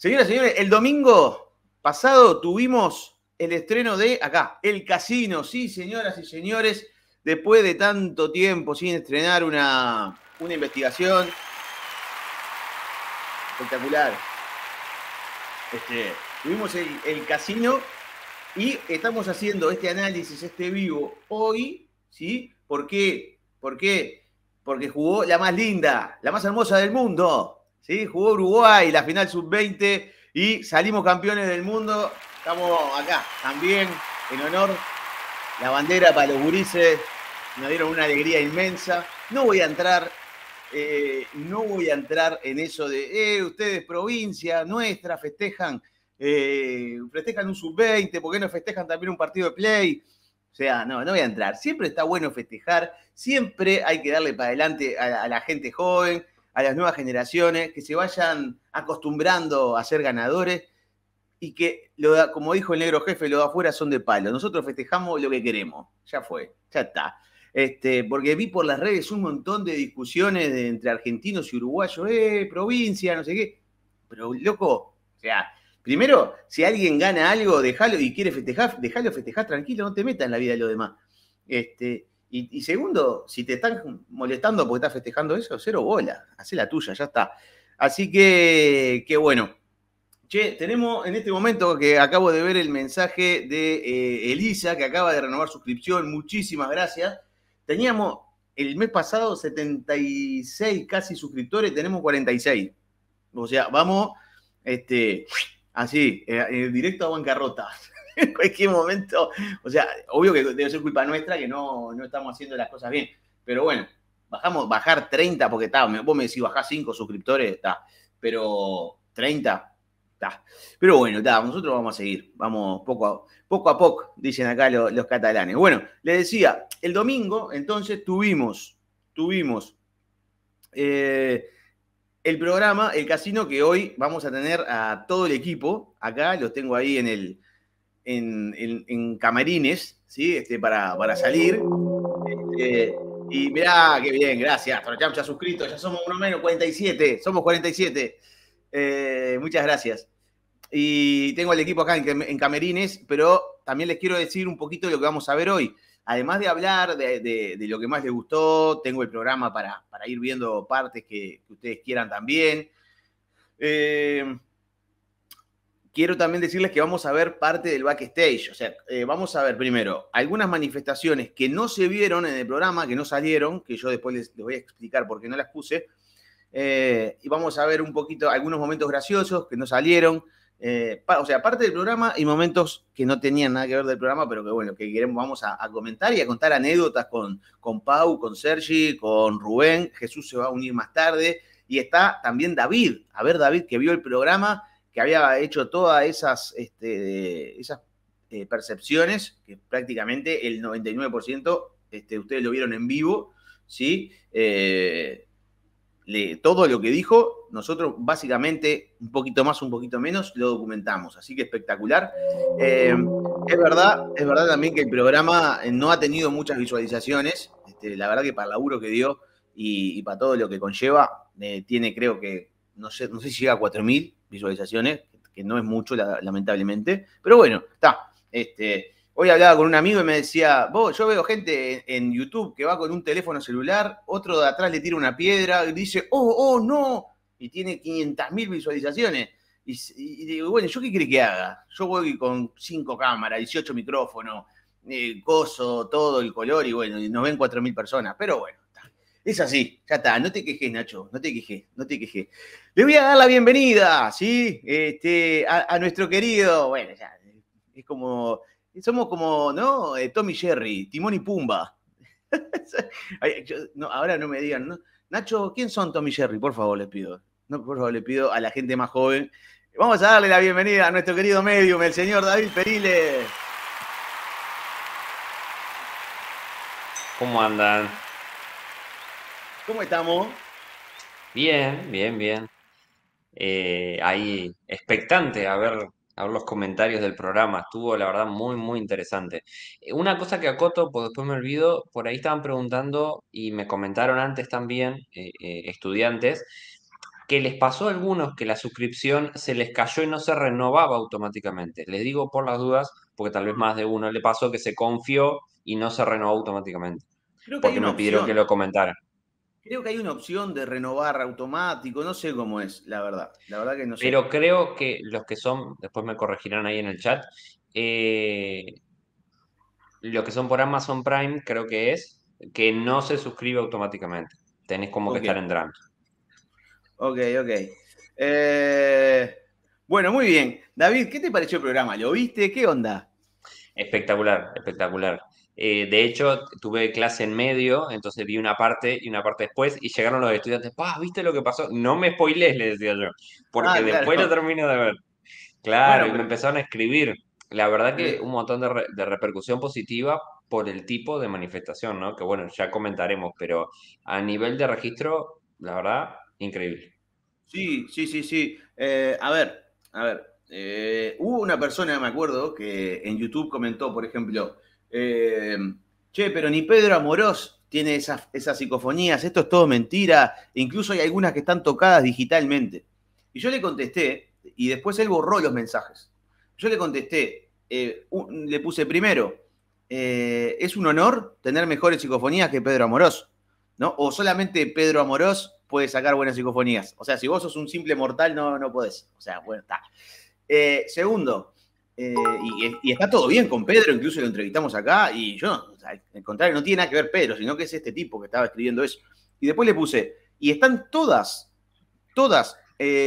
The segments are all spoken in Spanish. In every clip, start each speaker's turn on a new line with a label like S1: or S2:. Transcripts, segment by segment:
S1: Señoras y señores, el domingo pasado tuvimos el estreno de acá, El Casino. Sí, señoras y señores, después de tanto tiempo sin estrenar una investigación espectacular. Tuvimos el Casino y estamos haciendo este análisis, este vivo, hoy, ¿sí? ¿Por qué? ¿Por qué? Porque jugó la más linda, la más hermosa del mundo, ¿sí? Jugó Uruguay, la final sub-20 y salimos campeones del mundo. Estamos acá también en honor, la bandera para los gurises, nos dieron una alegría inmensa. No voy a entrar en eso de ustedes provincia nuestra festejan un sub-20, ¿por qué no festejan también un partido de play? O sea, no voy a entrar. Siempre está bueno festejar, siempre hay que darle para adelante a la gente joven, a las nuevas generaciones, que se vayan acostumbrando a ser ganadores y que, como dijo el negro jefe, los de afuera son de palo. Nosotros festejamos lo que queremos. Ya fue, ya está. Porque vi por las redes un montón de discusiones entre argentinos y uruguayos, provincia, no sé qué. Pero, loco, o sea, primero, si alguien gana algo, déjalo y quiere festejar, déjalo festejar tranquilo, no te metas en la vida de los demás. Y segundo, si te están molestando porque estás festejando eso, cero bola, hacé la tuya, ya está. Así que bueno. Che, tenemos en este momento que acabo de ver el mensaje de Elisa, que acaba de renovar suscripción. Muchísimas gracias. Teníamos el mes pasado 76 casi suscriptores, tenemos 46. O sea, vamos así, directo a bancarrota. En cualquier momento. O sea, obvio que debe ser culpa nuestra que no estamos haciendo las cosas bien. Pero bueno, bajar 30, porque está, vos me decís bajar 5 suscriptores, está. Pero 30. Pero bueno, nosotros vamos a seguir, vamos poco a poco, dicen acá los catalanes. Bueno, les decía, el domingo entonces tuvimos el programa, el casino, que hoy vamos a tener a todo el equipo, acá los tengo ahí en camarines, ¿sí? Para salir. Y mirá, qué bien, gracias. Ya suscritos, ya somos uno menos, 47, somos 47. Muchas gracias. Y tengo al equipo acá en camerines, pero también les quiero decir un poquito de lo que vamos a ver hoy. Además de hablar de lo que más les gustó, tengo el programa para ir viendo partes que ustedes quieran también. Quiero también decirles que vamos a ver parte del backstage. O sea, vamos a ver primero algunas manifestaciones que no se vieron en el programa, que no salieron, que yo después les voy a explicar por qué no las puse. Y vamos a ver un poquito algunos momentos graciosos que no salieron. O sea, parte del programa y momentos que no tenían nada que ver del programa, pero que bueno, que vamos a comentar y a contar anécdotas con Pau, con Sergi, con Rubén. Jesús se va a unir más tarde. Y está también David. A ver, David, que vio el programa, que había hecho todas esas percepciones, que prácticamente el 99% ustedes lo vieron en vivo, ¿sí? Todo lo que dijo, nosotros básicamente, un poquito más, un poquito menos, lo documentamos. Así que espectacular. Es verdad también que el programa no ha tenido muchas visualizaciones. La verdad que para el laburo que dio y para todo lo que conlleva, tiene, creo que, no sé si llega a 4.000 visualizaciones, que no es mucho, lamentablemente. Pero bueno, está. Hoy hablaba con un amigo y me decía, yo veo gente en YouTube que va con un teléfono celular, otro de atrás le tira una piedra y dice, oh, no, y tiene 500.000 visualizaciones. Y digo, bueno, ¿yo qué quiere que haga? Yo voy con 5 cámaras, 18 micrófonos, coso, todo el color, y bueno, y nos ven 4.000 personas. Pero bueno, es así, ya está, no te quejes, Nacho, no te quejes. Le voy a dar la bienvenida, ¿sí? A nuestro querido, bueno, ya, es como... Somos como, ¿no? Tom y Jerry, Timón y Pumba. Ahora no me digan, ¿no? Nacho, ¿quién son Tom y Jerry? Por favor, les pido. No, por favor, les pido a la gente más joven. Vamos a darle la bienvenida a nuestro querido medium, el señor David Perile.
S2: ¿Cómo andan?
S1: ¿Cómo estamos?
S2: Bien. Ahí expectante a ver los comentarios del programa. Estuvo, la verdad, muy interesante. Una cosa que acoto, porque después me olvido, por ahí estaban preguntando y me comentaron antes también, estudiantes, que les pasó a algunos que la suscripción se les cayó y no se renovaba automáticamente. Les digo por las dudas, porque tal vez más de uno le pasó que se confió y no se renovó automáticamente,
S1: Creo que hay
S2: porque
S1: una
S2: me pidieron que
S1: opción.
S2: lo comentara.
S1: Creo que hay una opción de renovar automático, no sé cómo es, la verdad. La verdad que no sé.
S2: Pero creo que los que son, después me corregirán ahí en el chat, eh, los que son por Amazon Prime, creo que es que no se suscribe automáticamente. Tenés como que
S1: Ok,
S2: estar entrando.
S1: ok, ok. Eh, bueno, muy bien. David, ¿qué te pareció el programa? ¿Lo viste? ¿Qué onda?
S2: Espectacular, espectacular. De hecho, tuve clase en medio, entonces vi una parte y una parte después, y llegaron los estudiantes, ¡pah! ¿Viste lo que pasó? No me spoilees, le decía yo,
S1: Ah,
S2: porque después lo
S1: claro.
S2: termino de ver. Claro,
S1: Bueno,
S2: y me
S1: pero
S2: empezaron a escribir. La verdad que
S1: eh,
S2: un montón de repercusión positiva por el tipo de manifestación, ¿no? Que bueno, ya comentaremos, pero a nivel de registro, la verdad, increíble.
S1: sí, sí, sí, sí. A ver. Hubo una persona, me acuerdo, que en YouTube comentó, por ejemplo, eh, che, pero ni Pedro Amorós tiene esas psicofonías, esto es todo mentira, e incluso hay algunas que están tocadas digitalmente. Y yo le contesté, y después él borró los mensajes. Yo le contesté, le puse primero, es un honor tener mejores psicofonías que Pedro Amorós, ¿no? O solamente Pedro Amorós puede sacar buenas psicofonías. O sea, si vos sos un simple mortal, no podés. O sea, bueno, está. Segundo, y está todo bien con Pedro, incluso lo entrevistamos acá, y yo, o sea, al contrario, no tiene nada que ver Pedro, sino que es este tipo que estaba escribiendo eso. Y después le puse, y están todas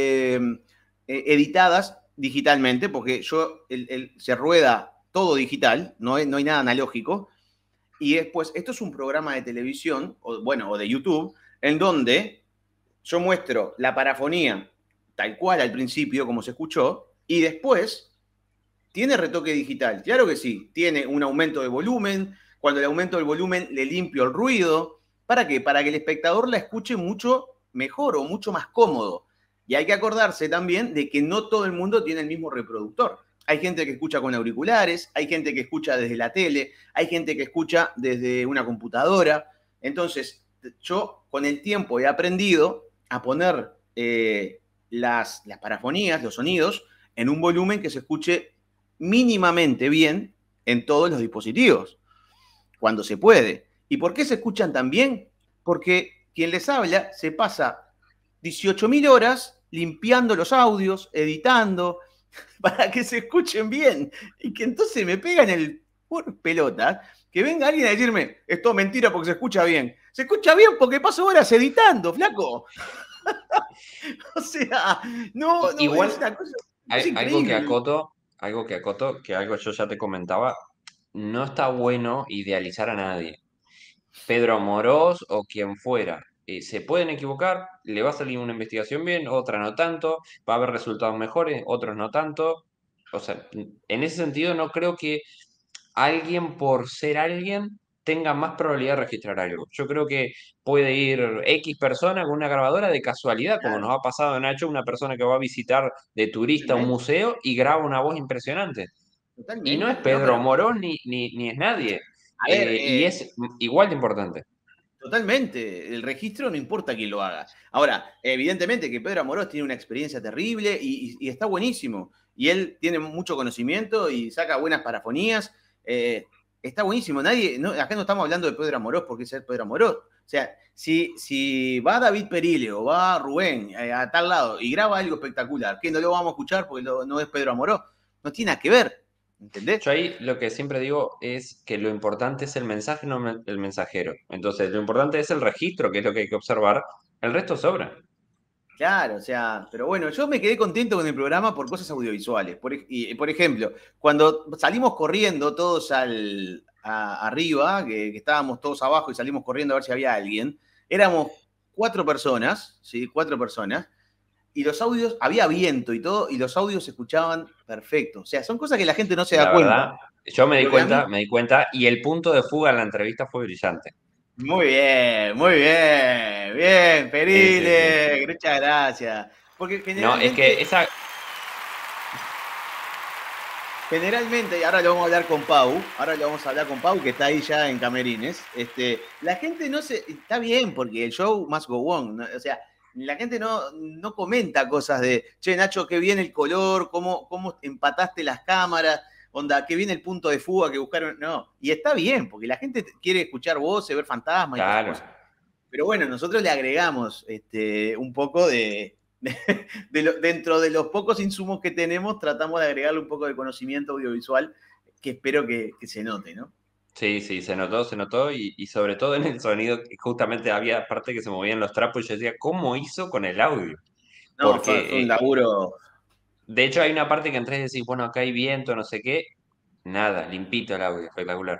S1: editadas digitalmente, porque se rueda todo digital, no hay nada analógico, y después, esto es un programa de televisión, o de YouTube, en donde yo muestro la parafonía tal cual al principio, como se escuchó, y después tiene retoque digital. Claro que sí, tiene un aumento de volumen. Cuando le aumento el volumen, le limpio el ruido. ¿Para qué? Para que el espectador la escuche mucho mejor o mucho más cómodo. Y hay que acordarse también de que no todo el mundo tiene el mismo reproductor. Hay gente que escucha con auriculares, hay gente que escucha desde la tele, hay gente que escucha desde una computadora. Entonces, yo con el tiempo he aprendido a poner las parafonías, los sonidos, en un volumen que se escuche mínimamente bien en todos los dispositivos, cuando se puede. ¿Y por qué se escuchan tan bien? Porque quien les habla se pasa 18.000 horas limpiando los audios, editando, para que se escuchen bien. Y que entonces me pegan el por pelota, que venga alguien a decirme, esto es mentira porque se escucha bien. Se escucha bien porque paso horas editando, flaco. O sea, no,
S2: Igual,
S1: es una cosa, es
S2: hay
S1: increíble.
S2: algo que acoto, que algo yo ya te comentaba, no está bueno idealizar a nadie. Pedro Amorós o quien fuera. Se pueden equivocar, le va a salir una investigación bien, otra no tanto, va a haber resultados mejores, otros no tanto. O sea, en ese sentido no creo que alguien por ser alguien tenga más probabilidad de registrar algo. Yo creo que puede ir X persona con una grabadora de casualidad, como nos
S1: Claro,
S2: ha pasado, Nacho, una persona que va a visitar de turista un
S1: totalmente,
S2: museo y graba una voz impresionante. Y no es
S1: totalmente. No,
S2: Pedro
S1: pero,
S2: Morón ni es nadie.
S1: a ver,
S2: Y es igual de importante.
S1: totalmente, el registro no importa quién lo haga. Ahora, evidentemente que Pedro Amorós tiene una experiencia terrible y está buenísimo. Y él tiene mucho conocimiento y saca buenas parafonías. Está buenísimo. Acá no estamos hablando de Pedro Amorós porque es Pedro Amorós. O sea, si va David Perile o va Rubén a tal lado y graba algo espectacular, que no lo vamos a escuchar porque no es Pedro Amorós, no tiene nada que ver. ¿Entendés?
S2: Yo ahí lo que siempre digo es que lo importante es el mensaje, no el mensajero. Entonces, lo importante es el registro, que es lo que hay que observar. El resto sobra.
S1: Claro, o sea, pero bueno, yo me quedé contento con el programa por cosas audiovisuales. Por ejemplo, cuando salimos corriendo todos arriba, que estábamos todos abajo y salimos corriendo a ver si había alguien, éramos 4 personas, ¿sí? 4 personas, y los audios, había viento y todo, y los audios se escuchaban perfectos. O sea, son cosas que la gente no se da
S2: La verdad,
S1: cuenta,
S2: yo
S1: pero que a mí,
S2: me di cuenta, y el punto de fuga en la entrevista fue brillante.
S1: muy bien, bien,
S2: Sí, sí, sí.
S1: Perile, muchas gracias. Porque
S2: No, es que
S1: generalmente
S2: esa,
S1: Generalmente, y ahora lo vamos a hablar con Pau, que está ahí ya en Camerines, la gente no se, está bien, porque el show must go on, ¿no? O sea, la gente no comenta cosas de, che, Nacho, qué bien el color, cómo empataste las cámaras, onda, qué bien el punto de fuga que buscaron. No, y está bien, porque la gente quiere escuchar voces, ver fantasmas y esas
S2: Claro.
S1: cosas. Pero bueno, nosotros le agregamos un poco dentro de los pocos insumos que tenemos, tratamos de agregarle un poco de conocimiento audiovisual que espero que se note, ¿no?
S2: Sí, se notó y sobre todo en el sonido, justamente había parte que se movían los trapos y yo decía, ¿cómo hizo con el audio?
S1: No, fue
S2: Porque
S1: un laburo.
S2: de hecho hay una parte que entrés y decís, bueno, acá hay viento, no sé qué, nada, limpito el audio, espectacular.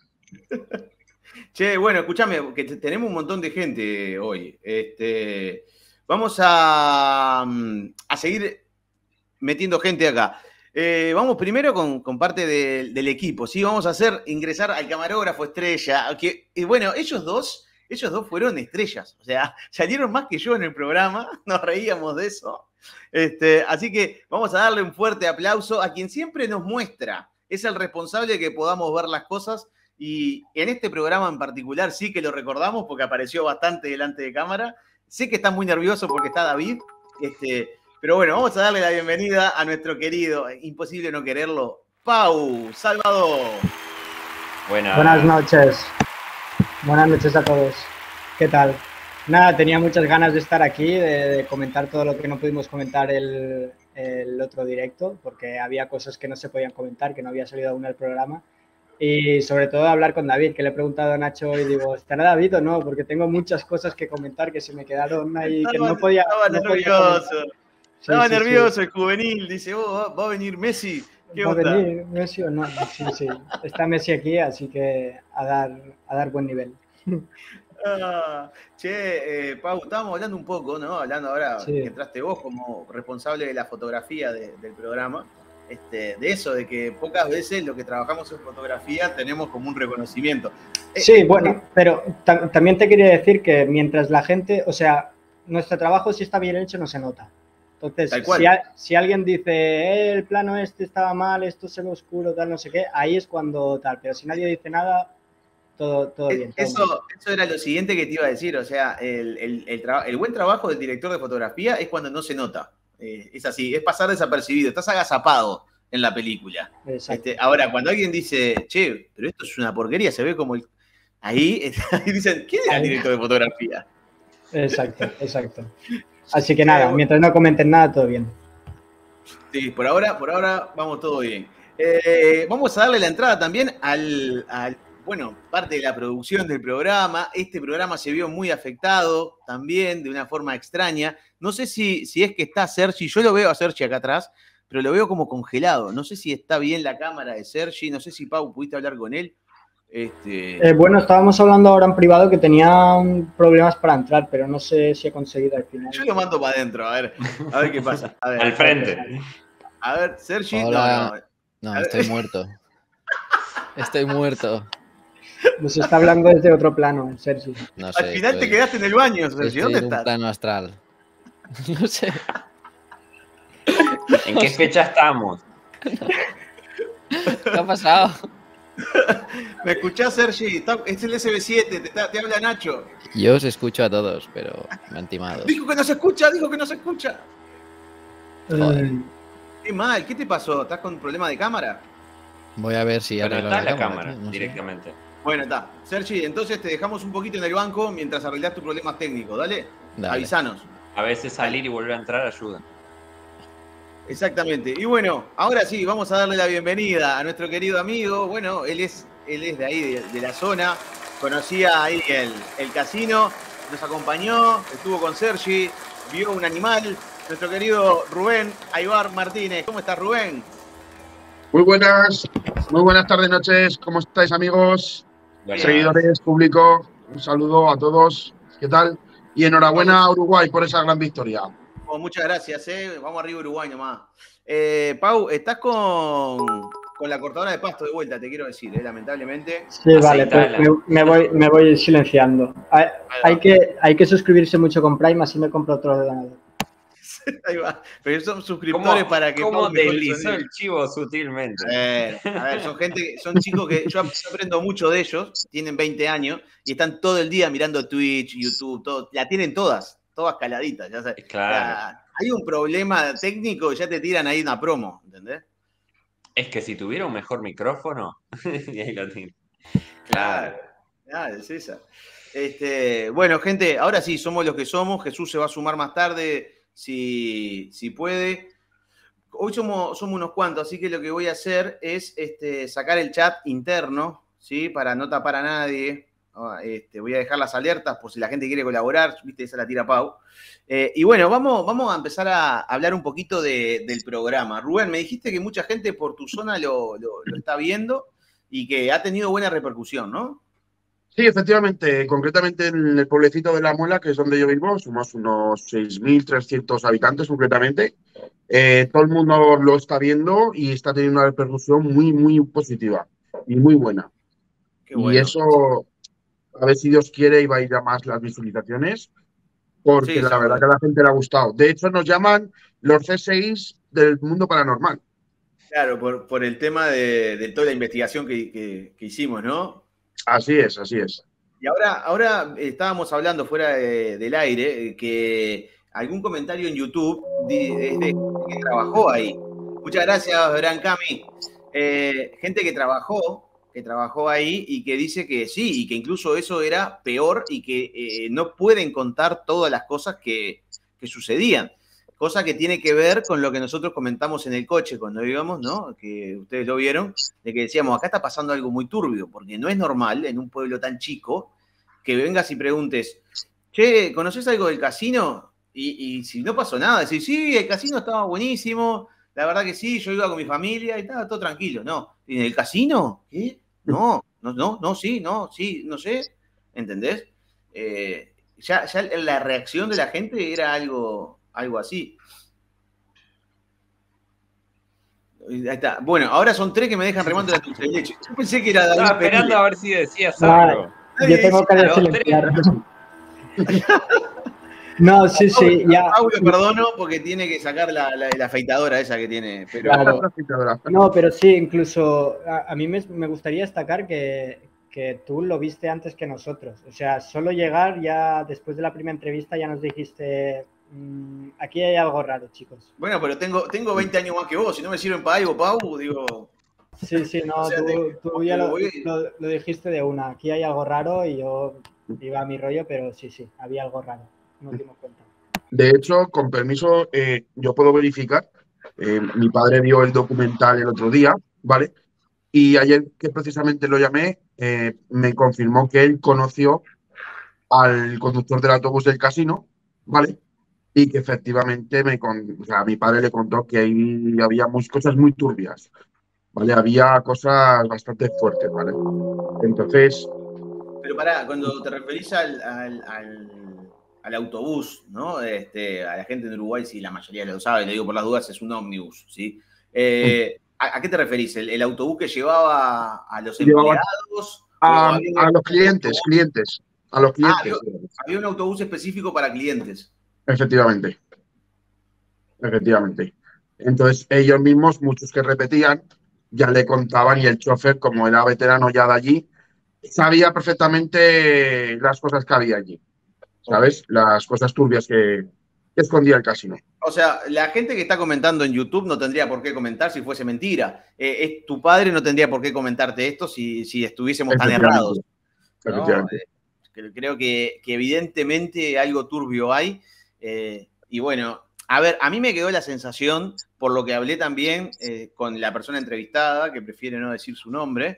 S1: Che, bueno, escúchame, que tenemos un montón de gente hoy. Vamos a seguir metiendo gente acá. Vamos primero con parte del equipo, ¿sí? Vamos a hacer ingresar al camarógrafo estrella. Que, bueno, ellos dos fueron estrellas. O sea, salieron más que yo en el programa. Nos reíamos de eso. Así que vamos a darle un fuerte aplauso a quien siempre nos muestra. Es el responsable de que podamos ver las cosas. Y en este programa en particular sí que lo recordamos porque apareció bastante delante de cámara. Sé que está muy nervioso porque está David. Pero bueno, vamos a darle la bienvenida a nuestro querido, imposible no quererlo, Pau Salvador.
S3: Buenas noches. Buenas noches a todos. ¿Qué tal? Nada, tenía muchas ganas de estar aquí, de comentar todo lo que no pudimos comentar el otro directo, porque había cosas que no se podían comentar, que no había salido aún el programa. Y sobre todo hablar con David, que le he preguntado a Nacho y digo, ¿estará David o no? Porque tengo muchas cosas que comentar que se me quedaron ahí, que no podía.
S1: Estaba nervioso. Estaba nervioso el juvenil. Dice, oh, ¿va a venir Messi? ¿Qué onda?
S3: ¿Va a venir Messi o no? Sí. Está Messi aquí, así que a dar buen nivel.
S1: Pau, estábamos hablando un poco, ¿no? Hablando ahora que entraste vos como responsable de la fotografía del programa. De eso, de que pocas veces lo que trabajamos en fotografía tenemos como un reconocimiento.
S3: Sí, bueno, pero también te quería decir que mientras la gente, o sea, nuestro trabajo si está bien hecho no se nota. Entonces, si alguien dice, el plano este estaba mal, esto se ve oscuro, tal, no sé qué, ahí es cuando tal, pero si nadie dice nada, todo bien.
S1: Eso era lo siguiente que te iba a decir, o sea, el buen trabajo del director de fotografía es cuando no se nota. Es así, es pasar desapercibido, estás agazapado en la película. Ahora, cuando alguien dice, che, pero esto es una porquería, se ve como ahí dicen, ¿quién es el director de fotografía?
S3: Exacto. Así que nada, mientras no comenten nada, todo bien.
S1: Sí, por ahora vamos todo bien. Vamos a darle la entrada también bueno, parte de la producción del programa. Este programa se vio muy afectado también de una forma extraña. No sé si es que está Sergi, yo lo veo a Sergi acá atrás, pero lo veo como congelado. No sé si está bien la cámara de Sergi, no sé si Pau pudiste hablar con él.
S3: Bueno, estábamos hablando ahora en privado que tenía problemas para entrar, pero no sé si he conseguido al final.
S1: Yo lo mando para adentro, a ver qué pasa. A ver,
S2: al frente.
S1: A ver, Sergi.
S4: Hola. No, estoy muerto. Estoy muerto.
S3: Nos está hablando desde otro plano, Sergi.
S4: No sé,
S1: al final te quedaste en el baño, Sergi. ¿Dónde estás?
S4: En un plano astral. No sé.
S2: ¿En qué fecha estamos?
S4: ¿Qué ha pasado?
S1: ¿Me escuchás, Sergi? Es el SB7, te habla Nacho.
S4: Yo os escucho a todos, pero me han timado.
S1: Dijo que no se escucha.
S3: Joder.
S1: Qué mal, ¿qué te pasó? ¿Estás con un problema de cámara?
S4: Voy a ver si
S2: arreglo la cámara
S4: no
S2: directamente.
S4: Sé.
S1: Bueno, está. Sergi, entonces te dejamos un poquito en el banco mientras arreglás tus problemas técnicos. Dale. Avisanos.
S2: A veces salir y volver a entrar ayuda.
S1: Exactamente. Y bueno, ahora sí, vamos a darle la bienvenida a nuestro querido amigo. Bueno, él es de ahí, de la zona. Conocía ahí el casino, nos acompañó, estuvo con Sergi, vio un animal. Nuestro querido Rubén Aybar Martínez. ¿Cómo estás, Rubén?
S5: Muy buenas tardes, noches. ¿Cómo estáis, amigos?
S2: Buenas.
S5: Seguidores, público. Un saludo a todos. ¿Qué tal? Y enhorabuena a Uruguay por esa gran victoria.
S1: Oh, muchas gracias, Vamos arriba Uruguay nomás. Pau, estás con la cortadora de pasto de vuelta, te quiero decir, lamentablemente.
S3: Sí, vale, pues me voy silenciando. Hay que suscribirse mucho con Prime, así me compro otro ordenador.
S1: Ahí va. Pero son suscriptores para que...
S2: ¿Cómo deslizó el chivo sutilmente?
S1: A ver, son chicos que yo aprendo mucho de ellos, tienen 20 años y están todo el día mirando Twitch, YouTube, todo, la tienen todas. todas caladitas. Ya sabes.
S2: Claro.
S1: Hay un problema técnico y ya te tiran ahí una promo, ¿entendés?
S2: Es que si tuviera un mejor micrófono, y ahí lo tiene.
S1: Claro, es esa. Bueno, gente, ahora sí, somos los que somos. Jesús se va a sumar más tarde, si puede. Hoy somos unos cuantos, así que lo que voy a hacer es sacar el chat interno, ¿sí? Para no tapar a nadie. Voy a dejar las alertas por si la gente quiere colaborar, viste, esa la tira Pau. Y bueno, vamos a empezar a hablar un poquito del programa. Rubén, me dijiste que mucha gente por tu zona lo está viendo y que ha tenido buena repercusión, ¿no?
S5: Sí, efectivamente, concretamente en el pueblecito de La Muela, que es donde yo vivo, somos unos 6.300 habitantes concretamente. Todo el mundo lo está viendo y está teniendo una repercusión muy, muy positiva y muy buena.
S1: Qué bueno.
S5: Y eso, a ver si Dios quiere, y va a ir a más las visualizaciones, porque
S1: Sí,
S5: la verdad
S1: seguro.
S5: que a la gente le ha gustado. De hecho, nos llaman los C6 del mundo paranormal.
S1: Claro, por el tema de toda la investigación que hicimos, ¿no?
S5: Así es, así es.
S1: Y ahora estábamos hablando fuera del aire que algún comentario en YouTube es de gente que trabajó ahí. Muchas gracias, Bran Cami. Gente que trabajó ahí y que dice que sí, y que incluso eso era peor y que no pueden contar todas las cosas que sucedían. Cosa que tiene que ver con lo que nosotros comentamos en el coche cuando íbamos, ¿no? Que ustedes lo vieron, de que decíamos, acá está pasando algo muy turbio, porque no es normal en un pueblo tan chico que vengas y preguntes, che, ¿conoces algo del casino? Y si no pasó nada, decís, sí, el casino estaba buenísimo, la verdad que sí, yo iba con mi familia y estaba todo tranquilo. No, ¿en el casino? ¿Qué? No, sí, no sé, ¿entendés? Ya la reacción de la gente era algo así. Ahí está. Bueno, ahora son 3 que me dejan remando la dulce de leche. Yo pensé que era David.
S2: Estaba esperando
S1: Perile.
S2: a ver si decías algo.
S3: Yo tengo que silenciar. No, sí, ya.
S1: Pablo, perdono porque tiene que sacar la afeitadora esa que tiene. Pero...
S3: Claro. No, pero sí, incluso a mí me gustaría destacar que tú lo viste antes que nosotros. O sea, solo llegar ya después de la primera entrevista ya nos dijiste, aquí hay algo raro, chicos.
S1: Bueno, pero tengo 20 años más que vos. Si no me sirven para algo, Pau, digo...
S3: Sí, no, o sea, tú ya lo dijiste de una. Aquí hay algo raro y yo iba a mi rollo, pero sí, había algo raro. Nos dimos cuenta.
S5: De hecho, con permiso, yo puedo verificar. Mi padre vio el documental el otro día, ¿vale? Y ayer que precisamente lo llamé, me confirmó que él conoció al conductor del autobús del casino, ¿vale? Y que efectivamente mi padre le contó que ahí había cosas muy turbias, ¿vale? Había cosas bastante fuertes, ¿vale? Entonces...
S1: Pero pará, cuando te referís al autobús, ¿no? A la gente en Uruguay, sí, la mayoría lo sabe, le digo por las dudas, es un ómnibus, ¿sí? ¿A qué te referís? ¿El autobús que llevaba a los empleados?
S5: A los clientes. A los clientes.
S1: Había un autobús específico para clientes.
S5: Efectivamente. Entonces, ellos mismos, muchos que repetían, ya le contaban, y el chofer, como era veterano ya de allí, sabía perfectamente las cosas que había allí, ¿sabes? Las cosas turbias que escondía el casino.
S1: O sea, la gente que está comentando en YouTube no tendría por qué comentar si fuese mentira. Tu padre no tendría por qué comentarte esto si estuviésemos tan errados. ¿No? Creo que evidentemente algo turbio hay. Y bueno, a ver, a mí me quedó la sensación, por lo que hablé también con la persona entrevistada, que prefiere no decir su nombre,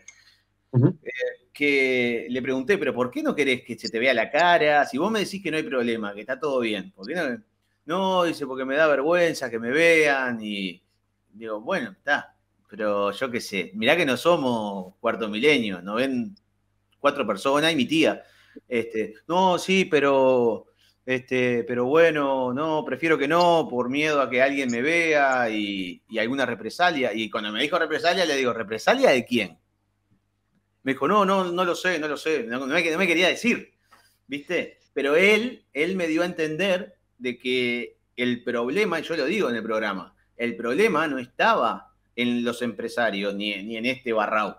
S1: que le pregunté, pero ¿por qué no querés que se te vea la cara? Si vos me decís que no hay problema, que está todo bien, ¿por qué no? No, dice, porque me da vergüenza que me vean. Y digo, bueno, está, pero yo qué sé, mirá que no somos cuarto milenio, nos ven 4 personas y mi tía. No, sí, pero bueno, no, prefiero que no, por miedo a que alguien me vea y alguna represalia. Y cuando me dijo represalia, le digo, ¿represalia de quién? Me dijo, no lo sé, no me quería decir, ¿viste? Pero él me dio a entender de que el problema, y yo lo digo en el programa, el problema no estaba en los empresarios ni en este Barrau,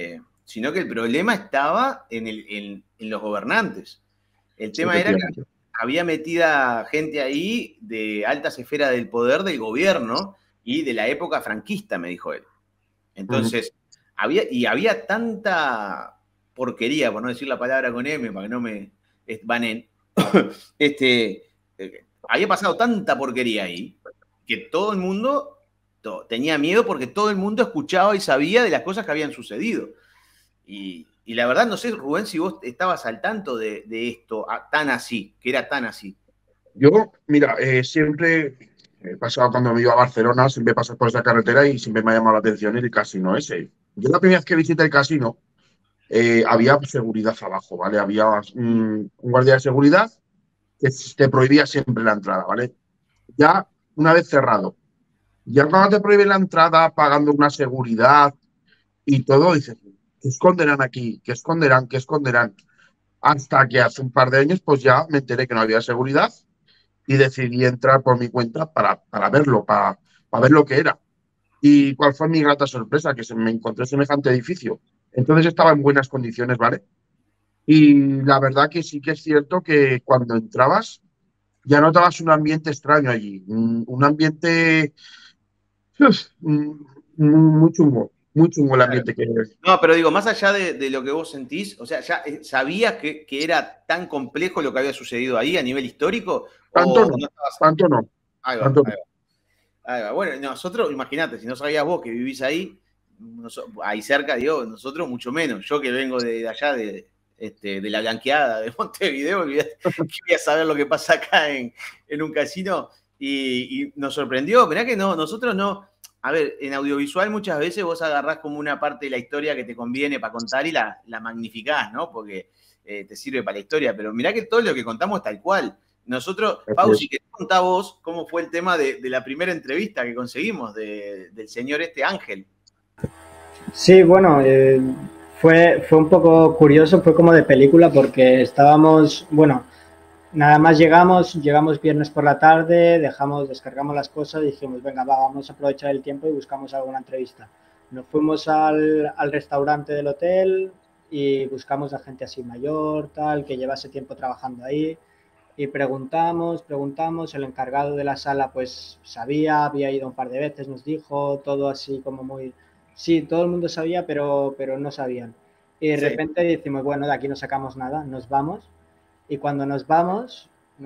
S1: sino que el problema estaba en los gobernantes. El tema era había metida gente ahí de altas esferas del poder del gobierno y de la época franquista, me dijo él. Entonces, había tanta porquería, por no decir la palabra con M, para que no me banen, había pasado tanta porquería ahí que todo el mundo tenía miedo porque todo el mundo escuchaba y sabía de las cosas que habían sucedido. Y la verdad, no sé, Rubén, si vos estabas al tanto de esto, tan así, que era tan así.
S5: Yo, mira, siempre he pasado cuando me iba a Barcelona, siempre pasas por esa carretera y siempre me ha llamado la atención el casino ese. Yo la primera vez que visité el casino, había seguridad abajo, ¿vale? Había un guardia de seguridad que te prohibía siempre la entrada, ¿vale? Ya una vez cerrado, ya cuando te prohíben la entrada, pagando una seguridad y todo, dices, ¿qué esconderán aquí? ¿Qué esconderán? ¿Qué esconderán? Hasta que hace un par de años, pues ya me enteré que no había seguridad y decidí entrar por mi cuenta para verlo, para ver lo que era. ¿Y cuál fue mi grata sorpresa? Que me encontré semejante edificio. Entonces estaba en buenas condiciones, ¿vale? Y la verdad que sí que es cierto que cuando entrabas ya notabas un ambiente extraño allí, un ambiente muy chungo el ambiente que es.
S1: No, pero digo, más allá de lo que vos sentís, o sea, ¿ya sabías que era tan complejo lo que había sucedido ahí a nivel histórico?
S5: Tanto no, tanto no.
S1: Ahí va,
S5: tanto
S1: ahí va. Ahí va. Bueno, nosotros, imagínate, si no sabías vos que vivís ahí cerca, digo, nosotros mucho menos. Yo que vengo de allá, de la blanqueada de Montevideo, que voy a saber lo que pasa acá en un casino, y nos sorprendió. Mirá que no, nosotros no. A ver, en audiovisual muchas veces vos agarrás como una parte de la historia que te conviene para contar y la magnificás, ¿no? Porque te sirve para la historia. Pero mirá que todo lo que contamos es tal cual. Nosotros, Pau, si querés contar vos cómo fue el tema de la primera entrevista que conseguimos del señor Ángel.
S3: Sí, bueno, fue un poco curioso, fue como de película porque estábamos, bueno, nada más llegamos viernes por la tarde, descargamos las cosas y dijimos, venga, vamos a aprovechar el tiempo y buscamos alguna entrevista. Nos fuimos al restaurante del hotel y buscamos a gente así mayor, tal, que llevase tiempo trabajando ahí y preguntamos, el encargado de la sala pues sabía, había ido un par de veces, nos dijo, todo así como muy... Sí, todo el mundo sabía, pero no sabían. Y de repente decimos, bueno, de aquí no sacamos nada, nos vamos. Y cuando nos vamos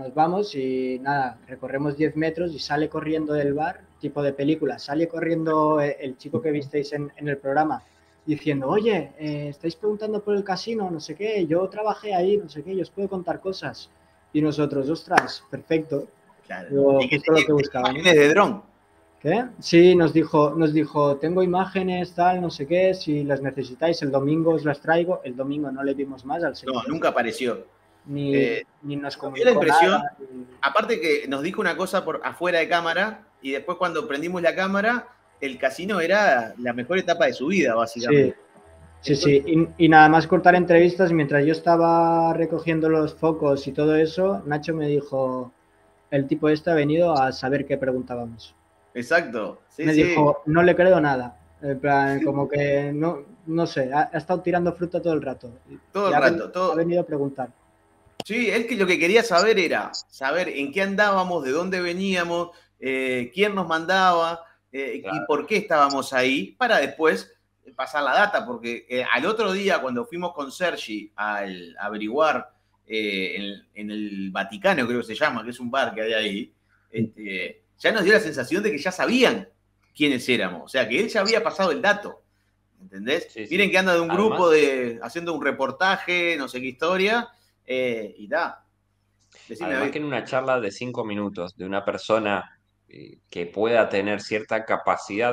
S3: y nada, recorremos 10 metros y sale corriendo del bar, tipo de película, sale corriendo el chico que visteis en el programa, diciendo, oye, estáis preguntando por el casino, no sé qué, yo trabajé ahí, no sé qué, yo os puedo contar cosas. Y nosotros, ostras, perfecto.
S1: Claro. ¿Y justo lo que buscábamos? ¿De dron?
S3: ¿Qué? Sí, nos dijo, tengo imágenes, tal, no sé qué, si las necesitáis, el domingo os las traigo. El domingo no le vimos más al señor.
S1: No, nunca apareció.
S3: Ni nos comunicó
S1: la impresión,
S3: nada.
S1: Aparte que nos dijo una cosa por afuera de cámara y después cuando prendimos la cámara, el casino era la mejor etapa de su vida, básicamente.
S3: Sí. Y nada más cortar entrevistas, mientras yo estaba recogiendo los focos y todo eso, Nacho me dijo, el tipo este ha venido a saber qué preguntábamos.
S1: Exacto.
S3: Me dijo, no le creo nada. En plan, como que no sé, ha estado tirando fruta todo el rato.
S1: Todo el rato.
S3: Ha venido a preguntar.
S1: Sí, él lo que quería saber era saber en qué andábamos, de dónde veníamos, quién nos mandaba y por qué estábamos ahí, para después pasar la data, porque al otro día cuando fuimos con Sergi a averiguar en el Vaticano, creo que se llama, que es un bar que hay ahí, ya nos dio la sensación de que ya sabían quiénes éramos, o sea, que él ya había pasado el dato, ¿entendés? Sí. Miren que anda de un grupo haciendo un reportaje, no sé qué historia, y da.
S2: Además que en una charla de 5 minutos de una persona que pueda tener cierta capacidad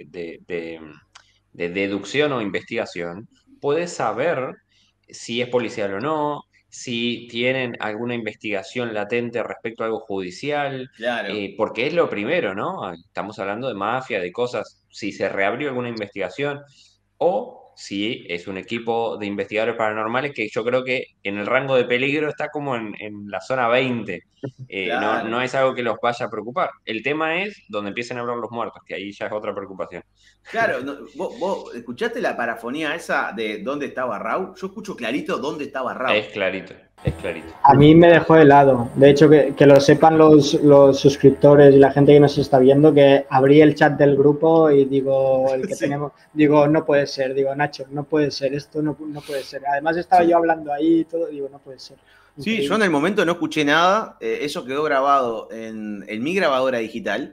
S2: de deducción o investigación, puedes saber si es policial o no, si tienen alguna investigación latente respecto a algo judicial,
S1: claro.
S2: Porque es lo primero, ¿no? Estamos hablando de mafia, de cosas, si se reabrió alguna investigación o si es un equipo de investigadores paranormales que yo creo que en el rango de peligro está como en la zona 20.
S1: Claro.
S2: No es algo que los vaya a preocupar. El tema es donde empiecen a hablar los muertos, que ahí ya es otra preocupación.
S1: Claro, ¿vos escuchaste la parafonía esa de dónde estaba Raúl? Yo escucho clarito dónde estaba Raúl.
S2: Es clarito. Es clarito.
S3: A mí me dejó helado. De hecho, que lo sepan los suscriptores y la gente que nos está viendo, que abrí el chat del grupo y digo, el que
S1: Sí.
S3: tenemos, digo, no puede ser, digo, Nacho, no puede ser, esto no puede ser. Además estaba yo hablando ahí y todo, digo, no puede ser.
S1: Sí, yo en el momento no escuché nada, eso quedó grabado en mi grabadora digital,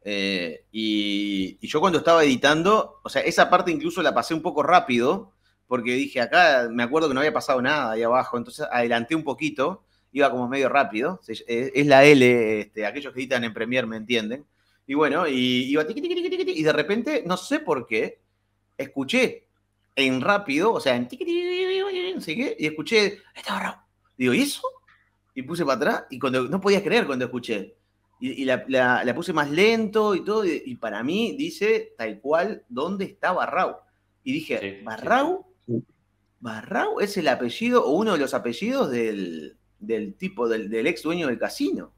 S1: y yo cuando estaba editando, o sea, esa parte incluso la pasé un poco rápido, porque dije, acá me acuerdo que no había pasado nada ahí abajo, entonces adelanté un poquito, iba como medio rápido, es la L, aquellos que editan en Premiere me entienden, y bueno, y iba tiqui, tiqui, tiqui, tiqui, y de repente, no sé por qué, escuché en rápido, o sea, en tiqui, tiqui, tiqui, no sé qué, y escuché, estaba bravo. Digo, ¿y eso? Y puse para atrás y cuando no podía creer cuando escuché. Y la puse más lento y todo, y para mí dice tal cual, ¿dónde está Barrau? Y dije,
S2: Sí,
S1: ¿Barrau?
S5: sí.
S1: ¿Barrau es el apellido o uno de los apellidos del tipo, del ex dueño del casino?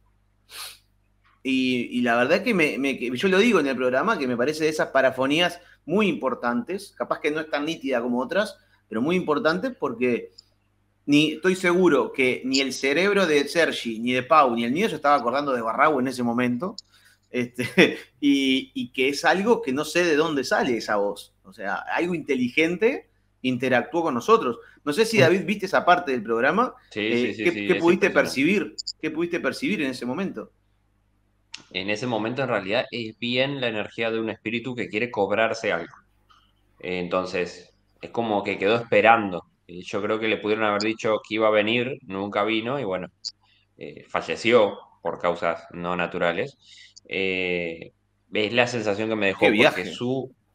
S1: Y la verdad que yo lo digo en el programa, que me parece de esas parafonías muy importantes, capaz que no es tan nítida como otras, pero muy importantes porque estoy seguro que ni el cerebro de Sergi, ni de Pau, ni el mío se estaba acordando de Barrau en ese momento, y que es algo que no sé de dónde sale esa voz. O sea, algo inteligente interactuó con nosotros. No sé si David viste esa parte del programa.
S2: Sí,
S1: ¿Qué
S2: es
S1: pudiste
S2: impresionante.
S1: percibir? ¿Qué pudiste percibir en ese momento?
S2: En ese momento, en realidad, es bien la energía de un espíritu que quiere cobrarse algo. Entonces, es como que quedó esperando. Yo creo que le pudieron haber dicho que iba a venir, nunca vino, y bueno, falleció por causas no naturales. Es la sensación que me
S1: Qué
S2: dejó, porque
S1: viaje.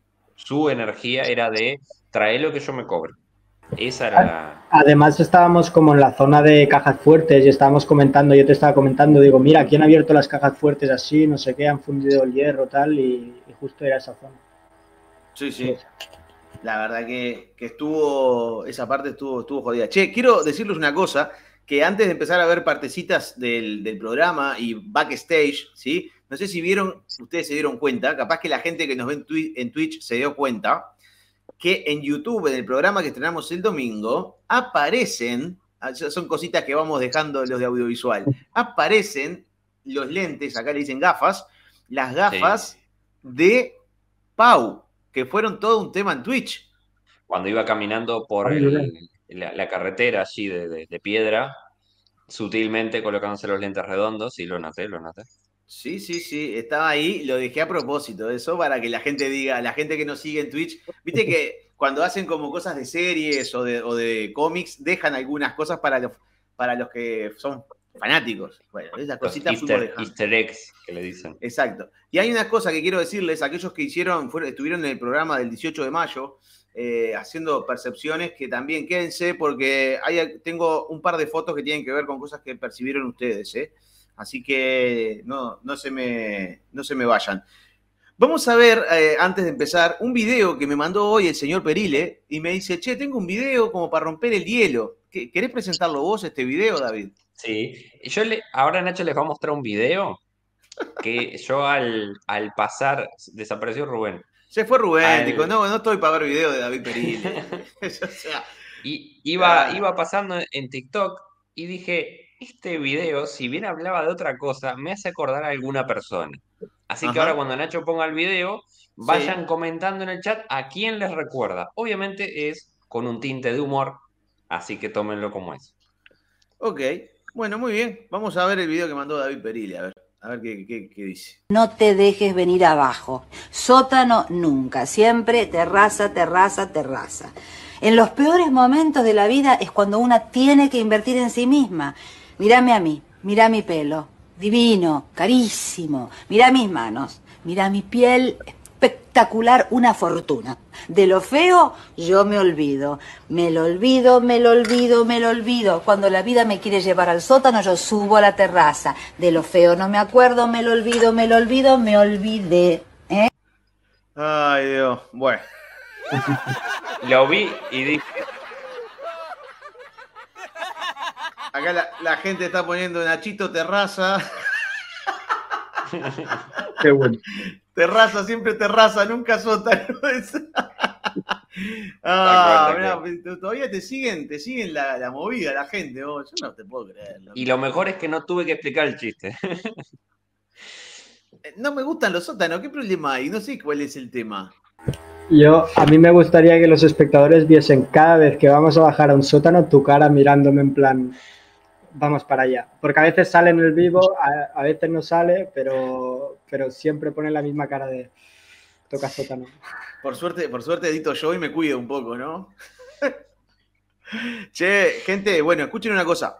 S2: su energía era de traer lo que yo me cobre. Esa era la...
S3: Además estábamos como en la zona de cajas fuertes y estábamos comentando, yo te estaba comentando, digo, mira, aquí han abierto las cajas fuertes así, no sé qué, han fundido el hierro, tal, y justo era esa zona.
S1: Sí, sí. La verdad que esa parte estuvo jodida. Che, quiero decirles una cosa, que antes de empezar a ver partecitas del programa y backstage, ¿sí? No sé si ustedes se dieron cuenta, capaz que la gente que nos ve en Twitch se dio cuenta, que en YouTube, en el programa que estrenamos el domingo, aparecen, son cositas que vamos dejando los de audiovisual, aparecen los lentes, acá le dicen gafas, las gafas de Pau, que fueron todo un tema en Twitch.
S2: Cuando iba caminando por la carretera allí de piedra, sutilmente colocándose los lentes redondos, y lo noté, lo noté.
S1: Sí, sí, sí, estaba ahí, lo dejé a propósito, eso para que la gente diga, la gente que nos sigue en Twitch, viste que cuando hacen como cosas de series o de cómics, dejan algunas cosas para los que son fanáticos. Bueno, esas
S2: Los
S1: cositas fuimos dejando.
S2: easter eggs que le dicen.
S1: Exacto. Y hay una cosa que quiero decirles, aquellos que estuvieron en el programa del 18 de mayo, haciendo percepciones, que también quédense porque tengo un par de fotos que tienen que ver con cosas que percibieron ustedes, ¿eh? Así que no se me vayan. Vamos a ver, antes de empezar, un video que me mandó hoy el señor Perile y me dice, che, tengo un video como para romper el hielo. ¿Querés presentarlo vos, este video, David?
S2: Sí, ahora Nacho les va a mostrar un video que yo al pasar, desapareció Rubén.
S1: Se fue Rubén, dijo, no estoy para ver video de David Perile. O sea,
S2: y iba pasando en TikTok y dije, este video, si bien hablaba de otra cosa, me hace acordar a alguna persona. Así que ahora cuando Nacho ponga el video, vayan comentando en el chat a quién les recuerda. Obviamente es con un tinte de humor, así que tómenlo como es.
S1: Ok, bueno, muy bien. Vamos a ver el video que mandó David Perile, a ver qué dice.
S6: No te dejes venir abajo. Sótano nunca, siempre terraza, terraza, terraza. En los peores momentos de la vida es cuando una tiene que invertir en sí misma. Mírame a mí, mira mi pelo, divino, carísimo. Mira mis manos, mira mi piel, espectacular, una fortuna. De lo feo yo me olvido. Me lo olvido, me lo olvido, me lo olvido. Cuando la vida me quiere llevar al sótano, yo subo a la terraza. De lo feo no me acuerdo, me lo olvido, me lo olvido, me olvidé.
S1: Ay, Dios, bueno.
S2: Lo vi y dije...
S1: Acá la gente está poniendo Nachito terraza.
S5: Qué bueno.
S1: Terraza, siempre terraza, nunca sótano. Mirá, todavía te siguen la movida, la gente. Yo no te puedo creer.
S2: Y lo mejor es que no tuve que explicar el chiste.
S1: No me gustan los sótanos, ¿qué problema hay? No sé cuál es el tema.
S3: A mí me gustaría que los espectadores viesen cada vez que vamos a bajar a un sótano tu cara mirándome en plan, vamos para allá. Porque a veces sale en el vivo, a veces no sale, pero siempre pone la misma cara de toca sótano.
S1: Por suerte edito yo y me cuido un poco, ¿no? Che, gente, bueno, escuchen una cosa.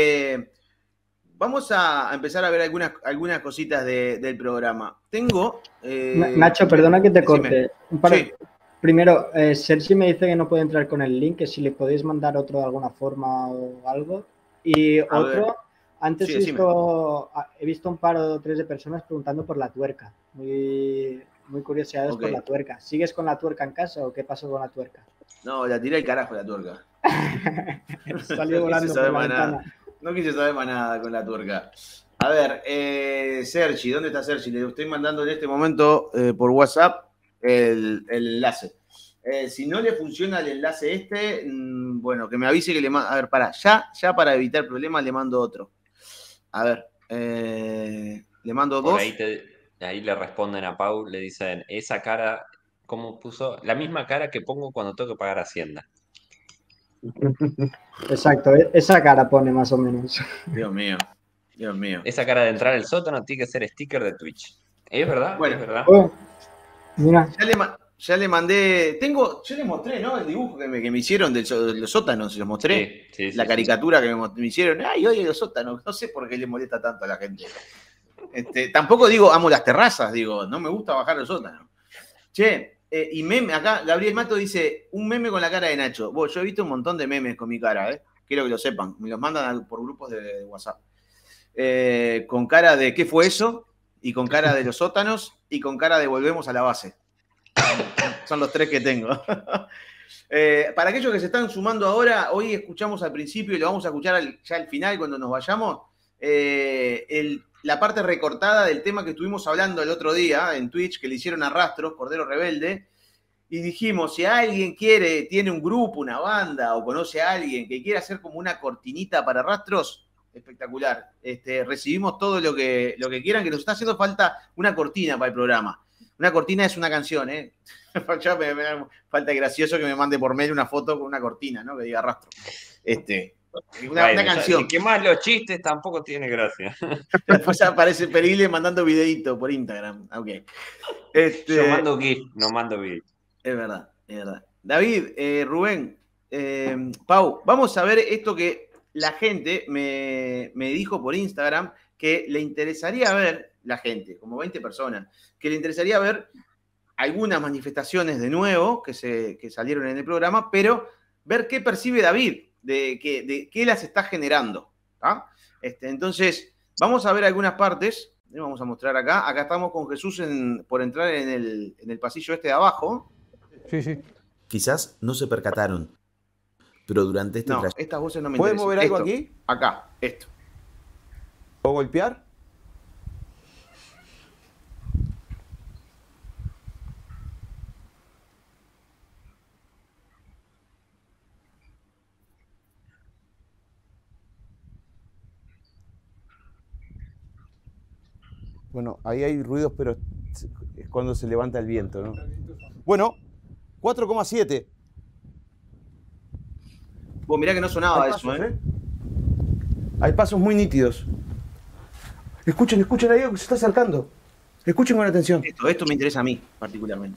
S1: Vamos a empezar a ver algunas cositas del programa. Tengo...
S3: Nacho, perdona que te
S1: decime.
S3: corte.
S1: Sí.
S3: Primero, Sergi me dice que no puede entrar con el link, que si le podéis mandar otro de alguna forma o algo. Y otro, antes
S1: Sí,
S3: he visto un par o tres de personas preguntando por la tuerca. Muy curiosidades por la tuerca. ¿Sigues con la tuerca en casa o qué pasó con la tuerca?
S1: No, la tiré al carajo la tuerca.
S3: Salió volando por la ventana.
S1: No quise saber más nada con la tuerca. A ver, Sergi, ¿dónde está Sergi? Le estoy mandando en este momento por WhatsApp el enlace. Si no le funciona el enlace bueno, que me avise que le mando... A ver, ya para evitar problemas le mando otro. A ver, le mando dos.
S2: Ahí le responden a Pau, le dicen, esa cara, ¿cómo puso? La misma cara que pongo cuando tengo que pagar Hacienda.
S3: Exacto, esa cara pone más o menos.
S1: Dios mío.
S2: Esa cara de entrar al sótano tiene que ser sticker de Twitch. ¿Es verdad?
S1: Bueno,
S2: es verdad.
S3: Mira.
S1: Ya le mandé. Yo les mostré, ¿no? El dibujo que me hicieron de los sótanos, se los mostré.
S2: Sí,
S1: la caricatura que me hicieron. Ay, oye, los sótanos. No sé por qué les molesta tanto a la gente. Tampoco digo amo las terrazas, digo, no me gusta bajar los sótanos. Che, y meme, acá Gabriel Mato dice, un meme con la cara de Nacho. Yo he visto un montón de memes con mi cara, quiero que lo sepan. Me los mandan por grupos de WhatsApp. Con cara de ¿qué fue eso? Y con cara de los sótanos y con cara de volvemos a la base. Son los tres que tengo. Para aquellos que se están sumando ahora, hoy escuchamos al principio y lo vamos a escuchar ya al final cuando nos vayamos, la parte recortada del tema que estuvimos hablando el otro día en Twitch, que le hicieron a Rastros, Cordero Rebelde, y dijimos, si alguien tiene un grupo, una banda, o conoce a alguien que quiera hacer como una cortinita para Rastros, espectacular. Recibimos todo lo que quieran, que nos está haciendo falta una cortina para el programa. Una cortina es una canción, Ya me da falta gracioso que me mande por mail una foto con una cortina, ¿no? Que diga Rastro. Una canción.
S2: Que más los chistes tampoco tiene gracia.
S1: Después aparece Perigle mandando videito por Instagram. Okay.
S2: Yo mando GIF, no mando video.
S1: Es verdad. David, Rubén, Pau, vamos a ver esto que la gente me dijo por Instagram que le interesaría ver, la gente, como 20 personas, que le interesaría ver algunas manifestaciones de nuevo que salieron en el programa, pero ver qué percibe David, de qué las está generando. Entonces, vamos a ver algunas partes. Vamos a mostrar acá. Acá estamos con Jesús por entrar en el pasillo de abajo.
S7: Sí.
S1: Quizás no se percataron, pero durante estas voces no me
S7: ¿Puedes
S1: interesan.
S7: mover algo aquí?
S1: Acá, esto.
S7: ¿O golpear? Bueno, ahí hay ruidos, pero es cuando se levanta el viento, ¿no? Bueno, 4,7.
S1: Mirá que no sonaba eso,
S7: Hay pasos muy nítidos. Escuchen ahí algo que se está acercando. Escuchen con atención.
S1: Esto me interesa a mí, particularmente.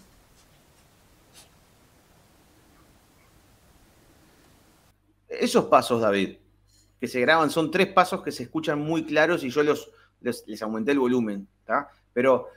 S1: Esos pasos, David, que se graban, son 3 pasos que se escuchan muy claros y yo les aumenté el volumen, ¿tá? Pero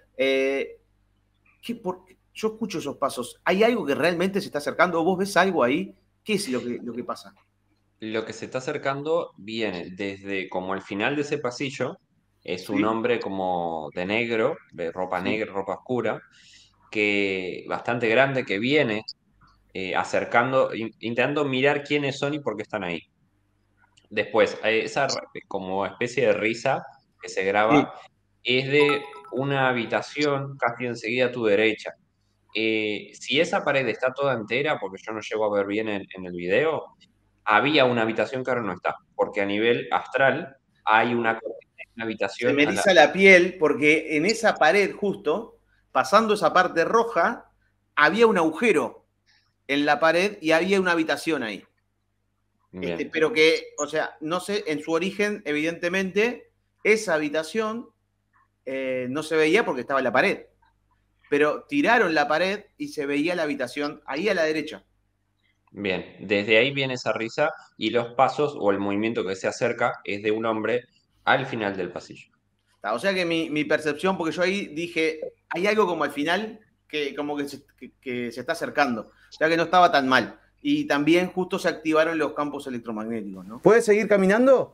S1: yo escucho esos pasos. ¿Hay algo que realmente se está acercando? ¿Vos ves algo ahí? ¿Qué es lo que pasa?
S2: Lo que se está acercando viene desde como el final de ese pasillo, es un hombre como de negro, de ropa negra, ropa oscura, que bastante grande, que viene acercando, intentando mirar quiénes son y por qué están ahí. Después, esa como especie de risa que se graba es de una habitación casi enseguida a tu derecha. si esa pared está toda entera, porque yo no llego a ver bien en el video, había una habitación que ahora no está, porque a nivel astral hay una
S1: Se
S2: habitación
S1: me eriza la piel porque en esa pared justo, pasando esa parte roja, había un agujero en la pared y había una habitación ahí. Pero que, o sea, no sé, en su origen, evidentemente, esa habitación no se veía porque estaba en la pared. Pero tiraron la pared y se veía la habitación ahí a la derecha.
S2: Bien, desde ahí viene esa risa y los pasos o el movimiento que se acerca es de un hombre al final del pasillo.
S1: O sea que mi percepción, porque yo ahí dije, hay algo como al final que como que se está acercando. O sea que no estaba tan mal. Y también justo se activaron los campos electromagnéticos, ¿no?
S7: ¿Puedes seguir caminando?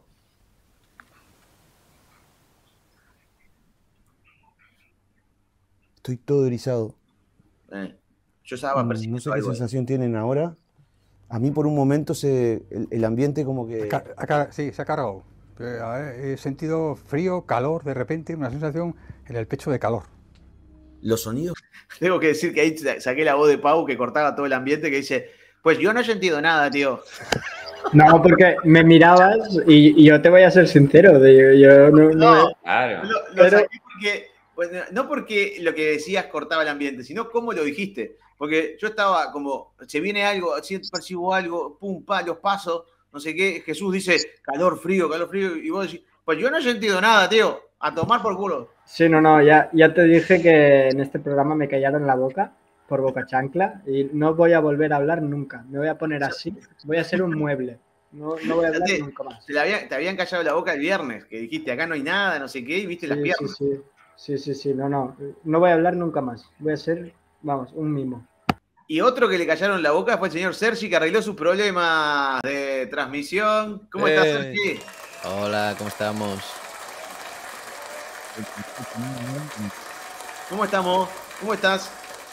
S7: Estoy todo erizado.
S1: Yo estaba percibiendo
S7: no sé qué
S1: algo
S7: sensación tienen ahora. A mí por un momento el ambiente como que...
S8: Sí, se ha cargado. He sentido frío, calor, de repente, una sensación en el pecho de calor.
S7: ¿Los sonidos?
S1: Tengo que decir que ahí saqué la voz de Pau que cortaba todo el ambiente, que dice, pues yo no he sentido nada, tío.
S3: No, porque me mirabas y yo te voy a ser sincero. Yo no
S2: claro.
S1: Lo saqué porque, pues, no porque lo que decías cortaba el ambiente, sino cómo lo dijiste. Porque yo estaba como, se viene algo, percibo algo, pum, pa, los pasos, no sé qué. Jesús dice, calor, frío, y vos decís, pues yo no he sentido nada, tío, a tomar por culo.
S3: Sí, no, ya te dije que en este programa me callaron la boca por boca chancla y no voy a volver a hablar nunca. Me voy a poner así, voy a ser un mueble. No voy a hablar nunca más.
S1: Te habían callado la boca el viernes, que dijiste, acá no hay nada, no sé qué, y viste las piernas.
S3: Sí, no voy a hablar nunca más. Voy a ser, vamos, un mimo.
S1: Y otro que le callaron la boca fue el señor Sergi, que arregló sus problemas de transmisión. ¿Cómo estás, Sergi?
S4: Hola, ¿cómo estamos?
S1: ¿Cómo estamos? ¿Cómo estás?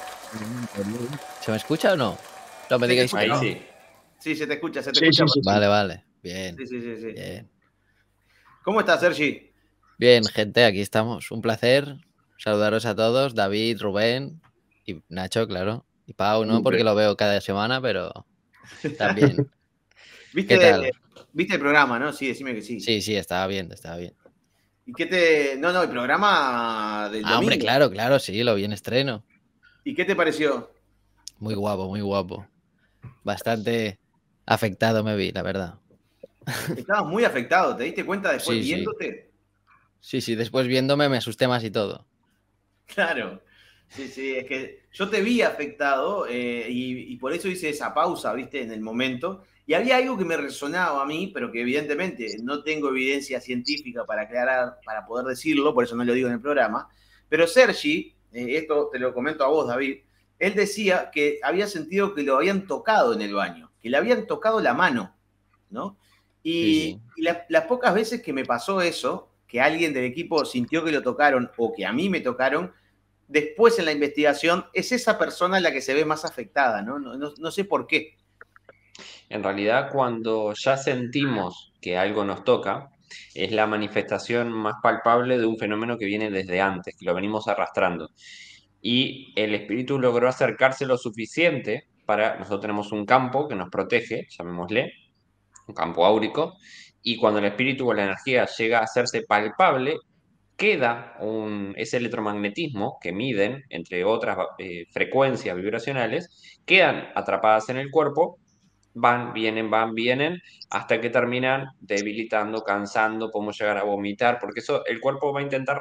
S4: ¿Se me escucha o no? No me digáis
S2: ahí
S4: que no.
S2: sí.
S1: Sí, se te escucha. Sí.
S4: Vale. Bien.
S1: Sí.
S4: Bien.
S1: ¿Cómo estás, Sergi?
S4: Bien, gente, aquí estamos. Un placer saludaros a todos. David, Rubén y Nacho, claro. Y Pau, ¿no? Porque lo veo cada semana, pero también.
S1: ¿Viste,
S4: ¿Qué tal?
S1: ¿Viste el programa, no? Sí, decime que sí.
S4: Sí, estaba bien.
S1: ¿Y qué te...? No, el programa del domingo.
S4: Hombre, claro, sí, lo vi en estreno.
S1: ¿Y qué te pareció?
S4: Muy guapo. Bastante afectado me vi, la verdad.
S1: Estabas muy afectado, ¿te diste cuenta después viéndote?
S4: Sí, después viéndome me asusté más y todo.
S1: Claro. Sí, es que yo te vi afectado y por eso hice esa pausa, ¿viste? En el momento. Y había algo que me resonaba a mí, pero que evidentemente no tengo evidencia científica para aclarar, para poder decirlo, por eso no lo digo en el programa. Pero Sergi, esto te lo comento a vos, David, él decía que había sentido que lo habían tocado en el baño, que le habían tocado la mano, ¿no? Y las pocas veces que me pasó eso, que alguien del equipo sintió que lo tocaron o que a mí me tocaron, después en la investigación es esa persona la que se ve más afectada, ¿no? No sé por qué.
S2: En realidad, cuando ya sentimos que algo nos toca, es la manifestación más palpable de un fenómeno que viene desde antes, que lo venimos arrastrando. Y el espíritu logró acercarse lo suficiente para, nosotros tenemos un campo que nos protege, llamémosle, un campo áurico, y cuando el espíritu o la energía llega a hacerse palpable, queda ese electromagnetismo que miden, entre otras frecuencias vibracionales, quedan atrapadas en el cuerpo, van, vienen, hasta que terminan debilitando, cansando, podemos llegar a vomitar, porque eso el cuerpo va a intentar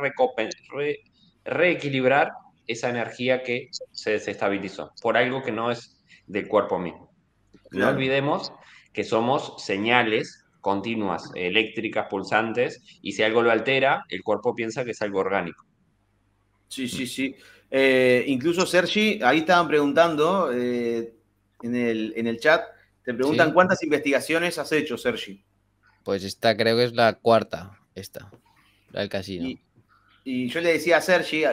S2: reequilibrar esa energía que se desestabilizó, por algo que no es del cuerpo mismo.
S1: Claro.
S2: No olvidemos que somos señales continuas, eléctricas, pulsantes, y si algo lo altera, el cuerpo piensa que es algo orgánico.
S1: Sí. Incluso, Sergi, ahí estaban preguntando en el chat, te preguntan cuántas investigaciones has hecho, Sergi.
S4: Pues esta creo que es la cuarta, la del casino.
S1: Y yo le decía a Sergi,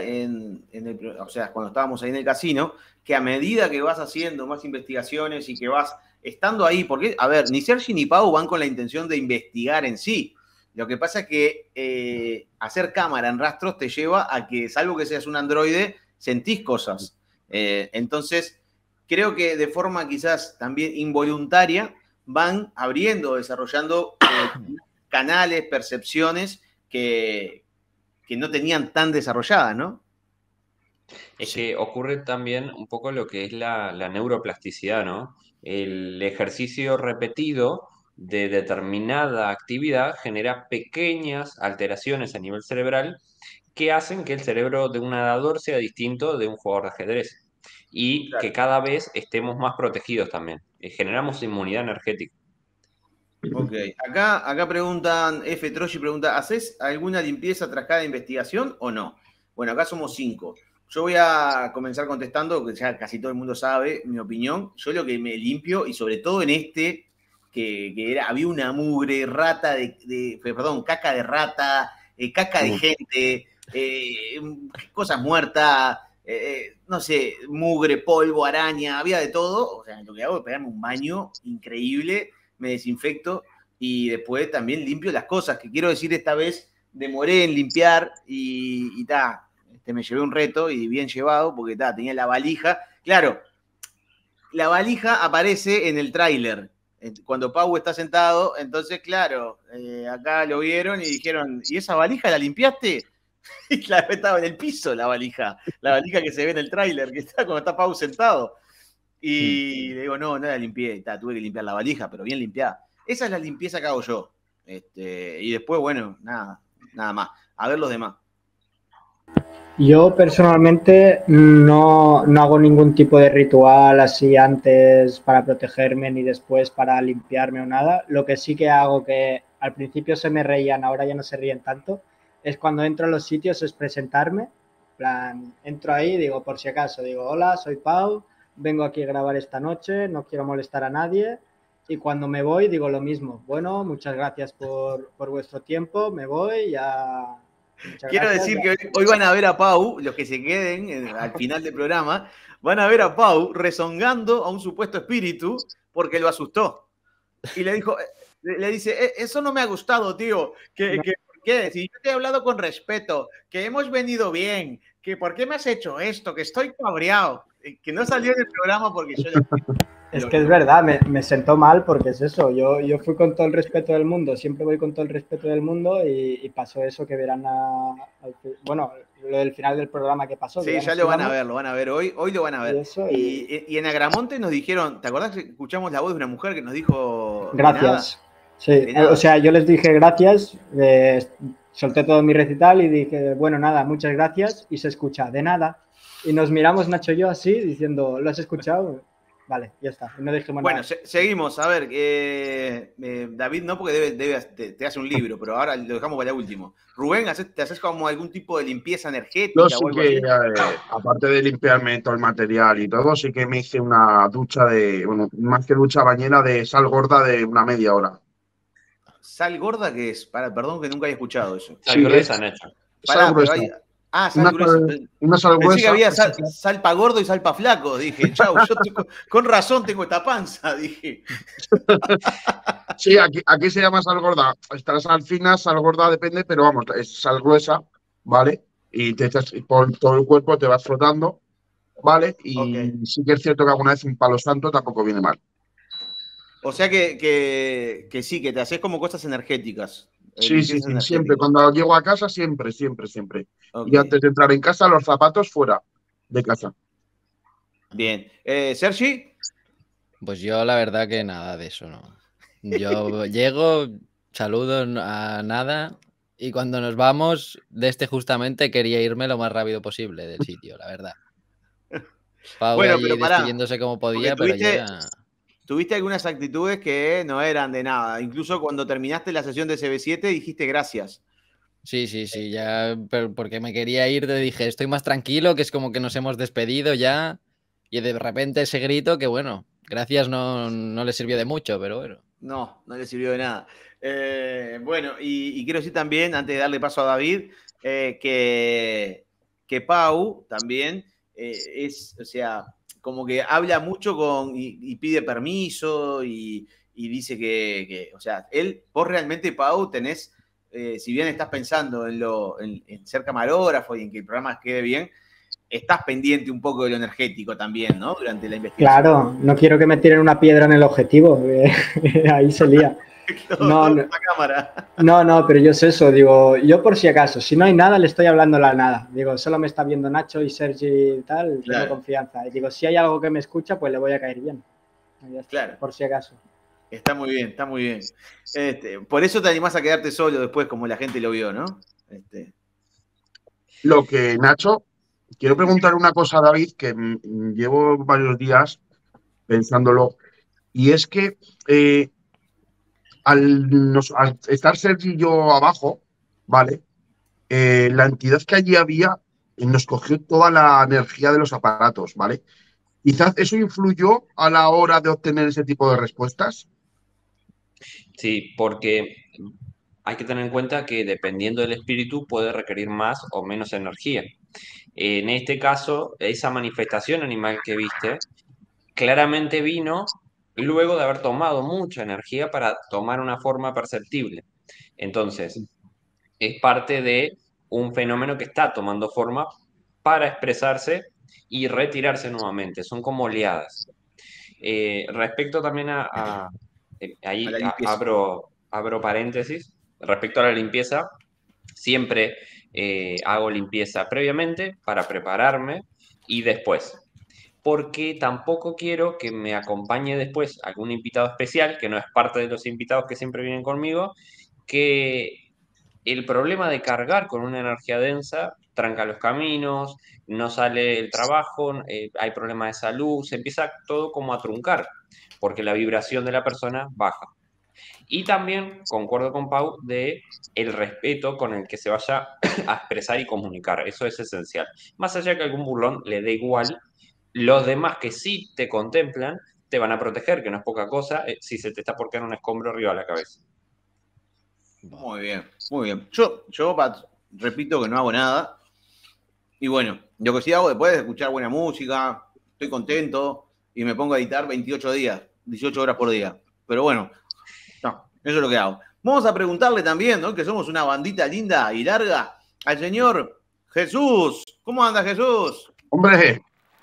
S1: o sea, cuando estábamos ahí en el casino, que a medida que vas haciendo más investigaciones y que vas estando ahí, porque, a ver, ni Sergi ni Pau van con la intención de investigar en sí. Lo que pasa es que hacer cámara en rastros te lleva a que, salvo que seas un androide, sentís cosas. Entonces, creo que de forma quizás también involuntaria van abriendo, desarrollando canales, percepciones que no tenían tan desarrolladas, ¿no?
S2: Es que ocurre también un poco lo que es la neuroplasticidad, ¿no? El ejercicio repetido de determinada actividad genera pequeñas alteraciones a nivel cerebral que hacen que el cerebro de un nadador sea distinto de un jugador de ajedrez y que cada vez estemos más protegidos también. Generamos inmunidad energética.
S1: Ok, acá preguntan, F. Troshi pregunta, ¿haces alguna limpieza tras cada investigación o no? Bueno, acá somos 5. Yo voy a comenzar contestando, que ya casi todo el mundo sabe mi opinión. Yo lo que me limpio, y sobre todo en este, que había una mugre, caca de rata, caca de gente, cosas muertas, no sé, mugre, polvo, araña, había de todo. O sea, lo que hago es pegarme un baño increíble, me desinfecto y después también limpio las cosas, que quiero decir, esta vez demoré en limpiar y me llevé un reto y bien llevado, porque tenía la valija. Claro, la valija aparece en el tráiler, cuando Pau está sentado, entonces, claro, acá lo vieron y dijeron, ¿y esa valija la limpiaste? Y claro, estaba en el piso la valija que se ve en el tráiler, que está cuando está Pau sentado. Y le digo, no la limpié, tuve que limpiar la valija, pero bien limpiada. Esa es la limpieza que hago yo. Y después, bueno, nada más. A ver los demás.
S3: Yo personalmente no hago ningún tipo de ritual así antes para protegerme ni después para limpiarme o nada. Lo que sí que hago, que al principio se me reían, ahora ya no se ríen tanto, es cuando entro a los sitios es presentarme. En plan, entro ahí, digo, por si acaso, digo, hola, soy Pau, vengo aquí a grabar esta noche, no quiero molestar a nadie. Y cuando me voy digo lo mismo, bueno, muchas gracias por vuestro tiempo, me voy, ya...
S1: Quiero decir que hoy van a ver a Pau, los que se queden al final del programa, van a ver a Pau rezongando a un supuesto espíritu porque lo asustó. Y le dice, eso no me ha gustado, tío, ¿por qué? Si yo te he hablado con respeto, que hemos venido bien, que ¿por qué me has hecho esto? Que estoy cabreado, que no salió en el programa porque yo...
S3: Es que es verdad, me sentó mal porque es eso, yo fui con todo el respeto del mundo, siempre voy con todo el respeto del mundo y pasó eso que verán bueno, lo del final del programa que pasó.
S1: Sí, ya lo van a ver, hoy lo van a ver. Y en Agramonte nos dijeron, ¿te acordás que escuchamos la voz de una mujer que nos dijo...
S3: Gracias, sí, o sea, yo les dije gracias, solté todo mi recital y dije, bueno, nada, muchas gracias, y se escucha, de nada. Y nos miramos Nacho y yo así, diciendo, ¿lo has escuchado? Vale, ya está. No dijimos
S1: bueno,
S3: nada.
S1: Seguimos. A ver, David no, porque te hace un libro, pero ahora lo dejamos para el último. Rubén, ¿te haces como algún tipo de limpieza energética?
S5: Yo sí que, aparte de limpiarme todo el material y todo, sí que me hice una ducha más que ducha, bañera de sal gorda de una media hora.
S1: ¿Sal gorda qué es? Perdón que nunca había escuchado eso.
S2: Sal gruesa, Nacho.
S5: Sal gruesa.
S1: Sal gruesa.
S5: Una sal gruesa.
S1: Pensé que había sal pa' gordo y sal pa' flaco. Dije, chau, con razón tengo esta panza, dije.
S5: Sí, aquí se llama sal gorda. Está la sal fina, sal gorda depende, pero vamos, es sal gruesa, ¿vale? Y te echas por todo el cuerpo, te vas frotando, ¿vale? Y sí que es cierto que alguna vez un palo santo tampoco viene mal.
S1: O sea que sí, que te haces como cosas energéticas.
S5: Sí, siempre. Cuando llego a casa, siempre. Okay. Y antes de entrar en casa, los zapatos fuera de casa.
S1: Bien. ¿Sergi?
S4: Pues yo la verdad que nada de eso, no. Yo llego, saludo a nada y cuando nos vamos, justamente quería irme lo más rápido posible del sitio, la verdad. Pau allí despidiéndose como podía, pero ya...
S1: Tuviste algunas actitudes que no eran de nada. Incluso cuando terminaste la sesión de CB7 dijiste gracias.
S4: Sí, ya, pero porque me quería ir, te dije, estoy más tranquilo, que es como que nos hemos despedido ya, y de repente ese grito que, bueno, gracias no le sirvió de mucho, pero bueno.
S1: No le sirvió de nada. Bueno, y quiero decir también, antes de darle paso a David, que Pau también o sea, como que habla mucho y pide permiso y dice que, o sea, vos realmente, Pau, tenés, si bien estás pensando en ser camarógrafo y en que el programa quede bien, estás pendiente un poco de lo energético también, ¿no? Durante la investigación.
S3: Claro, no quiero que me tiren una piedra en el objetivo, ahí se lía. No, pero yo sé eso, digo, yo por si acaso, si no hay nada, le estoy hablando a la nada. Digo, solo me está viendo Nacho y Sergi y tal, tengo confianza. Y digo, si hay algo que me escucha, pues le voy a caer bien.
S1: Claro.
S3: Por si acaso.
S1: Está muy bien, está muy bien. Por eso te animás a quedarte solo después, como la gente lo vio, ¿no?
S5: Lo que, Nacho, quiero preguntar una cosa a David, que llevo varios días pensándolo, y es que al estar Sergi y yo abajo, ¿vale? La entidad que allí había nos cogió toda la energía de los aparatos, ¿vale? Quizás eso influyó a la hora de obtener ese tipo de respuestas.
S2: Sí, porque hay que tener en cuenta que dependiendo del espíritu puede requerir más o menos energía. En este caso, esa manifestación animal que viste claramente vino luego de haber tomado mucha energía para tomar una forma perceptible. Entonces, es parte de un fenómeno que está tomando forma para expresarse y retirarse nuevamente. Son como oleadas. Respecto también ahí abro paréntesis, respecto a la limpieza, siempre hago limpieza previamente para prepararme y después. Porque tampoco quiero que me acompañe después algún invitado especial, que no es parte de los invitados que siempre vienen conmigo, que el problema de cargar con una energía densa tranca los caminos, no sale el trabajo, hay problemas de salud, se empieza todo como a truncar, porque la vibración de la persona baja. Y también concuerdo con Pau de el respeto con el que se vaya a expresar y comunicar. Eso es esencial. Más allá que algún burlón le dé igual, los demás que sí te contemplan te van a proteger, que no es poca cosa, si se te está por caer un escombro arriba de la cabeza.
S1: Muy bien, muy bien. Yo repito que no hago nada. Y bueno, lo que sí hago después es escuchar buena música, estoy contento y me pongo a editar 28 días, 18 horas por día. Pero bueno, no, eso es lo que hago. Vamos a preguntarle también, ¿no? Que somos una bandita linda y larga, al señor Jesús. ¿Cómo anda, Jesús?
S5: ¡Hombre!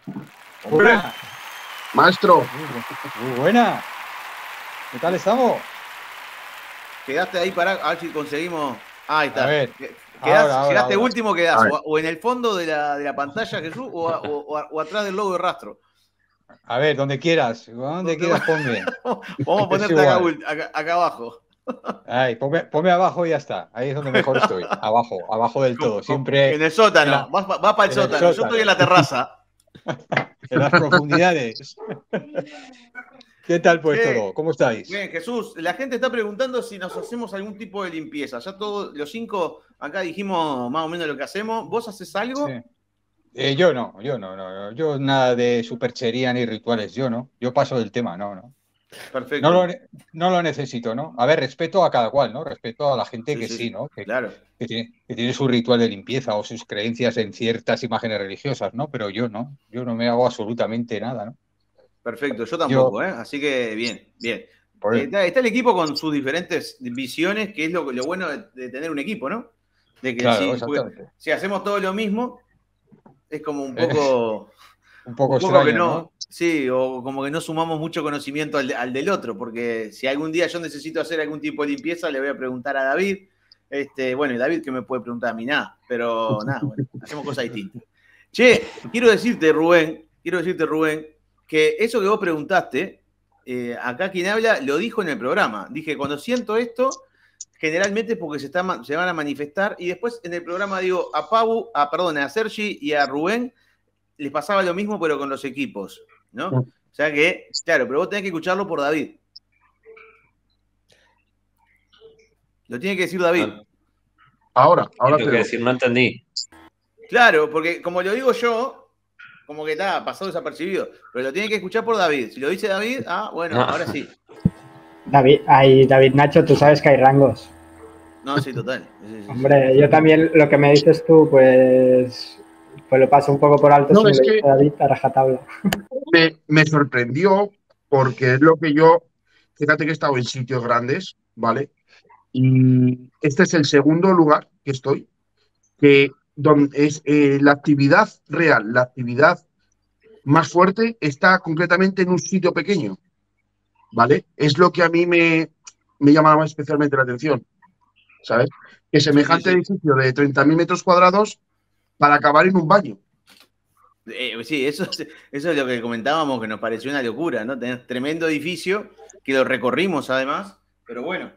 S5: Maestro.
S8: Muy buena. ¿Qué tal estamos?
S1: Quedaste ahí para a ver si conseguimos. Ahí está.
S8: A ver,
S1: llegaste último, quedás o en el fondo de la pantalla, Jesús, o atrás del logo de rastro.
S8: A ver, donde quieras ponme.
S1: Vamos a ponerte acá abajo.
S8: Ay, ponme abajo y ya está. Ahí es donde mejor estoy. Abajo del todo. Siempre.
S1: En el sótano. Vas para el sótano. Yo estoy en la terraza.
S8: En las profundidades. ¿Qué tal pues todo? ¿Cómo estáis?
S1: Bien, Jesús, la gente está preguntando si nos hacemos algún tipo de limpieza. Ya todos los 5 acá dijimos más o menos lo que hacemos. ¿Vos haces algo?
S8: Sí. Yo no. Yo nada de superchería ni rituales, yo no. Yo paso del tema, no.
S1: Perfecto.
S8: No lo necesito, ¿no? A ver, respeto a cada cual, ¿no? Respeto a la gente sí, ¿no?
S1: Claro.
S8: Que tiene su ritual de limpieza o sus creencias en ciertas imágenes religiosas, ¿no? Pero yo no. Yo no me hago absolutamente nada, ¿no?
S1: Perfecto, yo tampoco, ¿eh? Así que bien. Está el equipo con sus diferentes visiones, que es lo bueno de tener un equipo, ¿no? De que
S8: claro, exactamente.
S1: Si hacemos todo lo mismo, es como un poco...
S8: un poco extraño,
S1: que no. Sí, o como que no sumamos mucho conocimiento al del otro, porque si algún día yo necesito hacer algún tipo de limpieza, le voy a preguntar a David. Bueno, y David que me puede preguntar a mí, nada, pero nada, bueno, hacemos cosas distintas. Che, quiero decirte, Rubén, que eso que vos preguntaste, acá quien habla lo dijo en el programa. Dije, cuando siento esto, generalmente es porque se van a manifestar, y después en el programa digo a Sergi y a Rubén les pasaba lo mismo, pero con los equipos, ¿no? O sea que, claro, pero vos tenés que escucharlo por David. Lo tiene que decir David.
S5: Ahora
S2: tengo que decir, no entendí.
S1: Claro, porque como lo digo yo, como que está pasado desapercibido, pero lo tiene que escuchar por David. Si lo dice David, bueno, ahora sí.
S3: David Nacho, tú sabes que hay rangos.
S1: No, sí, total. Sí.
S3: Hombre, yo también lo que me dices tú, pues lo paso un poco por alto.
S5: No,
S3: si
S5: es
S3: me lo
S5: que
S3: dice David, a rajatabla.
S5: Me sorprendió porque es lo que yo, fíjate que he estado en sitios grandes, ¿vale? Y este es el segundo lugar que estoy, que donde es la actividad real, la actividad más fuerte está concretamente en un sitio pequeño, ¿vale? Es lo que a mí me llamaba especialmente la atención, ¿sabes? Que semejante edificio de 30.000 metros cuadrados para acabar en un baño.
S1: Sí, eso es lo que comentábamos, que nos pareció una locura, ¿no? Tener tremendo edificio, que lo recorrimos además, pero bueno,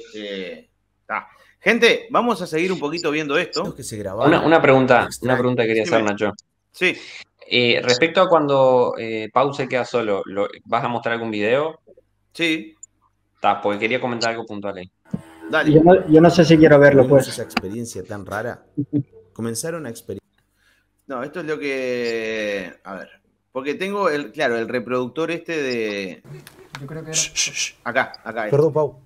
S1: Gente, vamos a seguir un poquito viendo esto.
S9: Que se grabaron.
S2: Una pregunta quería hacer, Nacho.
S1: Sí.
S2: Respecto a cuando Pau se queda solo, ¿vas a mostrar algún video?
S1: Sí.
S2: Porque quería comentar algo puntual ahí.
S1: Dale.
S3: Yo no sé si quiero verlo, pues.
S9: Esa experiencia tan rara. Comenzaron a experimentar.
S1: No, esto es lo que... A ver. Porque tengo, el reproductor este de...
S10: Yo creo que era...
S1: Acá.
S9: Perdón, Pau.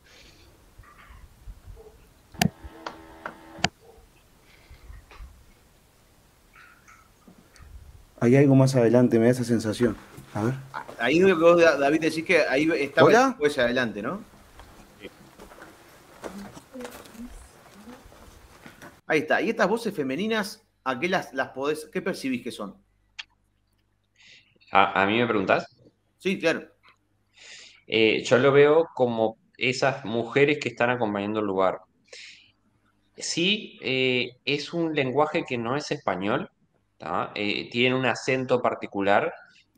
S9: Hay algo más adelante, me da esa sensación. A ver.
S1: Ahí es lo que vos, David, decís que ahí estaba después adelante, ¿no? Ahí está. ¿Y estas voces femeninas, a qué las podés, qué percibís que son?
S2: ¿A mí me preguntás?
S1: Sí, claro.
S2: Yo lo veo como esas mujeres que están acompañando el lugar. Sí, es un lenguaje que no es español, ¿tá? Tiene un acento particular,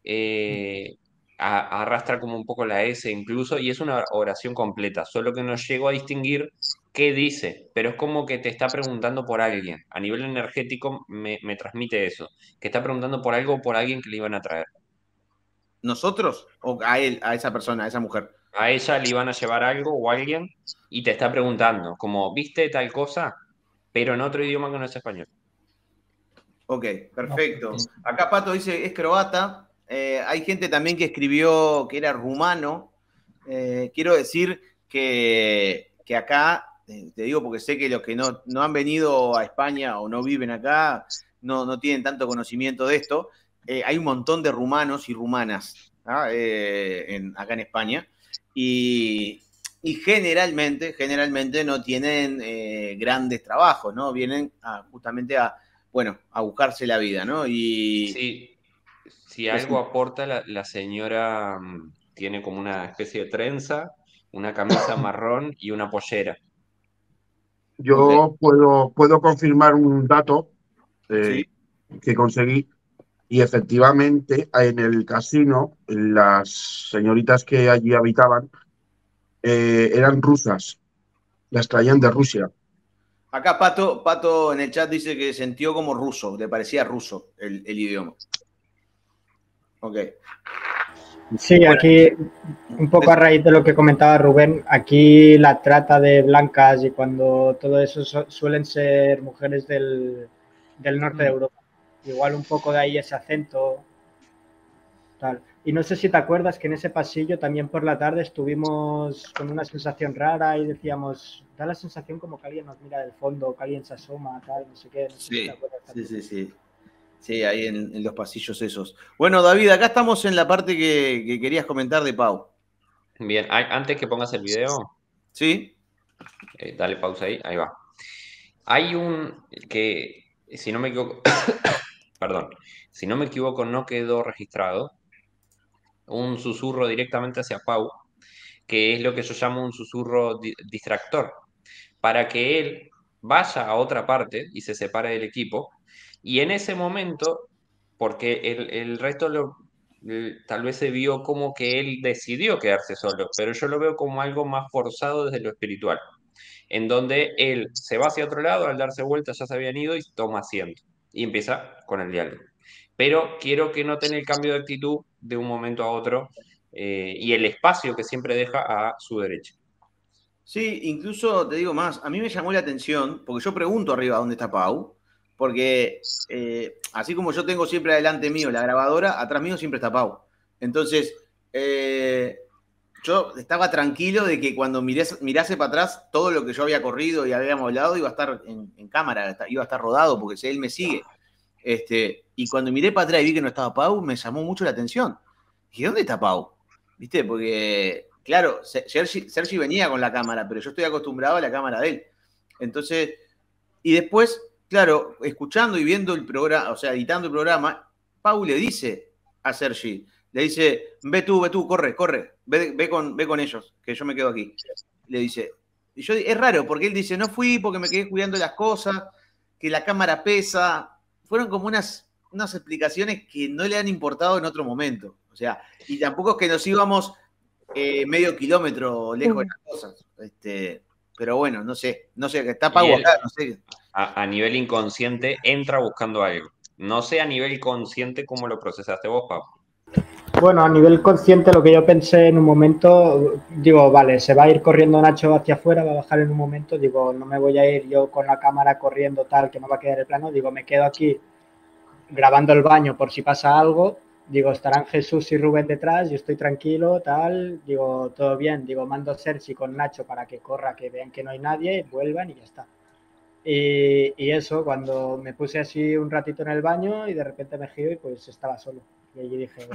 S2: arrastra como un poco la S incluso, y es una oración completa, solo que no llego a distinguir qué dice, pero es como que te está preguntando por alguien. A nivel energético me transmite eso, que está preguntando por algo o por alguien que le iban a traer.
S1: ¿Nosotros? ¿O a él, a esa persona, a esa mujer?
S2: A ella le iban a llevar algo o alguien y te está preguntando, como, ¿viste tal cosa? Pero en otro idioma que no es español.
S1: Ok, perfecto. Acá Pato dice, es croata. Hay gente también que escribió que era rumano. Quiero decir que acá, te digo porque sé que los que no han venido a España o no viven acá, no tienen tanto conocimiento de esto. Hay un montón de rumanos y rumanas, ¿ah? Acá en España. Y generalmente no tienen grandes trabajos, ¿no? Vienen justamente a buscarse la vida, ¿no? Y
S2: sí, si algo aporta, la señora tiene como una especie de trenza, una camisa marrón y una pollera.
S5: Yo puedo confirmar un dato que conseguí, y efectivamente en el casino las señoritas que allí habitaban eran rusas, las traían de Rusia.
S1: Acá Pato en el chat dice que sintió como ruso, le parecía ruso el idioma. Ok.
S3: Sí, aquí, un poco a raíz de lo que comentaba Rubén, aquí la trata de blancas y cuando todo eso suelen ser mujeres del norte de Europa. Igual un poco de ahí ese acento. Tal. Y no sé si te acuerdas que en ese pasillo también por la tarde estuvimos con una sensación rara y decíamos, da la sensación como que alguien nos mira del fondo, que alguien se asoma, tal, no sé qué. No sé si te acuerdas también.
S1: Sí, ahí en los pasillos esos. Bueno, David, acá estamos en la parte que querías comentar de Pau.
S2: Bien, antes que pongas el video.
S1: Sí.
S2: Dale pausa ahí va. Hay un que, si no me equivoco, perdón, si no me equivoco, no quedó registrado. Un susurro directamente hacia Pau, que es lo que yo llamo un susurro distractor, para que él vaya a otra parte y se separe del equipo, y en ese momento, porque el resto tal vez se vio como que él decidió quedarse solo, pero yo lo veo como algo más forzado desde lo espiritual, en donde él se va hacia otro lado, al darse vuelta ya se habían ido y toma asiento, y empieza con el diálogo. Pero quiero que noten el cambio de actitud de un momento a otro y el espacio que siempre deja a su derecha.
S1: Sí, incluso te digo más, a mí me llamó la atención, porque yo pregunto arriba dónde está Pau, porque así como yo tengo siempre adelante mío la grabadora, atrás mío siempre está Pau. Entonces, yo estaba tranquilo de que cuando mirase para atrás, todo lo que yo había corrido y habíamos hablado iba a estar en cámara, iba a estar rodado, porque él me sigue. Y cuando miré para atrás y vi que no estaba Pau, me llamó mucho la atención. Dije, ¿dónde está Pau? ¿Viste? Porque, claro, Sergi venía con la cámara, pero yo estoy acostumbrado a la cámara de él. Entonces, y después, claro, escuchando y viendo el programa, o sea, editando el programa, Pau le dice a Sergi, le dice, ve tú, corre, ve con ellos, que yo me quedo aquí. Le dice, y yo, es raro, porque él dice, no fui porque me quedé cuidando las cosas, que la cámara pesa. Fueron como unas explicaciones que no le han importado en otro momento. O sea, y tampoco es que nos íbamos medio kilómetro lejos de las cosas. Pero bueno, no sé, que está Pau acá, no sé.
S2: A nivel inconsciente entra buscando algo. No sé a nivel consciente cómo lo procesaste vos, Pau.
S3: Bueno, a nivel consciente lo que yo pensé en un momento, digo, vale, se va a ir corriendo Nacho hacia afuera, va a bajar en un momento, digo, no me voy a ir yo con la cámara corriendo tal, que no va a quedar el plano, digo, me quedo aquí grabando el baño por si pasa algo, digo, estarán Jesús y Rubén detrás, yo estoy tranquilo, tal, digo, todo bien, digo, mando a Sergi con Nacho para que corra, que vean que no hay nadie, vuelvan y ya está. Y eso, cuando me puse así un ratito en el baño y de repente me giro y pues estaba solo. Y allí dije,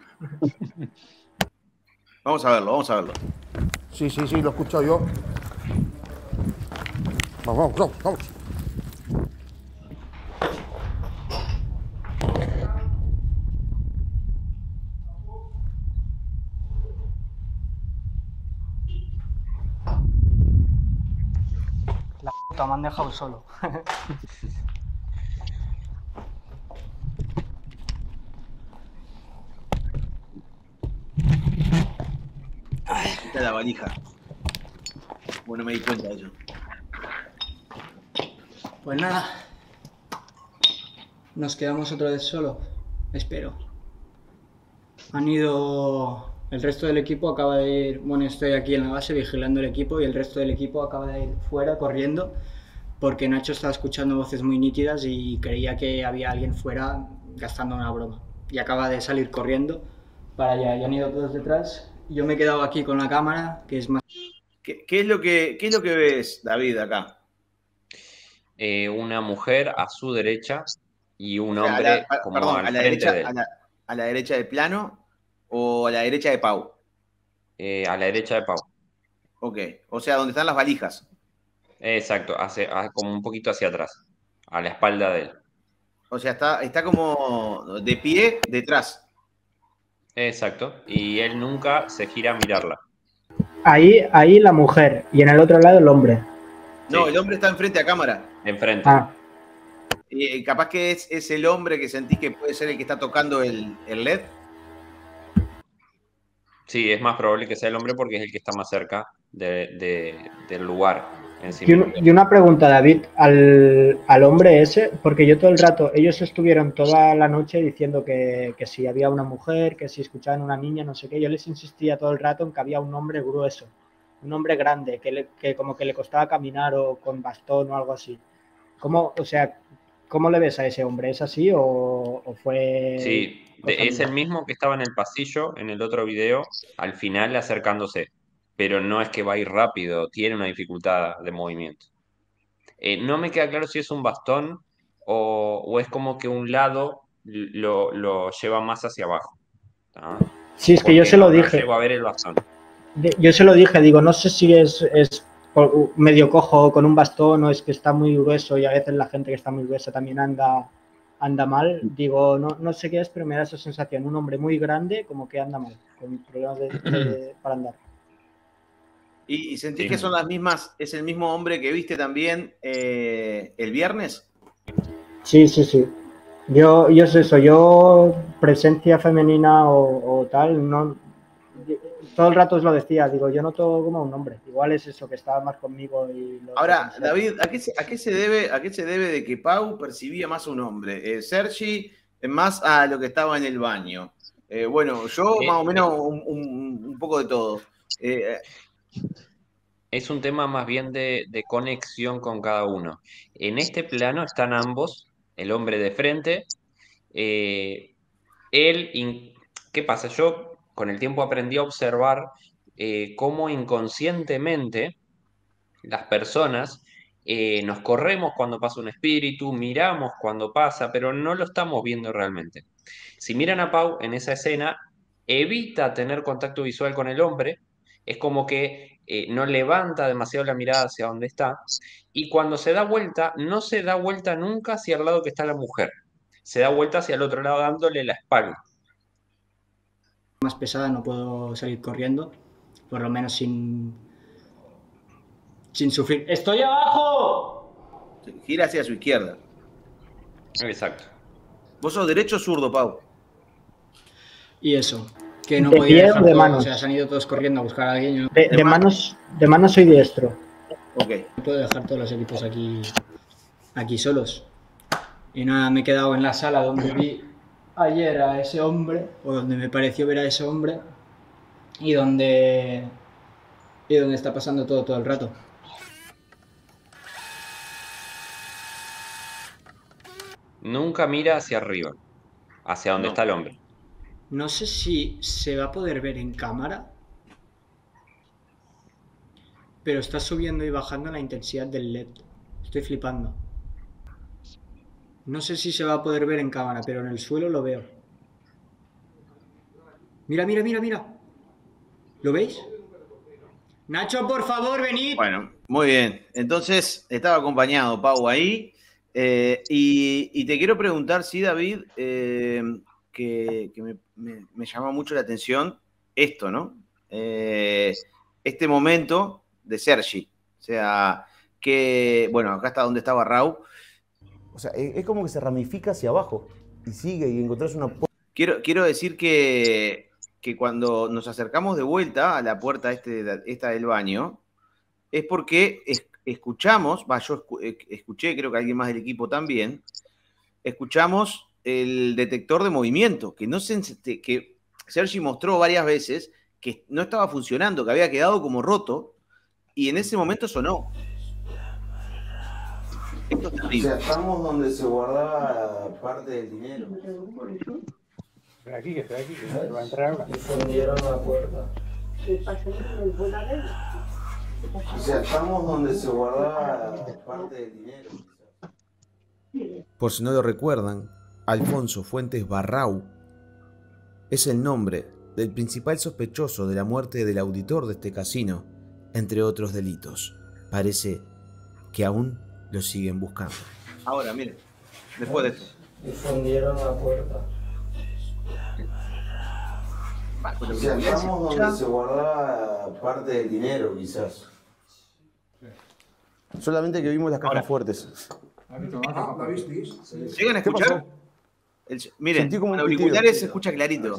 S1: Vamos a verlo.
S7: Sí, lo he escuchado yo. Vamos.
S3: La puta, me han dejado solo.
S1: Está la valija. Bueno, me di cuenta de eso.
S10: Pues nada. Nos quedamos otra vez solo. Espero. Han ido... El resto del equipo acaba de ir... Bueno, estoy aquí en la base vigilando el equipo y el resto del equipo acaba de ir fuera corriendo porque Nacho estaba escuchando voces muy nítidas y creía que había alguien fuera gastando una broma. Y acaba de salir corriendo para allá. Y han ido todos detrás. Yo me he quedado aquí con la cámara, que es más...
S1: ¿Qué es lo que ves, David, acá?
S2: Una mujer a su derecha y un hombre como al frente de él.
S1: ¿A la derecha del plano o a la derecha de Pau?
S2: A la derecha de Pau.
S1: Ok, o sea, donde están las valijas.
S2: Exacto, como un poquito hacia atrás, a la espalda de él.
S1: O sea, está como de pie detrás.
S2: Exacto, y él nunca se gira a mirarla.
S3: Ahí la mujer y en el otro lado el hombre.
S1: No,
S2: Sí.
S1: el hombre está enfrente a cámara.
S2: Enfrente.
S1: Capaz que es el hombre que sentís que puede ser el que está tocando el LED.
S2: Sí, es más probable que sea el hombre porque es el que está más cerca del lugar en sí
S3: Y una pregunta, David, al hombre ese, porque yo todo el rato, ellos estuvieron toda la noche diciendo que si había una mujer, que si escuchaban una niña, no sé qué, yo les insistía todo el rato en que había un hombre grueso, un hombre grande, que como que le costaba caminar o con bastón o algo así. ¿Cómo le ves a ese hombre? ¿Es así o fue...?
S2: Sí, es el mismo que estaba en el pasillo en el otro video, al final acercándose, pero no es que va a ir rápido, tiene una dificultad de movimiento. No me queda claro si es un bastón o es como que un lado lo lleva más hacia abajo. ¿Ah?
S3: Sí, es que yo se lo dije.
S2: No llego a ver el bastón.
S3: Yo se lo dije, digo, no sé si es medio cojo con un bastón o es que está muy grueso y a veces la gente que está muy gruesa también anda mal. Digo, no sé qué es, pero me da esa sensación. Un hombre muy grande como que anda mal, con problemas para andar.
S1: ¿Y sentís que son las mismas, es el mismo hombre que viste también el viernes?
S3: Sí. Yo es eso, yo presencia femenina o tal, no... Todo el rato os lo decía, digo, yo noto como un hombre. Igual es eso, que estaba más conmigo y...
S1: Ahora, David, ¿a qué se debe de que Pau percibía más a un hombre? Sergi, más a lo que estaba en el baño. Bueno, yo más o menos un poco de todo.
S2: Es un tema más bien de conexión con cada uno. En este plano están ambos, el hombre de frente. ¿Qué pasa? Yo con el tiempo aprendí a observar cómo inconscientemente las personas nos corremos cuando pasa un espíritu, miramos cuando pasa, pero no lo estamos viendo realmente. Si miran a Pau en esa escena, evita tener contacto visual con el hombre, es como que no levanta demasiado la mirada hacia donde está, y cuando se da vuelta, no se da vuelta nunca hacia el lado que está la mujer, se da vuelta hacia el otro lado dándole la espalda.
S10: Más pesada no puedo salir corriendo, por lo menos sin sufrir. ¡Estoy abajo!
S1: Gira hacia su izquierda.
S2: Exacto.
S1: ¿Vos sos derecho o zurdo, Pau?
S10: Y eso, que no
S3: ¿De
S10: podía
S3: pie o
S10: dejar
S3: de
S10: todo,
S3: manos?
S10: o sea, se han ido todos corriendo a buscar a alguien. Yo
S3: De manos soy diestro.
S1: Ok.
S10: no puedo dejar todos los equipos aquí solos. Y nada, me he quedado en la sala donde vi ayer a ese hombre, o donde me pareció ver a ese hombre, y donde está pasando todo el rato.
S2: Nunca mira hacia arriba, hacia donde está el hombre.
S10: No sé si se va a poder ver en cámara, pero está subiendo y bajando la intensidad del LED. Estoy flipando. No sé si se va a poder ver en cámara, pero en el suelo lo veo. Mira, mira, mira, mira. ¿Lo veis? Nacho, por favor, venid.
S1: Bueno, muy bien. Entonces, estaba acompañado Pau ahí. Y te quiero preguntar, sí, David, que me llama mucho la atención esto, ¿no? Este momento de Sergi. O sea, que, bueno, acá está donde estaba Raúl.
S7: O sea, es como que se ramifica hacia abajo y sigue y encontrás una puerta.
S1: Quiero decir que cuando nos acercamos de vuelta a la puerta esta del baño, es porque escuchamos, yo escuché, creo que alguien más del equipo también, escuchamos el detector de movimiento, que Sergi mostró varias veces que no estaba funcionando, que había quedado como roto, y en ese momento sonó. Esto es terrible.
S9: O sea, estamos donde se guardaba parte del dinero.
S8: Espera aquí, que va a entrar ahora.
S9: Y fundieron la puerta. O sea, estamos donde se guardaba parte del dinero.
S11: Por si no lo recuerdan, Alfonso Fuentes Barrau es el nombre del principal sospechoso de la muerte del auditor de este casino, entre otros delitos. Parece que aún lo siguen buscando.
S1: Ahora, miren, después de esto.
S9: Y fundieron la puerta. O sea, estamos donde se guardaba parte del dinero, quizás.
S7: Solamente que vimos las cajas fuertes.
S8: ¿La visteis?
S1: ¿Llegan a
S7: ¿Qué
S1: escuchar?
S7: pasó?
S1: Miren,
S7: Sentí como
S1: con
S7: un pitido.
S1: auriculares se escucha clarito.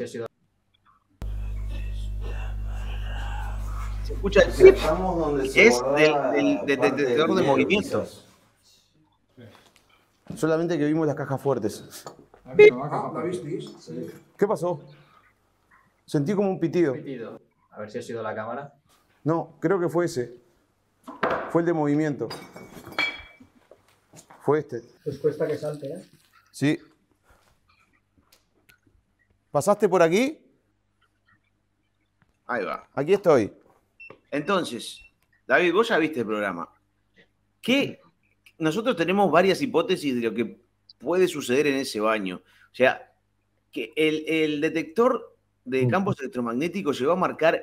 S1: Se escucha el pip.
S9: Estamos donde se
S1: Es
S9: guardaba
S1: del
S9: parte del
S1: detector de
S9: dinero,
S1: movimiento.
S9: quizás.
S7: Solamente que vimos las cajas fuertes.
S8: ¿La visteis?
S7: ¿Qué pasó? Sentí como un pitido.
S4: A ver si ha sido la cámara.
S7: No, creo que fue ese. Fue el de movimiento. Fue este.
S10: Pues cuesta que salte, ¿eh?
S7: Sí. ¿Pasaste por aquí?
S1: Ahí va.
S7: Aquí estoy.
S1: Entonces, David, vos ya viste el programa. Nosotros tenemos varias hipótesis de lo que puede suceder en ese baño. O sea, que el detector de campos electromagnéticos llegó a marcar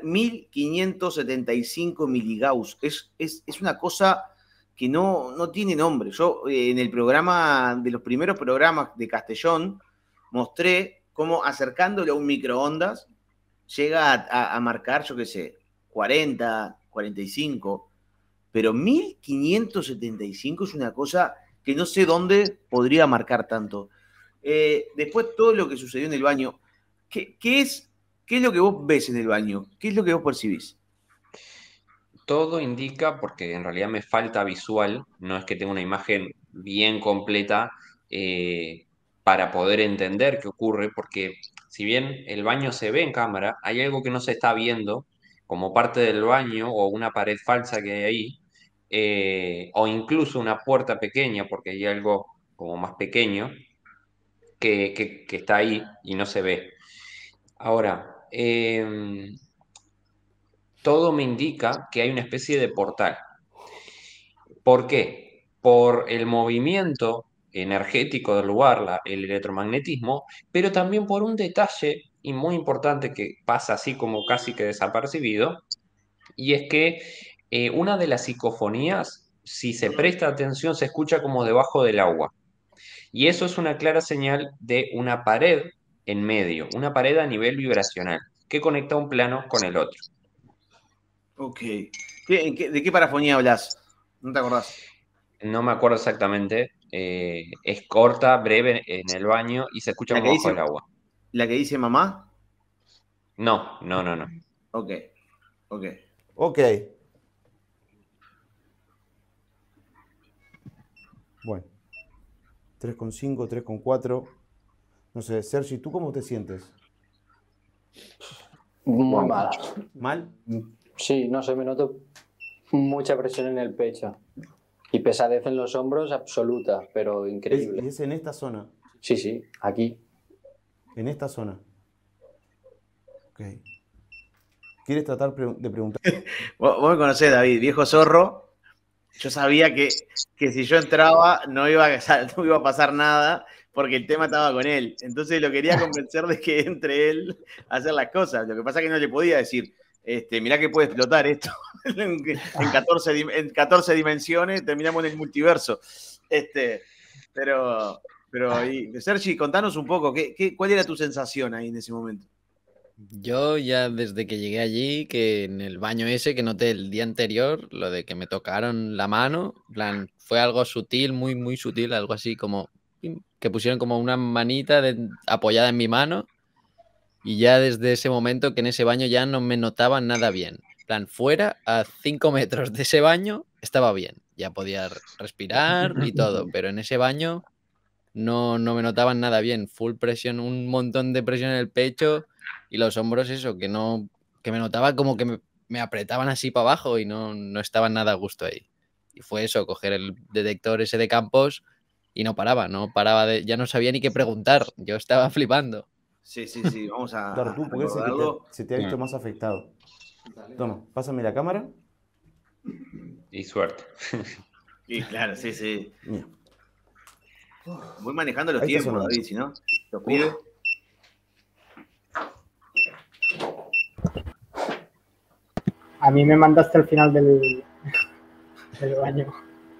S1: 1575 miligauss. Es una cosa que no tiene nombre. Yo en el programa, de los primeros programas de Castellón, mostré cómo acercándolo a un microondas llega a marcar, yo qué sé, 40, 45, pero 1575 es una cosa que no sé dónde podría marcar tanto. Después todo lo que sucedió en el baño, ¿qué es lo que vos ves en el baño? ¿Qué es lo que vos percibís?
S2: Todo indica, porque en realidad me falta visual, no es que tenga una imagen bien completa para poder entender qué ocurre, porque si bien el baño se ve en cámara, hay algo que no se está viendo como parte del baño o una pared falsa que hay ahí, o incluso una puerta pequeña, porque hay algo como más pequeño que está ahí y no se ve. Ahora, todo me indica que hay una especie de portal. ¿Por qué? Por el movimiento energético del lugar, el electromagnetismo, pero también por un detalle y muy importante que pasa así como casi que desapercibido, y es que una de las psicofonías, si se presta atención, se escucha como debajo del agua. Y eso es una clara señal de una pared en medio, una pared a nivel vibracional, que conecta un plano con el otro.
S1: Ok. ¿De qué parafonía hablas? ¿No te acordás?
S2: No me acuerdo exactamente. Es corta, breve en el baño y se escucha
S1: ¿La que
S2: como bajo
S1: dice,
S2: el agua.
S1: la que dice mamá?
S2: No.
S1: Ok.
S11: Ok. Bueno. 3,5, 3,4. No sé, Sergi, ¿tú cómo te sientes?
S10: Muy mal.
S11: ¿Mal?
S10: Sí, no sé, me noto mucha presión en el pecho. Y pesadez en los hombros absoluta, pero increíble.
S11: ¿Y es en esta zona?
S10: Sí, aquí.
S11: En esta zona. Ok. ¿Quieres tratar de preguntar?
S1: Vos me conocés, David, viejo zorro. Yo sabía que si yo entraba no iba a pasar nada porque el tema estaba con él. Entonces lo quería convencer de que entre él a hacer las cosas. Lo que pasa es que no le podía decir, mirá que puede explotar esto. en 14 dimensiones terminamos en el multiverso. Pero Sergi, contanos un poco, ¿cuál era tu sensación ahí en ese momento?
S4: Yo ya desde que llegué allí, que en el baño ese que noté el día anterior, lo de que me tocaron la mano, en plan, fue algo sutil, muy, muy sutil, algo así como que pusieron como una manita apoyada en mi mano y ya desde ese momento que en ese baño ya no me notaba nada bien. En plan, fuera a 5 metros de ese baño estaba bien, ya podía respirar y todo, pero en ese baño no me notaban nada bien, full presión, un montón de presión en el pecho y los hombros eso, que me notaba como que me apretaban así para abajo y no estaban nada a gusto ahí. Y fue eso, coger el detector ese de campos y no paraba, ya no sabía ni qué preguntar, yo estaba flipando.
S1: Sí, vamos a
S11: Claro, tú, porque se te ha visto más afectado. Toma, pásame la cámara.
S2: Y suerte.
S1: Y claro, sí.
S11: Mira.
S1: Voy manejando los
S11: Ahí está
S1: tiempos,
S11: sonando.
S1: David, si no, los pibes.
S3: A mí me mandaste al final del baño.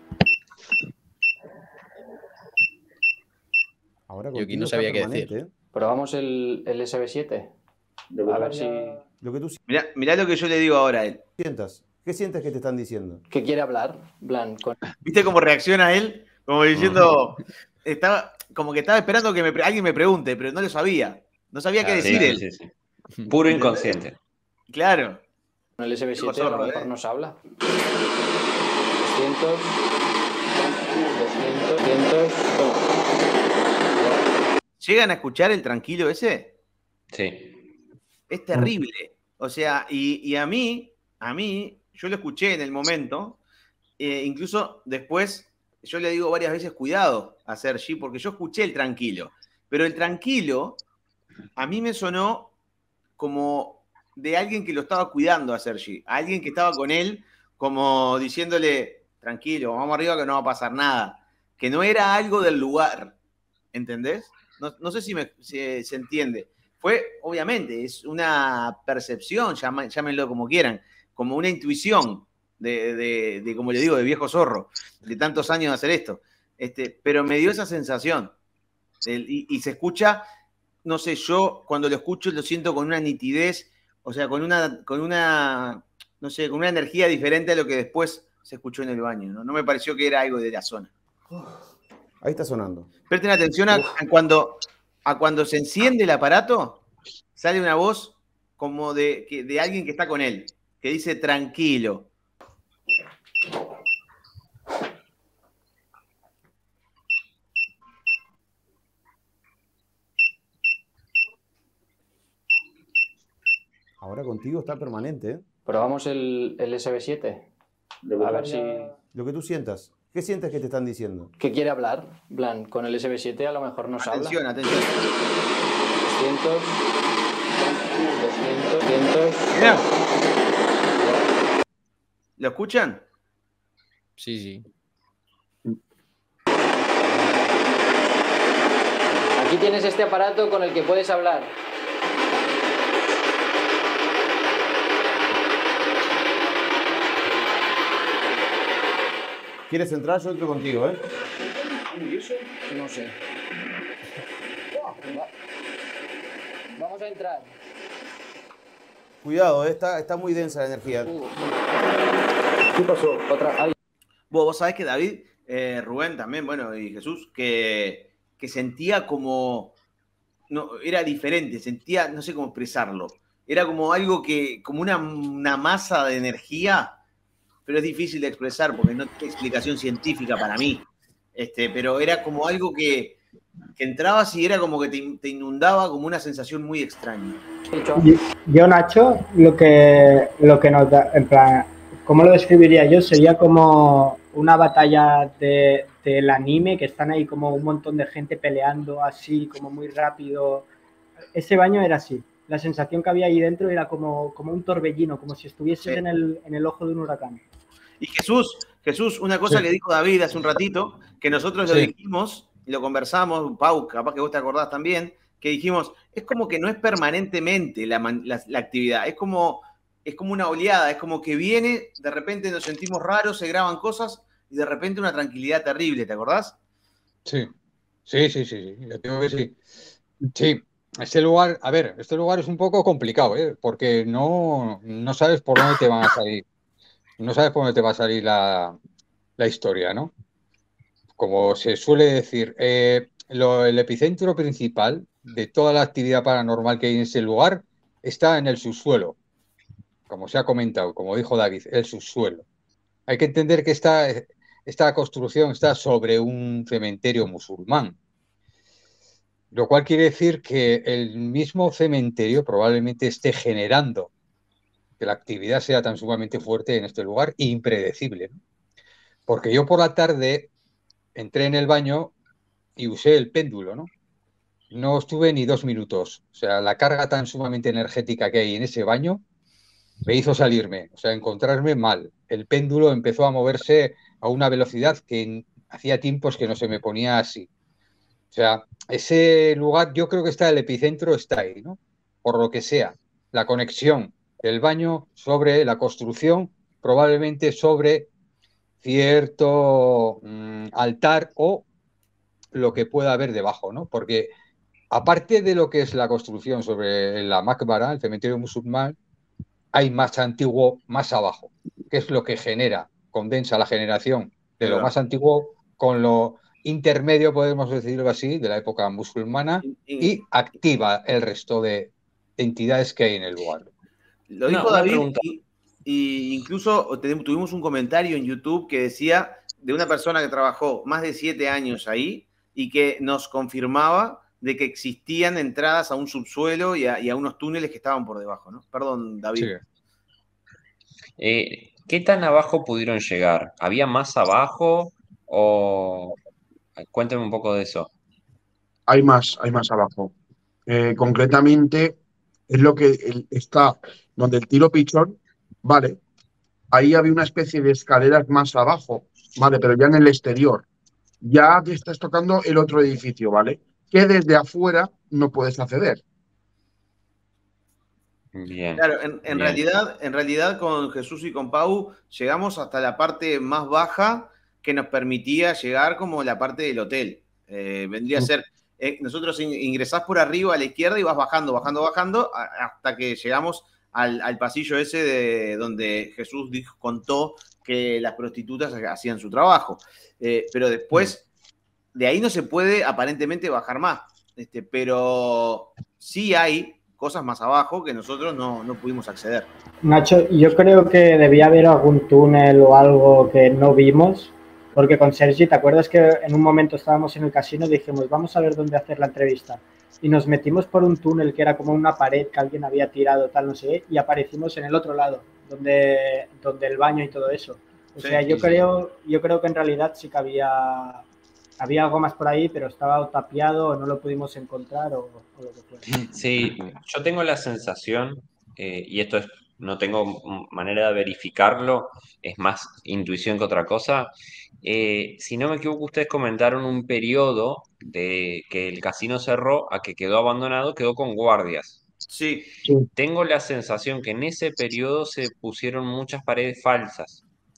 S11: Ahora
S4: Yo aquí no sabía qué decir.
S10: Probamos el SB7. A ver si...
S11: Lo que tú
S1: Mirá lo que yo le digo ahora a él.
S11: sientas. ¿Qué sientes que te están diciendo?
S10: ¿Qué quiere hablar? Blanco.
S1: ¿Viste cómo reacciona él? Como diciendo... Como que estaba esperando que alguien me pregunte, pero no lo sabía. No sabía qué decir él.
S2: Sí. Puro inconsciente.
S1: Claro.
S10: Con el SB7
S1: Zorro,
S10: a lo mejor nos habla. 200... 200...
S1: ¿Llegan a escuchar el tranquilo ese?
S2: Sí.
S1: Es terrible. O sea, y a mí, yo lo escuché en el momento, incluso después, yo le digo varias veces, cuidado a Sergi, porque yo escuché el tranquilo. Pero el tranquilo, a mí me sonó como de alguien que lo estaba cuidando a Sergi, a alguien que estaba con él, como diciéndole, tranquilo, vamos arriba que no va a pasar nada. Que no era algo del lugar, ¿entendés? No sé si se entiende. Fue, obviamente, es una percepción, llámenlo como quieran, como una intuición de como le digo, de viejo zorro, de tantos años de hacer esto. Pero me dio esa sensación. Y se escucha, no sé, yo cuando lo escucho lo siento con una nitidez, o sea, con una energía diferente a lo que después se escuchó en el baño. No me pareció que era algo de la zona.
S11: Ahí está sonando.
S1: Presten atención a cuando se enciende el aparato, sale una voz como de alguien que está con él, que dice tranquilo.
S11: Ahora contigo está permanente, ¿eh?
S10: Probamos el SB7. A ver si...
S11: Lo que tú sientas. ¿Qué sientes que te están diciendo?
S10: ¿Qué quiere hablar? Blan, con el SB7 a lo mejor nos habla.
S1: Atención.
S10: 200... 200...
S1: Mirá. ¿Lo escuchan?
S4: Sí.
S10: Aquí tienes este aparato con el que puedes hablar.
S7: ¿Quieres entrar? Yo entro contigo, ¿eh?
S10: ¿Y eso? No sé. Vamos a entrar.
S7: Cuidado, está muy densa la energía.
S10: ¿Qué pasó?
S1: Vos sabés que David, Rubén también, bueno, y Jesús, que sentía como... No, era diferente, sentía, no sé cómo expresarlo. Era como algo como una masa de energía, pero es difícil de expresar porque no tiene explicación científica para mí. Pero era como algo que entrabas y era como que te inundaba, como una sensación muy extraña.
S3: Yo, Nacho, lo que nos da, en plan, ¿cómo lo describiría yo? Sería como una batalla del anime, que están ahí como un montón de gente peleando así, como muy rápido. Ese baño era así. La sensación que había ahí dentro era como un torbellino, como si estuvieses en el ojo de un huracán.
S1: Y Jesús, una cosa que dijo David hace un ratito, que nosotros lo dijimos, y lo conversamos, Pau, capaz que vos te acordás también, que dijimos, es como que no es permanentemente la actividad, es como una oleada, es como que viene, de repente nos sentimos raros, se graban cosas, y de repente una tranquilidad terrible, ¿te acordás?
S8: Sí, yo tengo que sí. Sí, este lugar es un poco complicado, porque no sabes por dónde te van a salir. No sabes por dónde te va a salir la historia, ¿no? Como se suele decir, el epicentro principal de toda la actividad paranormal que hay en ese lugar está en el subsuelo, como se ha comentado, como dijo David, el subsuelo. Hay que entender que esta construcción está sobre un cementerio musulmán, lo cual quiere decir que el mismo cementerio probablemente esté generando que la actividad sea tan sumamente fuerte en este lugar e impredecible, ¿no? Porque yo por la tarde entré en el baño y usé el péndulo, ¿no? No estuve ni 2 minutos. O sea, la carga tan sumamente energética que hay en ese baño me hizo salirme, o sea, encontrarme mal. El péndulo empezó a moverse a una velocidad que hacía tiempos que no se me ponía así. O sea, ese lugar, yo creo que el epicentro está ahí, ¿no? Por lo que sea, la conexión del baño sobre la construcción, probablemente sobre cierto altar o lo que pueda haber debajo, ¿no? Porque aparte de lo que es la construcción sobre la Makbara, el cementerio musulmán, hay más antiguo más abajo, que es lo que condensa la generación de lo más antiguo con lo intermedio, podemos decirlo así, de la época musulmana y activa el resto de entidades que hay en el lugar.
S1: Lo dijo David y incluso tuvimos un comentario en YouTube que decía de una persona que trabajó más de 7 años ahí y que nos confirmaba de que existían entradas a un subsuelo y a unos túneles que estaban por debajo, ¿no? Perdón, David.
S2: Sí. ¿Qué tan abajo pudieron llegar? ¿Había más abajo o...? Cuéntame un poco de eso.
S5: Hay más abajo. Concretamente, es lo que está donde el tiro pichón, ¿vale? Ahí había una especie de escaleras más abajo, ¿vale? Pero ya en el exterior. Ya te estás tocando el otro edificio, ¿vale? Que desde afuera no puedes acceder.
S2: Bien.
S1: Claro, en realidad con Jesús y con Pau llegamos hasta la parte más baja que nos permitía llegar como la parte del hotel. Vendría a ser, nosotros ingresás por arriba a la izquierda y vas bajando hasta que llegamos al pasillo ese de donde Jesús contó que las prostitutas hacían su trabajo. Pero después, de ahí no se puede aparentemente bajar más. Pero sí hay cosas más abajo que nosotros no pudimos acceder.
S3: Nacho, yo creo que debía haber algún túnel o algo que no vimos, porque con Sergi, ¿te acuerdas que en un momento estábamos en el casino y dijimos, vamos a ver dónde hacer la entrevista? Y nos metimos por un túnel que era como una pared que alguien había tirado, tal, no sé, y aparecimos en el otro lado, donde el baño y todo eso. O sea, yo creo que en realidad sí que había algo más por ahí, pero estaba tapiado o no lo pudimos encontrar o lo que fuera.
S2: Sí, yo tengo la sensación, y esto no tengo manera de verificarlo, es más intuición que otra cosa. Si no me equivoco, ustedes comentaron un periodo de que el casino cerró a que quedó abandonado, quedó con guardias.
S1: Sí.
S2: Tengo la sensación que en ese periodo se pusieron muchas paredes falsas.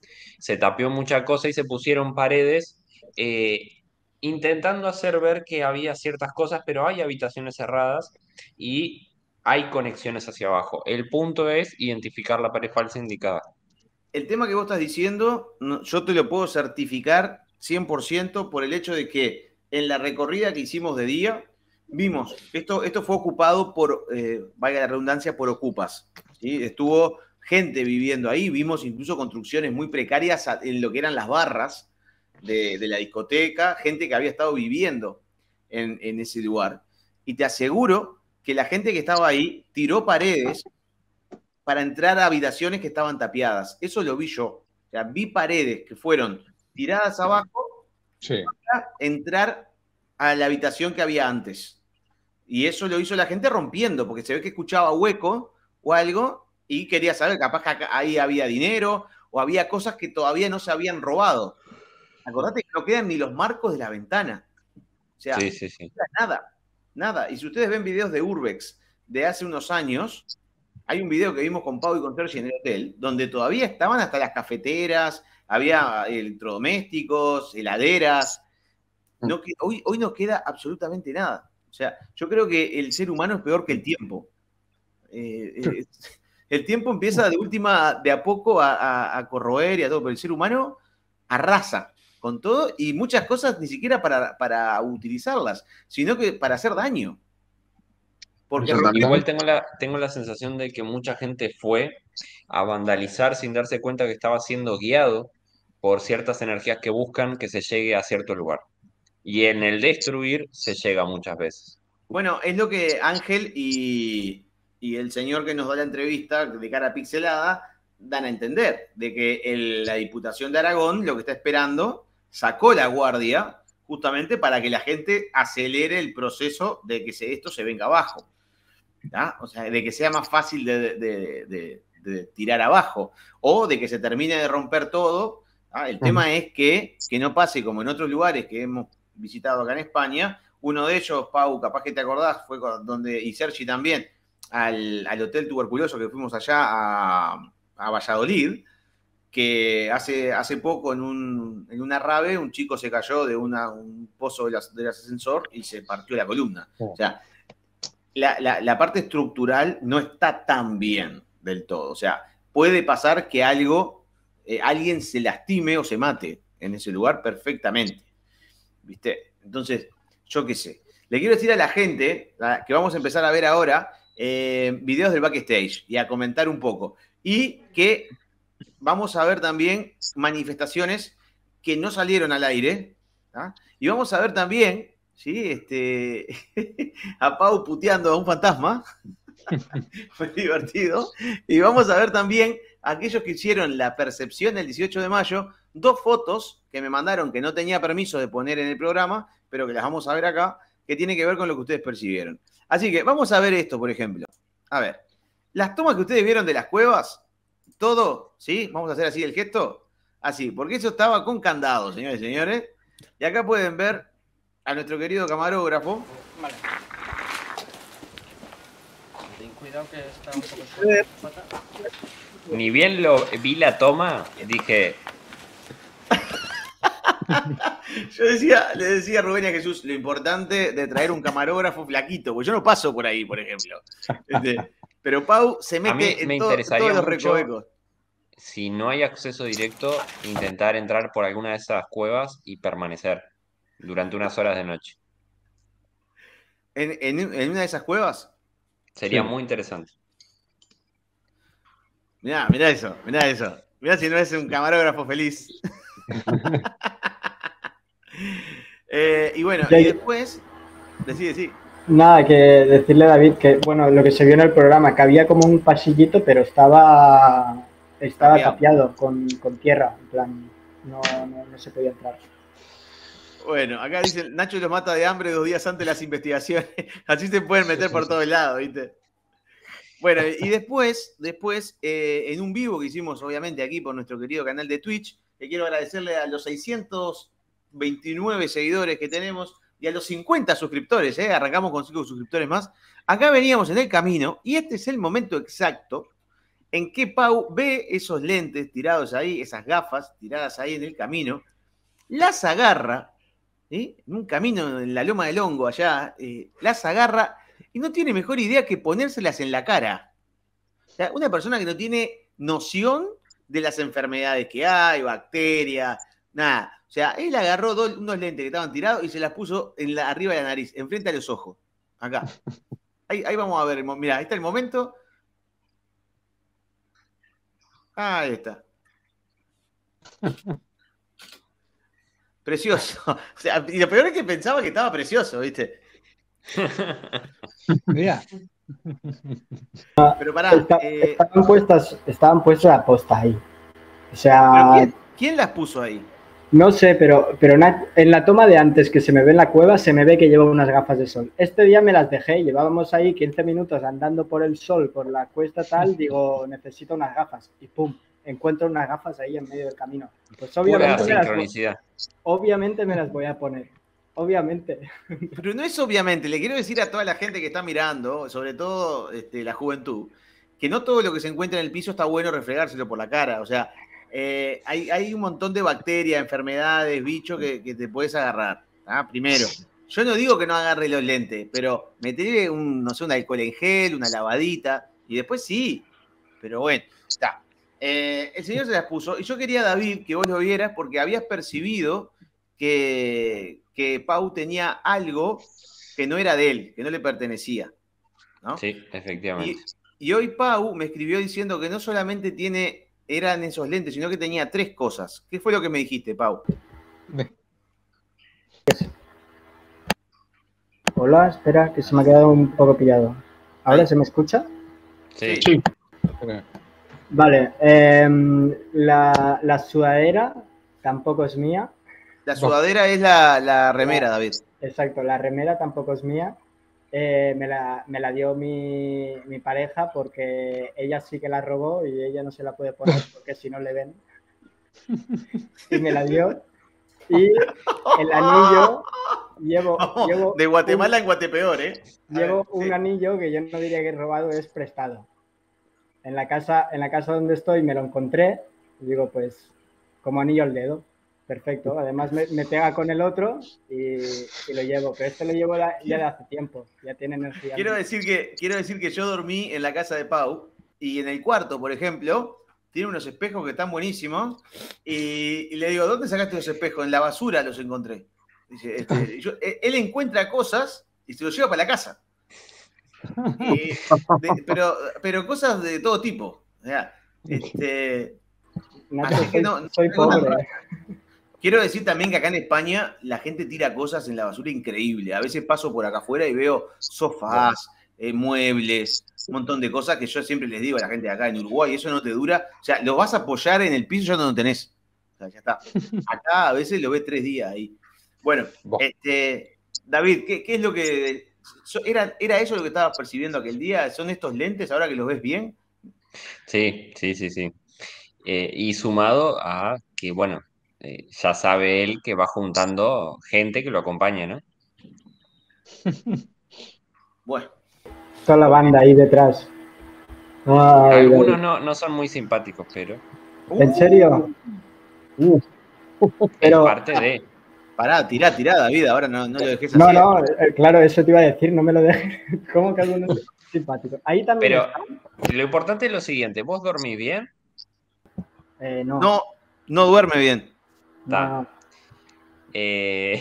S2: se tapió mucha cosa y se pusieron paredes intentando hacer ver que había ciertas cosas, pero hay habitaciones cerradas y hay conexiones hacia abajo. El punto es identificar la pared falsa indicada.
S1: El tema que vos estás diciendo, yo te lo puedo certificar 100% por el hecho de que en la recorrida que hicimos de día, vimos, esto fue ocupado por, valga la redundancia, por ocupas. ¿Sí? Estuvo gente viviendo ahí, vimos incluso construcciones muy precarias en lo que eran las barras de la discoteca, gente que había estado viviendo en ese lugar. Y te aseguro que la gente que estaba ahí tiró paredes para entrar a habitaciones que estaban tapiadas. Eso lo vi yo. O sea, vi paredes que fueron tiradas abajo para entrar a la habitación que había antes. Y eso lo hizo la gente rompiendo, porque se ve que escuchaba hueco o algo y quería saber, capaz que ahí había dinero o había cosas que todavía no se habían robado. Acordate que no quedan ni los marcos de la ventana. O sea,
S2: sí.
S1: no queda nada, nada. Y si ustedes ven videos de Urbex de hace unos años, hay un video que vimos con Pau y con Sergi en el hotel, donde todavía estaban hasta las cafeteras, había electrodomésticos, heladeras. Hoy no queda absolutamente nada. O sea, yo creo que el ser humano es peor que el tiempo. El tiempo empieza de a poco a corroer y a todo, pero el ser humano arrasa con todo y muchas cosas ni siquiera para utilizarlas, sino que para hacer daño. Porque
S2: igual tengo la sensación de que mucha gente fue a vandalizar sin darse cuenta que estaba siendo guiado por ciertas energías que buscan que se llegue a cierto lugar. Y en el destruir se llega muchas veces.
S1: Bueno, es lo que Ángel y el señor que nos da la entrevista de cara pixelada dan a entender, de que la Diputación de Aragón lo que está esperando, sacó la guardia justamente para que la gente acelere el proceso de que esto se venga abajo. ¿Ya? O sea, de que sea más fácil de tirar abajo o de que se termine de romper todo. ¿Ah? El tema es que no pase como en otros lugares que hemos visitado acá en España. Uno de ellos, Pau, capaz que te acordás, fue y Sergi también, al Hotel Tuberculoso que fuimos allá a Valladolid, que hace poco en una rave un chico se cayó de un pozo del ascensor y se partió la columna. O sea, la parte estructural no está tan bien del todo. O sea, puede pasar que alguien se lastime o se mate en ese lugar perfectamente. ¿Viste? Entonces, yo qué sé. Le quiero decir a la gente que vamos a empezar a ver ahora videos del backstage y a comentar un poco. Y que vamos a ver también manifestaciones que no salieron al aire. ¿Ah? Y vamos a ver también... ¿Sí? A Pau puteando a un fantasma. Fue divertido. Y vamos a ver también a aquellos que hicieron la percepción el 18 de mayo, 2 fotos que me mandaron que no tenía permiso de poner en el programa, pero que las vamos a ver acá, que tiene que ver con lo que ustedes percibieron. Así que vamos a ver esto, por ejemplo. A ver, las tomas que ustedes vieron de las cuevas, todo, ¿sí? Vamos a hacer así el gesto. Así, porque eso estaba con candado, señores y señores. Y acá pueden ver a nuestro querido camarógrafo.
S10: Vale. Ten cuidado que está un poco suelta.
S2: Ni bien vi la toma, dije...
S1: Yo le decía a Rubén y a Jesús, lo importante de traer un camarógrafo flaquito, porque yo no paso por ahí, por ejemplo. Pero Pau se mete en todos los recovecos.
S2: Si no hay acceso directo, intentar entrar por alguna de esas cuevas y permanecer durante unas horas de noche.
S1: ¿En una de esas cuevas?
S2: Sería muy interesante.
S1: Mirá eso. Mirá si no es un camarógrafo feliz. Y bueno, y después... Decí.
S3: Nada, que decirle a David que, bueno, lo que se vio en el programa, que había como un pasillito, pero estaba tapiado con tierra. En plan, no se podía entrar.
S1: Bueno, acá dicen, Nacho los mata de hambre 2 días antes de las investigaciones. Así se pueden meter por todos lados, ¿viste? Bueno, y después, en un vivo que hicimos, obviamente, aquí por nuestro querido canal de Twitch, que quiero agradecerle a los 629 seguidores que tenemos y a los 50 suscriptores, arrancamos con 5 suscriptores más. Acá veníamos en el camino y este es el momento exacto en que Pau ve esos lentes tirados ahí, esas gafas tiradas ahí en el camino, las agarra, en un camino en la Loma del Hongo allá, las agarra y no tiene mejor idea que ponérselas en la cara. O sea, una persona que no tiene noción de las enfermedades que hay, bacterias, nada. O sea, él agarró unos lentes que estaban tirados y se las puso arriba de la nariz, enfrente a los ojos. Acá. Ahí vamos a ver. Mirá, ahí está el momento. Ahí está. Precioso. O sea, y lo peor es que pensaba que estaba precioso, ¿viste?
S8: Mira.
S1: Pero pará.
S3: Estaban puestas a posta ahí. O sea.
S1: ¿Quién las puso ahí?
S3: No sé, pero en la toma de antes que se me ve en la cueva, se me ve que llevo unas gafas de sol. Este día me las dejé, llevábamos ahí 15 minutos andando por el sol, por la cuesta tal, digo, necesito unas gafas. Y pum, encuentro unas gafas ahí en medio del camino. Pues obviamente me las voy a poner. Obviamente.
S1: Pero no es obviamente, le quiero decir a toda la gente que está mirando, sobre todo la juventud, que no todo lo que se encuentra en el piso está bueno refregárselo por la cara. O sea, hay un montón de bacterias, enfermedades, bichos que te puedes agarrar. Primero, yo no digo que no agarre los lentes, pero meterle un alcohol en gel, una lavadita, y después sí. Pero bueno, está. El señor se las puso, y yo quería, David, que vos lo vieras, porque habías percibido que Pau tenía algo que no era de él, que no le pertenecía, ¿no?
S2: Sí, efectivamente.
S1: Y hoy Pau me escribió diciendo que no solamente eran esos lentes, sino que tenía 3 cosas. ¿Qué fue lo que me dijiste, Pau?
S3: Hola, espera, que se me ha quedado un poco pillado. ¿Ahora se me escucha?
S2: Sí.
S3: Vale, la sudadera tampoco es mía.
S1: La sudadera es la remera, David.
S3: Exacto, la remera tampoco es mía. Me la dio mi pareja porque ella sí que la robó y ella no se la puede poner porque si no le ven. Y me la dio. Y el anillo llevo
S1: de Guatemala en Guatepeor, ¿eh?
S3: Llevo un anillo que yo no diría que he robado, es prestado. En la casa donde estoy me lo encontré y digo, pues, como anillo al dedo. Perfecto, además me pega con el otro y lo llevo, pero este lo llevo ya de hace tiempo, ya tiene energía.
S1: Quiero decir que yo dormí en la casa de Pau y en el cuarto, por ejemplo, tiene unos espejos que están buenísimos y le digo, ¿dónde sacaste los espejos? En la basura los encontré. Dice, él encuentra cosas y se los lleva para la casa. Pero cosas de todo tipo. O sea,
S3: soy pobre.
S1: Quiero decir también que acá en España la gente tira cosas en la basura increíble. A veces paso por acá afuera y veo sofás, muebles, un montón de cosas que yo siempre les digo a la gente de acá en Uruguay, eso no te dura. O sea, lo vas a apoyar en el piso y ya no lo tenés. O sea, ya está. Acá a veces lo ves 3 días ahí. Bueno, David, ¿qué es lo que... ¿Era eso lo que estabas percibiendo aquel día? ¿Son estos lentes ahora que los ves bien?
S2: Sí. Y sumado a que, bueno, ya sabe él que va juntando gente que lo acompaña, ¿no?
S1: Bueno.
S3: Toda la banda ahí detrás.
S2: Algunos no son muy simpáticos, pero...
S3: ¿En serio?
S2: Pero... Es parte de...
S1: Pará, tirá, David, ahora no lo dejes así.
S3: No, claro, eso te iba a decir, no me lo dejes. ¿Cómo que algunos son simpáticos? Ahí también.
S2: Pero lo importante es lo siguiente, ¿vos dormís bien?
S1: No duerme bien.
S3: No. He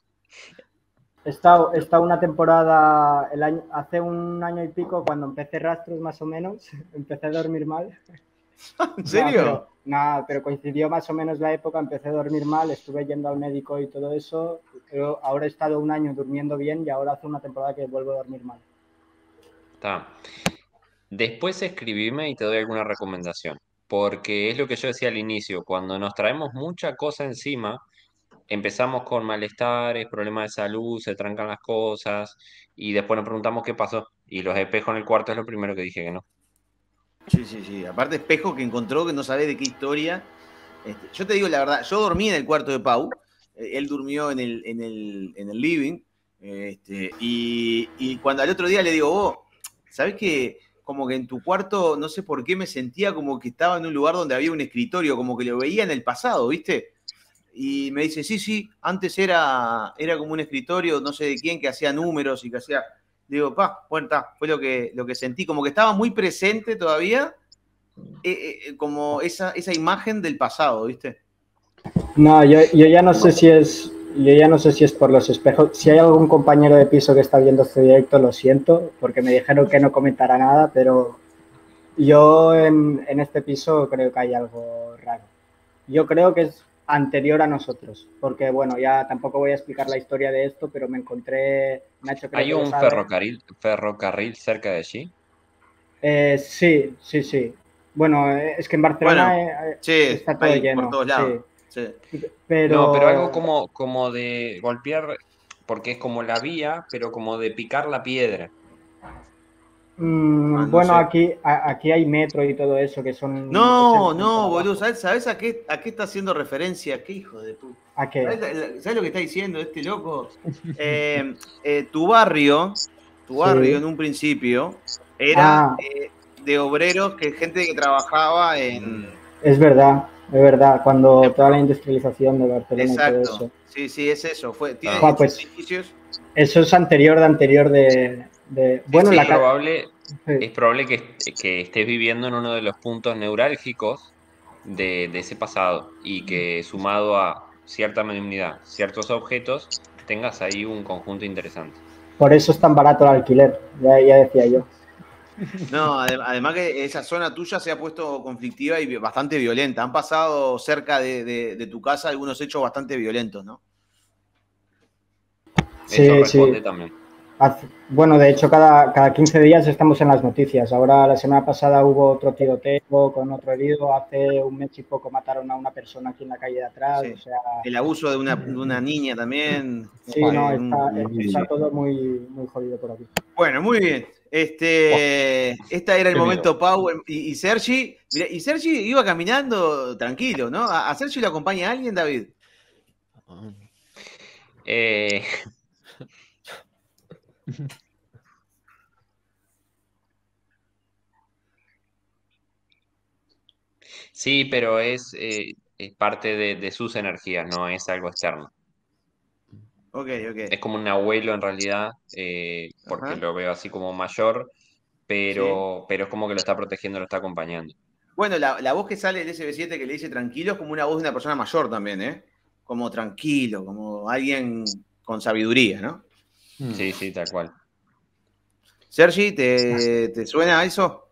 S3: estado una temporada, hace un año y pico, cuando empecé Rastros más o menos, empecé a dormir mal.
S1: ¿En serio?
S3: Pero coincidió más o menos la época, empecé a dormir mal, estuve yendo al médico y todo eso, pero ahora he estado un año durmiendo bien y ahora hace una temporada que vuelvo a dormir mal.
S2: Está. Después escribime y te doy alguna recomendación, porque es lo que yo decía al inicio, cuando nos traemos mucha cosa encima, empezamos con malestares, problemas de salud, se trancan las cosas y después nos preguntamos qué pasó. Y los espejos en el cuarto es lo primero que dije que no.
S1: Sí. Aparte, espejo que encontró que no sabe de qué historia. Yo te digo la verdad, yo dormí en el cuarto de Pau, él durmió en el living, y cuando al otro día le digo, ¿sabés que como que en tu cuarto, no sé por qué me sentía como que estaba en un lugar donde había un escritorio, como que lo veía en el pasado, ¿viste? Y me dice, sí, antes era como un escritorio, no sé de quién, que hacía números y que hacía... Digo, bueno, fue lo que sentí, como que estaba muy presente todavía, como esa imagen del pasado, ¿viste?
S3: No, yo ya no sé si es... Yo ya no sé si es por los espejos. Si hay algún compañero de piso que está viendo este directo, lo siento, porque me dijeron que no comentara nada, pero yo en este piso creo que hay algo raro. Yo creo que es anterior a nosotros, porque bueno, ya tampoco voy a explicar la historia de esto, pero me encontré, Nacho creo
S2: ¿Hay
S3: que lo
S2: un
S3: sabe.
S2: ferrocarril cerca de allí?
S3: Sí. Bueno, es que en Barcelona
S1: sí,
S3: está todo
S1: ahí,
S3: lleno.
S1: por todos lados. Sí.
S3: Pero...
S2: No, pero algo como de golpear, porque es como la vía, pero como de picar la piedra.
S1: No
S3: bueno,
S1: sé.
S3: aquí hay metro y todo eso, que son...
S1: No, boludo, ¿sabes a qué está haciendo referencia? ¿Qué hijo de puta?
S3: ¿A qué?
S1: ¿Sabes lo que está diciendo este loco? Tu barrio
S3: Sí.
S1: en un principio era de obreros, gente que trabajaba en...
S3: Es verdad, cuando toda la industrialización de Barcelona y todo
S1: Exacto,
S3: eso.
S1: sí, es eso. Tiene
S3: Ah,
S1: esos
S3: pues,
S1: edificios.
S3: eso es anterior de bueno,
S2: Sí,
S3: la
S2: es probable que estés viviendo en uno de los puntos neurálgicos de ese pasado y que sumado a cierta modernidad, ciertos objetos, tengas ahí un conjunto interesante.
S3: Por eso es tan barato el alquiler, ya decía yo.
S1: No, además que esa zona tuya se ha puesto conflictiva y bastante violenta. Han pasado cerca de tu casa algunos hechos bastante violentos, ¿no?
S2: Eso
S3: Sí.
S2: responde también.
S3: Bueno, de hecho, cada 15 días estamos en las noticias. Ahora, la semana pasada hubo otro tiroteo con otro herido. Hace un mes y poco mataron a una persona aquí en la calle de atrás.
S1: Sí.
S3: O sea,
S1: El abuso de una niña también.
S3: Sí, no, está todo muy jodido por aquí.
S1: Bueno, muy bien. Este era el momento, Pau. Y Sergi, mira, y Sergi iba caminando tranquilo, ¿no? ¿A Sergi lo acompaña alguien, David?
S2: Sí, pero es parte de sus energías, no es algo externo.
S1: Ok.
S2: Es como un abuelo en realidad, porque
S1: Ajá.
S2: lo veo así como mayor, pero es como que lo está protegiendo, lo está acompañando.
S1: Bueno, la voz que sale del SB7 que le dice tranquilo es como una voz de una persona mayor también, ¿eh? Como tranquilo, como alguien con sabiduría, ¿no?
S2: Sí, tal cual.
S1: Sergi, ¿te suena eso?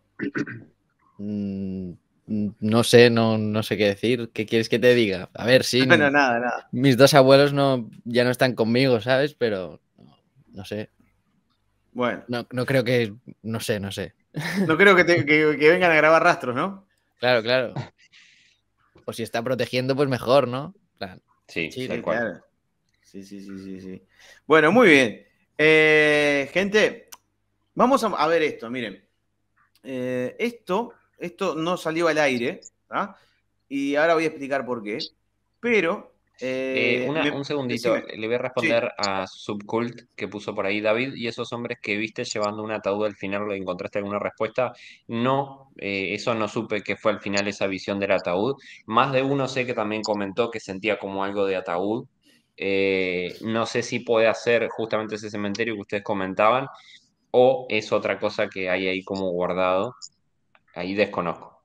S4: No sé, no sé qué decir. ¿Qué quieres que te diga? A ver, sí.
S1: No, nada.
S4: Mis dos abuelos ya no están conmigo, ¿sabes? Pero no sé.
S1: Bueno.
S4: No creo que... No sé.
S1: No creo que vengan a grabar rastros, ¿no?
S4: Claro. O si está protegiendo, pues mejor, ¿no? Claro.
S2: Sí,
S1: tal cual. Claro. Sí. Bueno, muy bien. Gente, vamos a ver esto, miren. Esto no salió al aire, ¿ah? Y ahora voy a explicar por qué. Pero...
S2: un segundito,
S1: decime.
S2: le voy a responder a Subcult que puso por ahí David, y esos hombres que viste llevando un ataúd al final, ¿le encontraste alguna respuesta? No, eso no supe que fue al final esa visión del ataúd. Más de uno sé que también comentó que sentía como algo de ataúd. No sé si puede hacer justamente ese cementerio que ustedes comentaban, o es otra cosa que hay ahí como guardado. Ahí desconozco.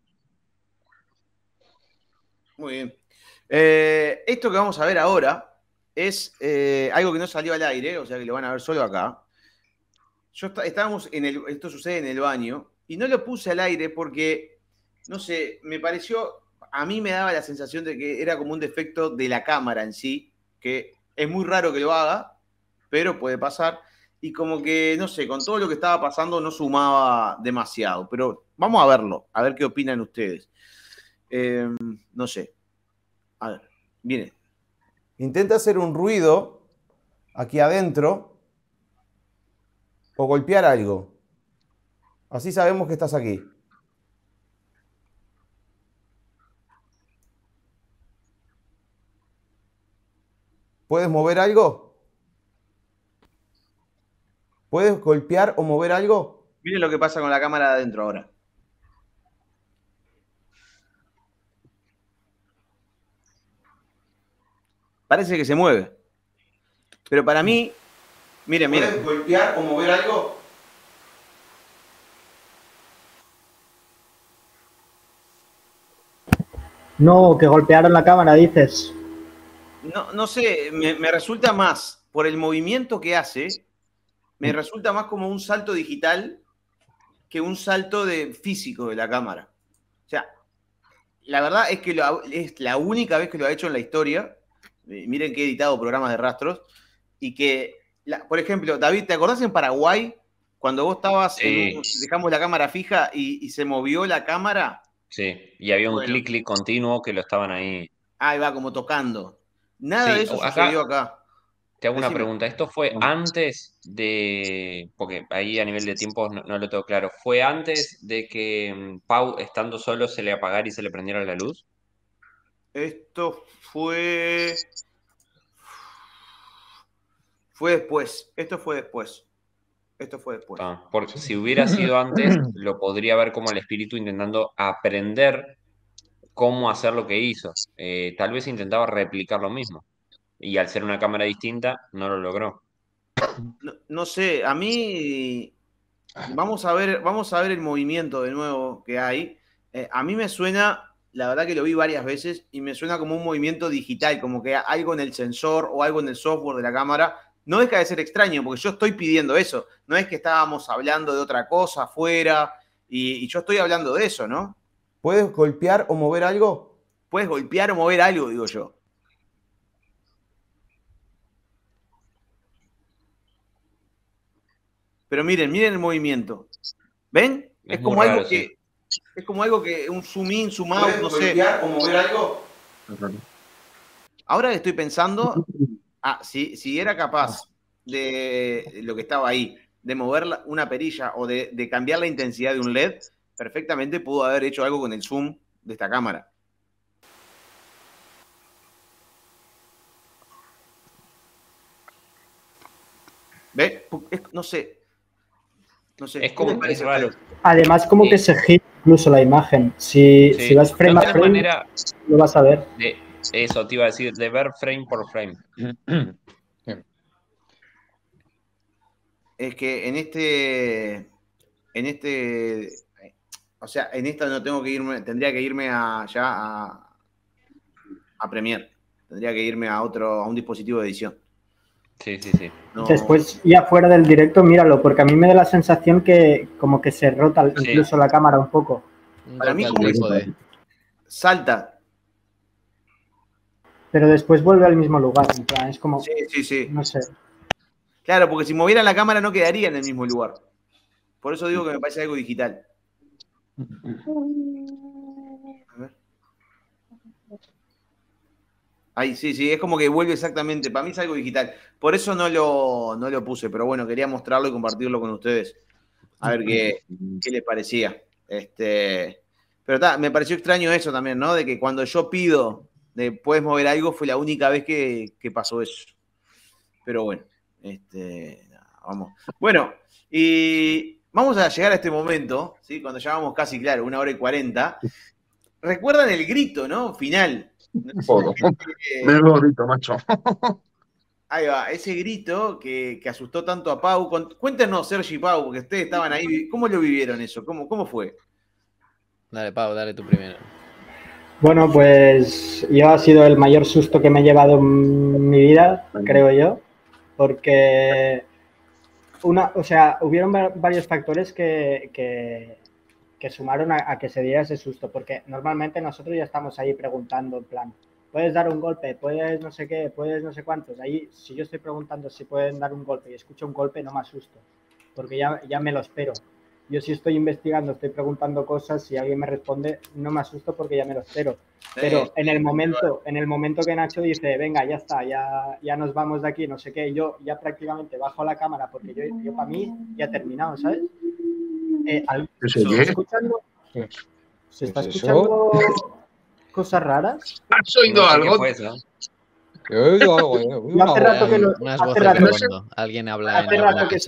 S1: Muy bien. Esto que vamos a ver ahora es algo que no salió al aire, o sea que lo van a ver solo acá. Estábamos esto sucede en el baño, y no lo puse al aire porque, no sé, me pareció, a mí me daba la sensación de que era como un defecto de la cámara en sí, que es muy raro que lo haga, pero puede pasar, y como que, no sé, con todo lo que estaba pasando no sumaba demasiado, pero vamos a verlo, a ver qué opinan ustedes. No sé. A ver, viene.
S7: Intenta hacer un ruido aquí adentro o golpear algo. Así sabemos que estás aquí. ¿Puedes mover algo? ¿Puedes golpear o mover algo?
S1: Miren lo que pasa con la cámara de adentro ahora. Parece que se mueve. Pero para mí, miren.
S7: ¿Puedes golpear o mover algo?
S3: No, que golpearon la cámara, dices.
S1: No sé, me resulta más, por el movimiento que hace, me resulta más como un salto digital que un salto físico de la cámara. O sea, la verdad es que es la única vez que lo ha hecho en la historia. Miren que he editado programas de rastros. Y que, por ejemplo, David, ¿te acordás en Paraguay? Cuando vos estabas, dejamos la cámara fija y se movió la cámara.
S2: Sí, y había un clic continuo que lo estaban ahí.
S1: Ahí va, como tocando. Nada de eso sucedió acá.
S2: Te hago una pregunta. ¿Esto fue antes de...? Porque ahí a nivel de tiempo no lo tengo claro. ¿Fue antes de que Pau, estando solo, se le apagara y se le prendiera la luz?
S1: Esto fue después. Esto fue después.
S2: Porque si hubiera sido antes, lo podría ver como el espíritu intentando aprender cómo hacer lo que hizo. Tal vez intentaba replicar lo mismo. Y al ser una cámara distinta, no lo logró.
S1: No sé, a mí... Vamos a ver el movimiento de nuevo que hay. A mí me suena, la verdad que lo vi varias veces, y me suena como un movimiento digital, como que algo en el sensor o algo en el software de la cámara. No deja de ser extraño, porque yo estoy pidiendo eso. No es que estábamos hablando de otra cosa afuera, y yo estoy hablando de eso, ¿no?
S7: ¿Puedes golpear o mover algo?
S1: Puedes golpear o mover algo, digo yo. Pero miren el movimiento. ¿Ven? Es como algo que... Es como algo que... Un zoom in, zoom out, no sé.
S7: ¿Puedes golpear o mover algo?
S1: Ahora que estoy pensando... si era capaz de lo que estaba ahí, de mover una perilla o de cambiar la intensidad de un LED, perfectamente pudo haber hecho algo con el zoom de esta cámara. ¿Ves? No sé.
S2: Es como es raro.
S3: Además, como que se gira incluso la imagen. Si vas frame a frame, lo vas a ver.
S2: Eso te iba a decir, de ver frame por frame.
S1: Es que en esta no tengo que irme, tendría que irme a Premiere. Tendría que irme a un dispositivo de edición.
S2: Sí.
S1: No.
S3: Después, ya fuera del directo, míralo, porque a mí me da la sensación que como que se rota incluso la cámara un poco.
S1: Para mí como que salta.
S3: Pero después vuelve al mismo lugar, en plan, es como...
S1: Sí.
S3: No sé.
S1: Claro, porque si movieran la cámara no quedaría en el mismo lugar. Por eso digo que me parece algo digital. A ver. Ahí, sí, es como que vuelve exactamente. Para mí es algo digital. Por eso no lo puse, pero bueno, quería mostrarlo y compartirlo con ustedes. A ver qué les parecía. Pero me pareció extraño eso también, ¿no? De que cuando yo pido de puedes mover algo, fue la única vez que pasó eso. Pero bueno, vamos. Bueno, y vamos a llegar a este momento, ¿sí? Cuando ya vamos casi, claro, 1:40. ¿Recuerdan el grito, no? Final.
S5: Menudo grito, macho.
S1: Ahí va, ese grito que asustó tanto a Pau. Cuéntenos, Sergi y Pau, porque ustedes estaban ahí. ¿Cómo lo vivieron eso? ¿Cómo fue?
S4: Dale, Pau, dale tú primero.
S3: Bueno, pues yo ha sido el mayor susto que me he llevado en mi vida, creo yo, porque hubieron varios factores que sumaron a que se diera ese susto, porque normalmente nosotros ya estamos ahí preguntando, en plan, puedes dar un golpe, puedes no sé qué, puedes no sé cuántos. Ahí, si yo estoy preguntando si pueden dar un golpe y escucho un golpe, no me asusto, porque ya me lo espero. Yo si estoy investigando, estoy preguntando cosas, si alguien me responde, no me asusto porque ya me lo espero. Pero en el momento que Nacho dice, venga, ya está, ya nos vamos de aquí, no sé qué, yo ya prácticamente bajo la cámara porque yo para mí ya he terminado, ¿sabes? ¿Se está escuchando? ¿Se está escuchando cosas raras?
S5: ¿Has oído algo?
S8: He oído algo,
S3: Hace rato que
S4: unas voces de fondo. Alguien habla en alguna casa.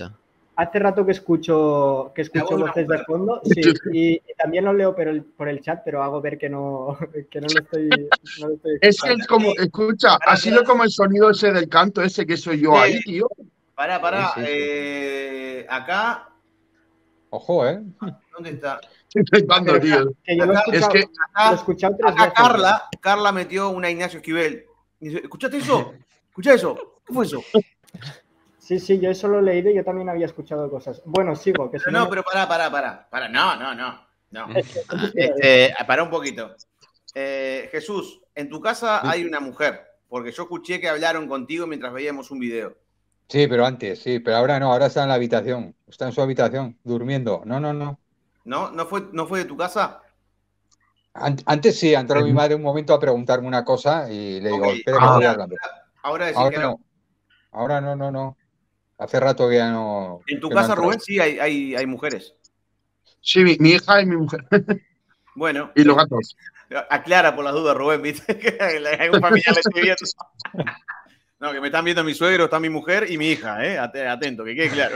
S3: Hace rato que escucho voces de fondo, sí, y también lo leo por el chat, pero hago ver que no lo estoy
S5: Es que es como, escucha, ha sido como el sonido ese del canto ese que soy yo ahí, tío.
S1: Pará.
S2: Sí.
S1: Acá.
S8: Ojo, ¿eh?
S1: ¿Dónde está?
S5: Estoy flipando, tío.
S3: Que yo lo he escuchado tres veces.
S1: Carla metió una Ignacio Esquivel. Dice, ¿escuchaste eso? ¿Escuchaste eso? ¿Qué fue eso?
S3: Sí, yo eso lo he leído y yo también había escuchado cosas. Bueno, sigo. Que
S1: pero pero pará. No. Pará un poquito. Jesús, en tu casa hay una mujer, porque yo escuché que hablaron contigo mientras veíamos un video.
S8: Sí, pero antes, sí, pero ahora no, ahora está en la habitación. Está en su habitación, durmiendo. No.
S1: ¿No fue de tu casa?
S8: Antes sí, entró mi madre un momento a preguntarme una cosa y le digo, espera que estoy hablando.
S1: Ahora decís que no.
S8: Ahora no. Hace rato que ya no.
S1: En tu casa, Rubén, sí hay mujeres.
S5: Sí, mi hija y mi mujer.
S1: Bueno.
S5: Y los gatos.
S1: Aclara por las dudas, Rubén, ¿viste? Que hay un familiar le estoy viendo. No, que me están viendo mi suegro, está mi mujer y mi hija, ¿eh? Atento, que quede claro.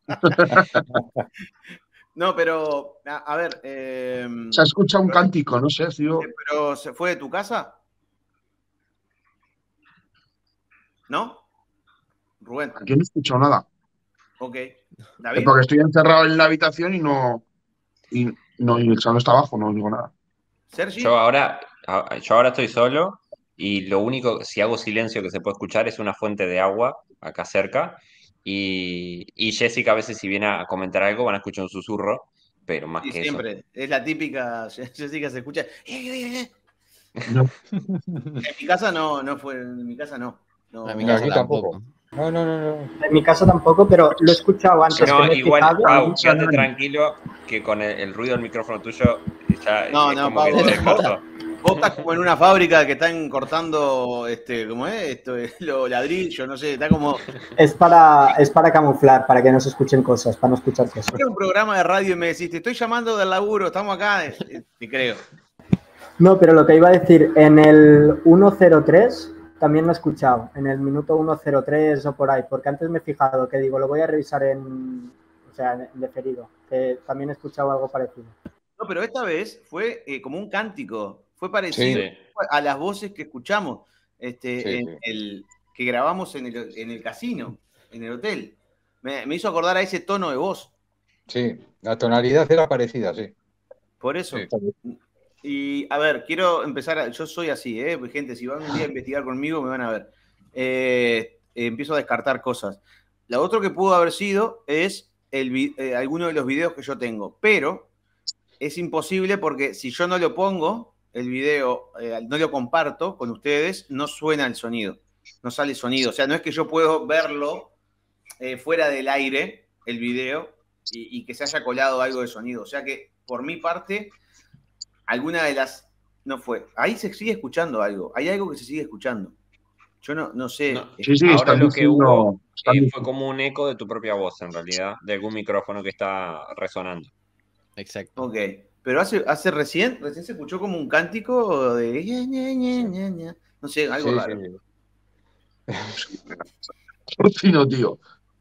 S1: No, pero, a ver.
S5: Se ha escuchado un cántico, no sé, tío.
S1: ¿Pero se fue de tu casa? ¿No? Rubén.
S5: Aquí no he escuchado nada.
S1: Ok. David.
S5: Porque estoy encerrado en la habitación y el salón está abajo, no digo nada.
S1: ¿Sergi?
S2: Yo ahora estoy solo y lo único, si hago silencio que se puede escuchar es una fuente de agua acá cerca. Y Jessica a veces si viene a comentar algo van a escuchar un susurro, pero más que
S1: siempre.
S2: eso.
S1: Es la típica, Jessica se escucha.
S5: No.
S1: En mi casa no fue, en mi casa no.
S4: En mi casa
S8: aquí tampoco. No.
S3: En mi casa tampoco, pero lo he escuchado antes.
S2: No, igual, Pau, quédate tranquilo que con el ruido del micrófono tuyo ya
S1: Pau, vos estás como en una fábrica que están cortando, ¿cómo es? Los ladrillos, no sé, está como...
S3: Es para camuflar, para que no se escuchen cosas, para no escuchar cosas.
S1: Era un programa de radio y me decís, te estoy llamando del laburo, estamos acá, te creo.
S3: No, pero lo que iba a decir, en el 103 también lo he escuchado, en el minuto 103 o por ahí, porque antes me he fijado que digo, lo voy a revisar en deferido, que también he escuchado algo parecido.
S1: No, pero esta vez fue como un cántico, fue parecido a las voces que escuchamos, que grabamos en el casino, en el hotel. Me hizo acordar a ese tono de voz.
S8: Sí, la tonalidad era parecida, sí.
S1: Por eso. Sí. Y a ver, quiero empezar, yo soy así, gente, si van un día a investigar conmigo me van a ver. Empiezo a descartar cosas. Lo otro que pudo haber sido es alguno de los videos que yo tengo, pero es imposible porque si yo no lo pongo, el video, no lo comparto con ustedes, no suena el sonido, no sale sonido. O sea, no es que yo puedo verlo fuera del aire, el video, y que se haya colado algo de sonido. O sea que, por mi parte, alguna de las... No fue. Ahí se sigue escuchando algo. Hay algo que se sigue escuchando. Yo no sé.
S2: No. Sí, ahora lo que hubo fue como un eco de tu propia voz, en realidad, de algún micrófono que está resonando.
S4: Exacto.
S1: Ok. Pero hace recién se escuchó como un cántico de... No sé, algo raro.
S5: Sí, no, tío.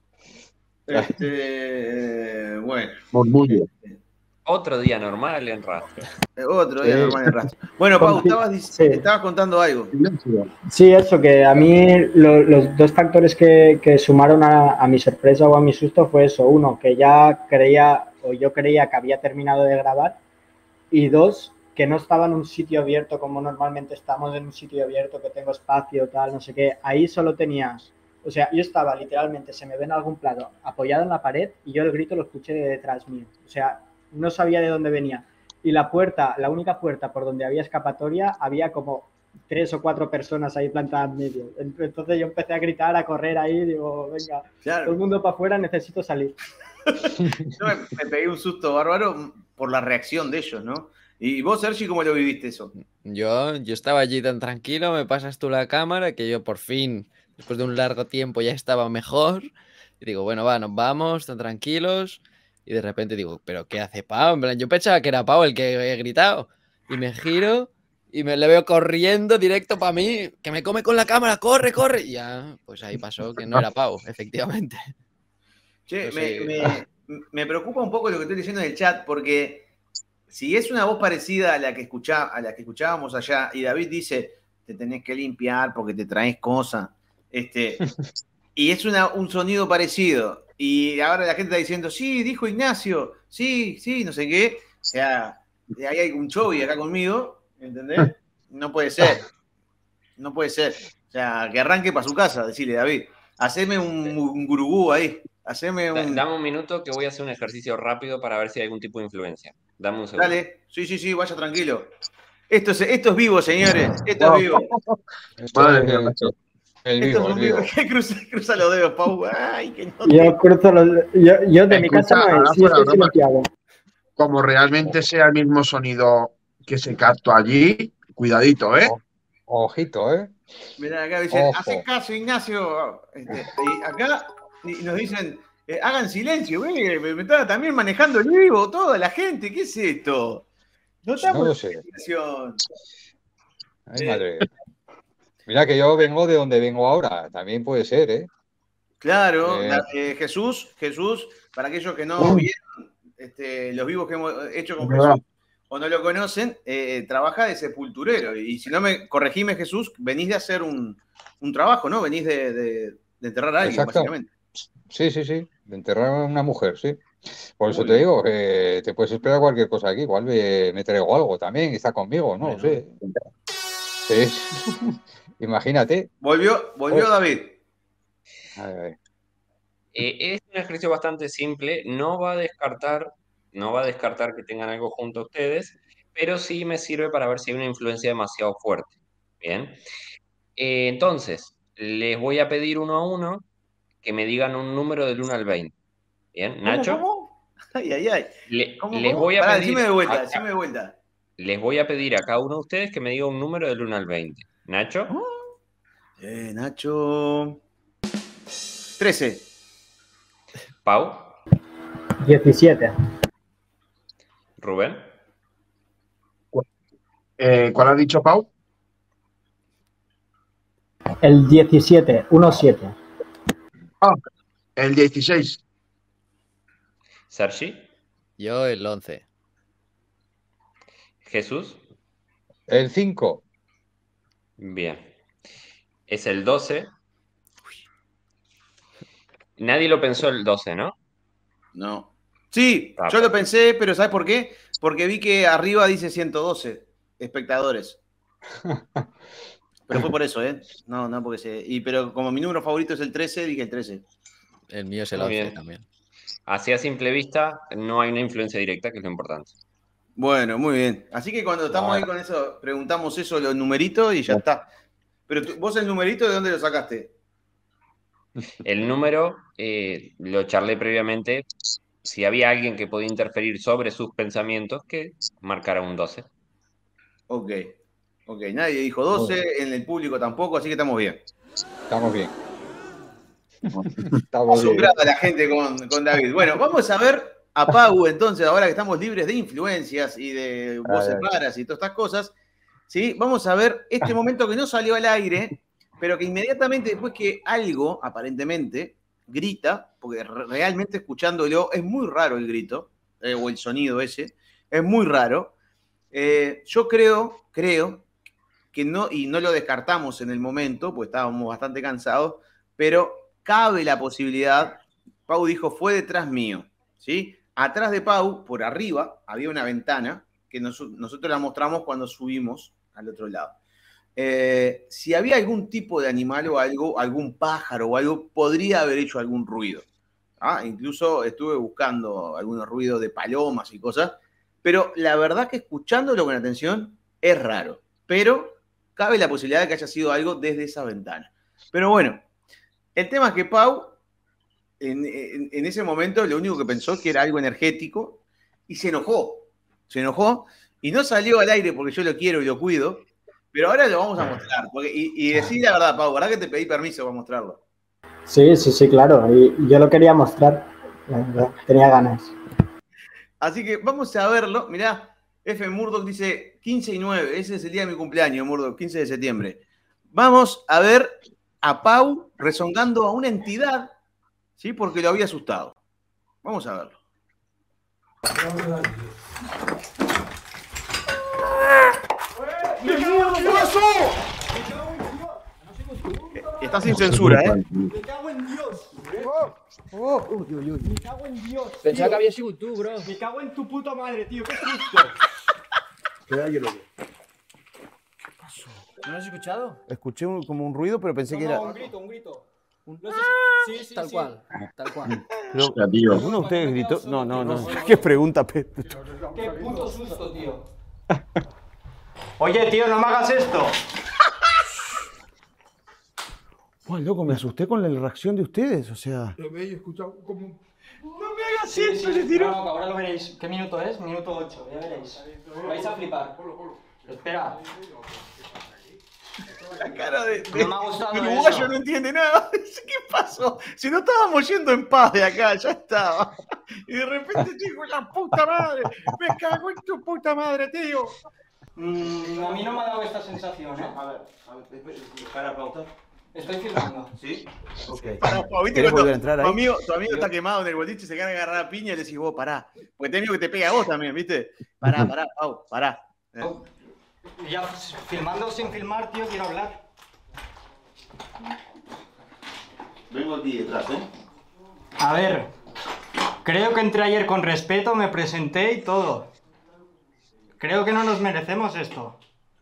S1: Bueno.
S5: Murmullo.
S2: Otro día normal en Rastro.
S1: Otro día normal en Rastro. Bueno, Pau, estabas contando algo.
S3: Sí, eso, que a mí los dos factores que sumaron a mi sorpresa o a mi susto fue eso. Uno, que ya yo creía que había terminado de grabar. Y dos, que no estaba en un sitio abierto como normalmente estamos en un sitio abierto, que tengo espacio, tal, no sé qué. Ahí solo tenías... O sea, yo estaba literalmente, se me ve en algún plano, apoyado en la pared y yo el grito lo escuché de detrás mío. O sea, no sabía de dónde venía. Y la única puerta por donde había escapatoria, había como 3 o 4 personas ahí plantadas en medio. Entonces yo empecé a gritar, a correr ahí, digo, venga, todo el mundo para afuera, necesito salir.
S1: Yo me pegué un susto bárbaro por la reacción de ellos, ¿no? ¿Y vos, Sergi, cómo lo viviste eso?
S4: Yo estaba allí tan tranquilo, me pasas tú la cámara, que yo por fin, después de un largo tiempo, ya estaba mejor. Y digo, bueno, nos vamos, tan tranquilos. Y de repente digo, ¿pero qué hace Pau? En plan, yo pensaba que era Pau el que había gritado. Y me giro y le veo corriendo directo para mí, que me come con la cámara, corre. Y ya, pues ahí pasó que no era Pau, efectivamente.
S1: Che, me preocupa un poco lo que estoy diciendo en el chat, porque si es una voz parecida a la que escuchábamos allá, y David dice, te tenés que limpiar porque te traes cosas, y es un sonido parecido, y ahora la gente está diciendo, sí, dijo Ignacio, sí, no sé qué, o sea, ahí hay un Chovy acá conmigo, ¿entendés? No puede ser. O sea, que arranque para su casa, decirle, David, haceme un gurugú ahí.
S2: Dame un minuto que voy a hacer un ejercicio rápido para ver si hay algún tipo de influencia. Dame un segundo.
S1: Dale, sí, vaya tranquilo. Esto es vivo, señores. Esto es vivo.
S8: El vivo.
S1: Cruza los dedos, Pau. Ay, que no.
S3: Yo cruzo yo de mi casa no es, sí estoy silenciado.
S5: Como realmente sea el mismo sonido que se captó allí, cuidadito, ¿eh?
S8: Ojito, ¿eh?
S1: Mirá, acá dicen, hace caso, Ignacio. Y acá nos dicen, hagan silencio, me está también manejando el vivo, toda la gente, ¿qué es esto? No
S8: lo sé. Ay, madre. Mira que yo vengo de donde vengo ahora, también puede ser, ¿eh?
S1: Claro, Jesús, para aquellos que no vieron los vivos que hemos hecho con Jesús o no lo conocen, trabaja de sepulturero. Y si no me corregime, Jesús, venís de hacer un trabajo, ¿no? Venís de enterrar a alguien,
S8: exacto.
S1: Básicamente.
S8: Sí, de enterrar a una mujer, sí. Por eso te digo, te puedes esperar cualquier cosa aquí. Igual me traigo algo también y está conmigo, no lo sé. Sí. Imagínate.
S1: Volvió David.
S8: A ver.
S2: Es un ejercicio bastante simple. No va a descartar que tengan algo junto a ustedes, pero sí me sirve para ver si hay una influencia demasiado fuerte. Bien. Entonces, les voy a pedir uno a uno que me digan un número del 1 al 20. Bien, Nacho.
S1: ¿Cómo? Ay.
S2: Les voy a pedir.
S1: Decime de vuelta.
S2: Les voy a pedir a cada uno de ustedes que me diga un número del 1 al 20. ¿Nacho?
S1: Nacho. 13.
S2: Pau.
S3: 17.
S2: Rubén.
S5: ¿Cuál ha dicho Pau?
S3: El 17, 1-7.
S5: El 16.
S2: Sergi.
S4: Yo el 11.
S2: Jesús.
S8: El 5.
S2: Bien. Es el 12. Nadie lo pensó el 12, ¿no?
S1: No. Sí, yo lo pensé, pero ¿sabes por qué? Porque vi que arriba dice 112 espectadores. Pero fue por eso, ¿eh? No, porque pero como mi número favorito es el 13, dije el 13.
S4: El mío es el 11 también.
S2: Así a simple vista, no hay una influencia directa, que es lo importante.
S1: Bueno, muy bien. Así que cuando estamos ahí con eso, preguntamos eso, los numeritos y ya está. Pero vos el numerito, ¿de dónde lo sacaste?
S2: El número, lo charlé previamente, si había alguien que podía interferir sobre sus pensamientos, que marcara un 12.
S1: Ok, nadie dijo 12, en el público tampoco, así que estamos bien.
S8: Estamos bien.
S1: Asombrada la gente con David. Bueno, vamos a ver a Pau entonces, ahora que estamos libres de influencias y de voces raras y todas estas cosas, ¿sí? Vamos a ver este momento que no salió al aire, pero que inmediatamente después que algo, aparentemente, grita, porque realmente escuchándolo es muy raro el grito, o el sonido ese, es muy raro. Yo creo que no, y no lo descartamos en el momento, pues estábamos bastante cansados, pero cabe la posibilidad, Pau dijo, fue detrás mío, ¿sí? Atrás de Pau, por arriba, había una ventana que nosotros la mostramos cuando subimos al otro lado. Si había algún tipo de animal o algo, algún pájaro o algo, podría haber hecho algún ruido. Incluso estuve buscando algunos ruidos de palomas y cosas, pero la verdad que escuchándolo con atención es raro. Pero cabe la posibilidad de que haya sido algo desde esa ventana. Pero bueno, el tema es que Pau, en ese momento, lo único que pensó es que era algo energético y se enojó y no salió al aire porque yo lo quiero y lo cuido, pero ahora lo vamos a mostrar. Y decir la verdad, Pau, ¿verdad que te pedí permiso para mostrarlo?
S3: Sí, claro. Y yo lo quería mostrar. Tenía ganas.
S1: Así que vamos a verlo. Mirá, F. Murdoch dice 15 y 9. Ese es el día de mi cumpleaños, Murdoch, 15 de septiembre. Vamos a ver a Pau rezongando a una entidad, ¿sí? Porque lo había asustado. Vamos a verlo.
S7: ¿Qué pasó?
S1: Está sin censura, ¿eh?
S10: Me cago en Dios. Me cago en Dios.
S4: Pensaba
S10: tío.
S4: que había sido tú, bro.
S10: Me cago en tu puta madre, tío. Qué susto.
S7: Espera, yo lo veo.
S4: ¿No lo has escuchado?
S7: Escuché como un ruido, pero pensé que era.
S10: Un grito, un grito. Sí,
S4: Tal cual, tal cual.
S7: Pero,
S5: Hostia, tío.
S7: ¿alguno de ustedes gritó? No. ¿Qué pregunta, Pedro?
S10: Qué puto susto, tío. Oye, tío, no me hagas esto.
S7: Buah, loco, me asusté con la reacción de ustedes, o sea.
S5: Lo veis, escuchado como.
S10: No me hagas esto, se tiró. No, ahora lo veréis. ¿Qué minuto es? Minuto 8, ya veréis. Vais a flipar. Espera.
S1: La cara de
S10: No me ha gustado
S1: el uruguayo
S10: eso.
S1: no entiende nada. ¿Qué pasó? Si no estábamos yendo en paz de acá, ya estaba. Y de repente, chico, la puta madre. Me cago en tu puta madre, tío.
S10: A mí no me ha dado esta sensación, ¿eh?
S1: A ver, para pautar.
S10: Estoy filmando.
S1: ¿Sí?
S7: Ok.
S1: Pará, Pau, ¿viste
S7: ¿Querés
S1: cuando
S7: volver a entrar ahí?
S1: tu amigo está quemado en el boliche, se gana a agarrar a piña y le decís, vos, pará. Porque te miedo que te pega a vos también, ¿viste? Pará, Pau, pará.
S10: Ya filmando sin filmar, tío, quiero hablar.
S1: Vengo aquí detrás, ¿eh?
S10: A ver, creo que entré ayer con respeto, me presenté y todo. Creo que no nos merecemos esto.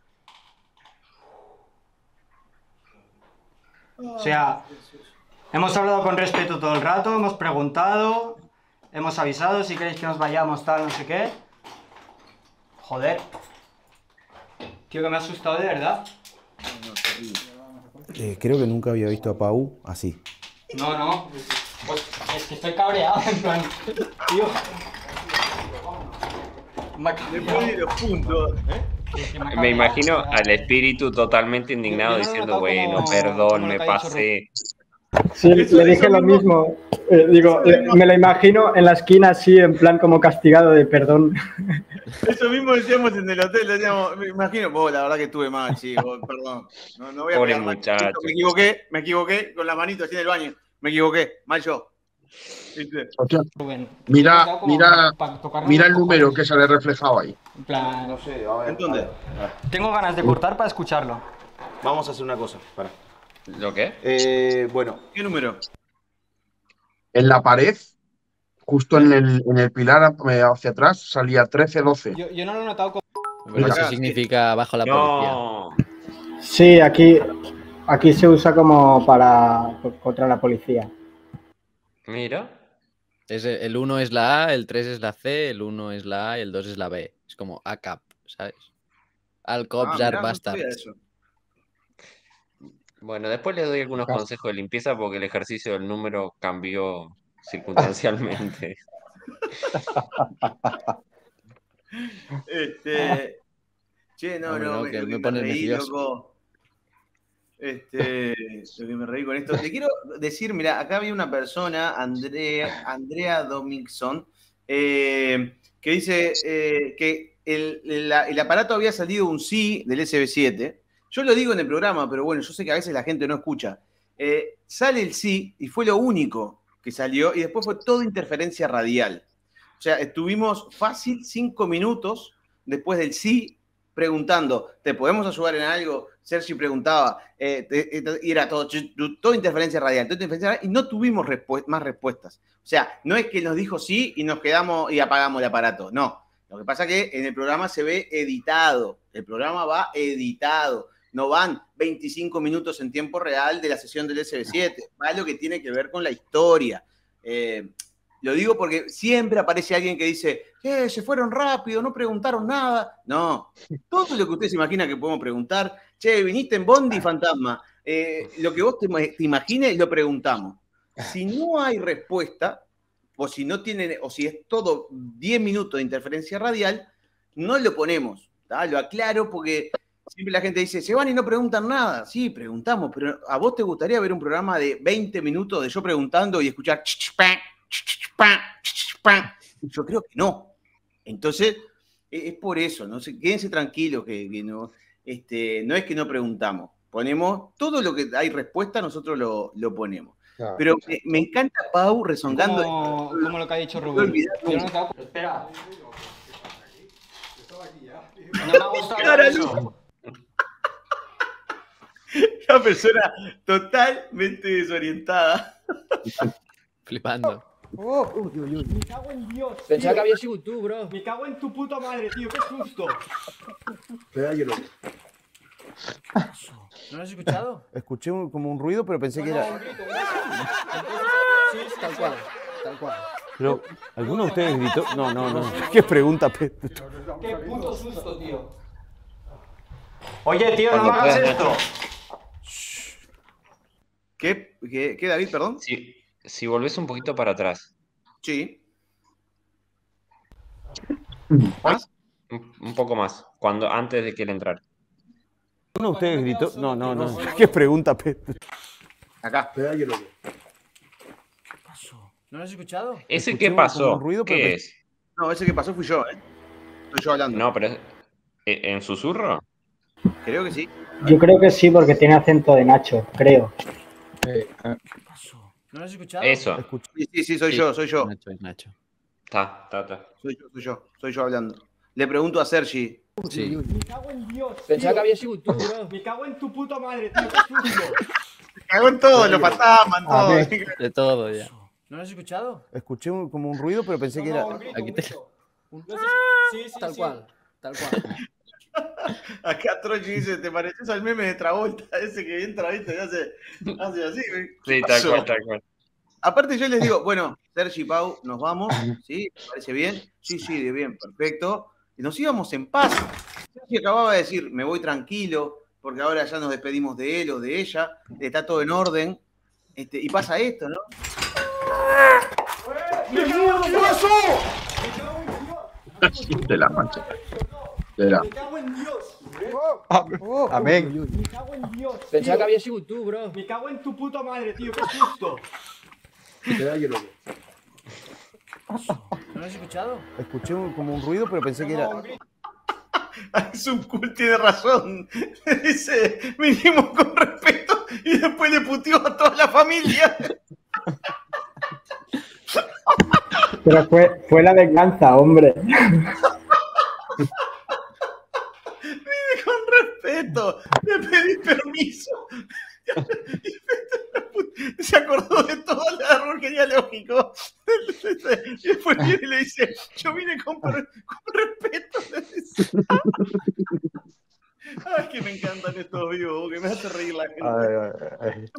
S10: O sea, hemos hablado con respeto todo el rato, hemos preguntado, hemos avisado si queréis que nos vayamos, tal, no sé qué. Joder. Tío, que me ha asustado de verdad.
S7: Creo que nunca había visto a Pau así.
S10: No. Pues es que estoy cabreado, en plan. Tío.
S1: Le pone los puntos.
S2: Me imagino al espíritu totalmente indignado diciendo, bueno, perdón, me pasé.
S3: Sí, le dije lo mismo. Me lo imagino en la esquina así, en plan como castigado de perdón.
S1: Eso mismo decíamos en el hotel, decíamos, me imagino, la verdad que estuve mal, chico, perdón. No voy a
S2: Pobre
S1: pegar mal.
S2: muchacho.
S1: Me equivoqué con las manitos así en el baño. Me equivoqué, mal yo. ¿Viste?
S5: Mira el número que sale reflejado ahí.
S10: En plan,
S7: No sé, a ver.
S1: ¿En dónde?
S10: tengo ganas de cortar para escucharlo.
S7: Vamos a hacer una cosa. Para.
S2: ¿Lo qué?
S7: Bueno,
S1: ¿Qué número?
S5: En la pared, justo en el pilar hacia atrás, salía 13-12.
S10: Yo no lo he notado como...
S4: Pero eso significa bajo la policía.
S2: No.
S3: Sí, aquí se usa como para contra la policía.
S2: Mira.
S4: El 1 es la A, el 3 es la C, el 1 es la A y el 2 es la B. Es como ACAP, ¿sabes? Al Cops are
S1: mirá, no sabía
S4: bastards.
S1: eso.
S2: Bueno, después les doy algunos consejos de limpieza porque el ejercicio del número cambió circunstancialmente.
S1: Che, no,
S4: Hombre, no, que me pone
S1: reí,
S4: nervioso.
S1: loco. Lo que me reí con esto. Te quiero decir, mira, acá había una persona, Andrea Domingson, que dice que el aparato había salido un sí del SB7. Yo lo digo en el programa, pero bueno, yo sé que a veces la gente no escucha. Sale el sí y fue lo único que salió y después fue toda interferencia radial. O sea, estuvimos fácil 5 minutos después del sí preguntando, ¿te podemos ayudar en algo? Sergi preguntaba, y era toda interferencia radial, y no tuvimos más respuestas. O sea, no es que nos dijo sí y nos quedamos y apagamos el aparato, no. Lo que pasa es que en el programa se ve editado, el programa va editado, no van 25 minutos en tiempo real de la sesión del SB7, va lo que tiene que ver con la historia. Lo digo porque siempre aparece alguien que dice, se fueron rápido, no preguntaron nada. No, todo lo que usted se imagina que podemos preguntar, viniste en Bondi Fantasma, lo que vos te imagines lo preguntamos. Si no hay respuesta, o si no tienen, o si es todo 10 minutos de interferencia radial, no lo ponemos. ¿tá? Lo aclaro porque siempre la gente dice, se van y no preguntan nada. Sí, preguntamos, pero ¿a vos te gustaría ver un programa de 20 minutos de yo preguntando y escuchar yo creo que no. Entonces, es por eso, ¿no? Quédense tranquilos que no, no es que no preguntamos. Ponemos todo lo que hay respuesta, nosotros lo ponemos. Pero me encanta Pau rezongando.
S10: Como lo que ha dicho Rubén. Espera. No me ha gustado eso.
S1: Una persona totalmente desorientada.
S4: Flipando.
S10: Me cago en Dios.
S4: Pensaba que había sido tú, bro.
S10: Me cago en tu puta madre, tío. Qué susto.
S9: Espera, yo lo veo.
S10: ¿No lo has escuchado?
S7: Escuché como un ruido, pero pensé que era...
S10: Sí, tal cual. Tal cual.
S7: Pero, ¿alguno de ustedes gritó? No. ¿Qué pregunta, Pedro?
S10: Qué puto susto, tío. Oye, tío, no me hagas esto.
S1: ¿Qué, David, perdón?
S2: Si volvés un poquito para atrás.
S1: Sí.
S2: ¿Más? Un poco más, antes de que él entrara.
S7: ¿Alguno de ustedes gritó? No. ¿Qué pregunta, Pedro?
S1: Acá.
S9: Espera, yo lo veo.
S10: ¿Qué pasó? ¿No lo has escuchado?
S2: ¿Ese qué pasó? ¿Qué es?
S1: No, ese que pasó fui yo, Estoy yo hablando.
S2: No, pero ¿en susurro?
S1: Creo que sí.
S3: Yo creo que sí, porque tiene acento de Nacho, creo.
S10: ¿Qué pasó? ¿No lo has escuchado?
S2: Eso.
S1: Sí, soy yo.
S4: Nacho.
S2: Está.
S1: Soy yo hablando. Le pregunto a Sergi.
S4: Sí.
S10: Me cago en Dios.
S4: Pensaba que había sido tú, bro.
S10: Me cago en tu puta madre, tío. Qué susto.
S1: Me cago en todo, lo fantasman, todo.
S4: De todo ya.
S10: ¿No lo has escuchado?
S7: Escuché como un ruido, pero pensé que era...
S4: Aquí te...
S10: Sí,
S4: tal cual.
S1: Acá Trochi dice, ¿te pareces al meme de Travolta? Ese que entra, ¿viste? Y hace así.
S2: Sí, tal cual.
S1: Aparte yo les digo, bueno, Sergi, Pau, nos vamos, ¿sí? ¿Me parece bien? Sí, bien, perfecto. Y nos íbamos en paz. Sergi acababa de decir, me voy tranquilo, porque ahora ya nos despedimos de él o de ella, está todo en orden, y pasa esto, ¿no?
S5: ¡Qué pasó! De la mancha.
S10: Me cago en Dios.
S8: Amén.
S10: Me cago en Dios.
S4: Pensaba que había sido tú, bro.
S10: Me cago en tu puta madre, tío. Qué susto.
S9: Espera, yo lo veo.
S10: ¿No lo has escuchado?
S7: Escuché como un ruido, pero pensé que era...
S1: Es un cool, tiene razón. Dice, vinimos con respeto y después le puteó a toda la familia.
S3: Pero fue la venganza, hombre.
S1: Vine con respeto, le pedí permiso. Se acordó de todo el árbol genealógico. Y después viene y le dice, yo vine con respeto. Ay, que me encantan estos vivos, que me hace reír la gente.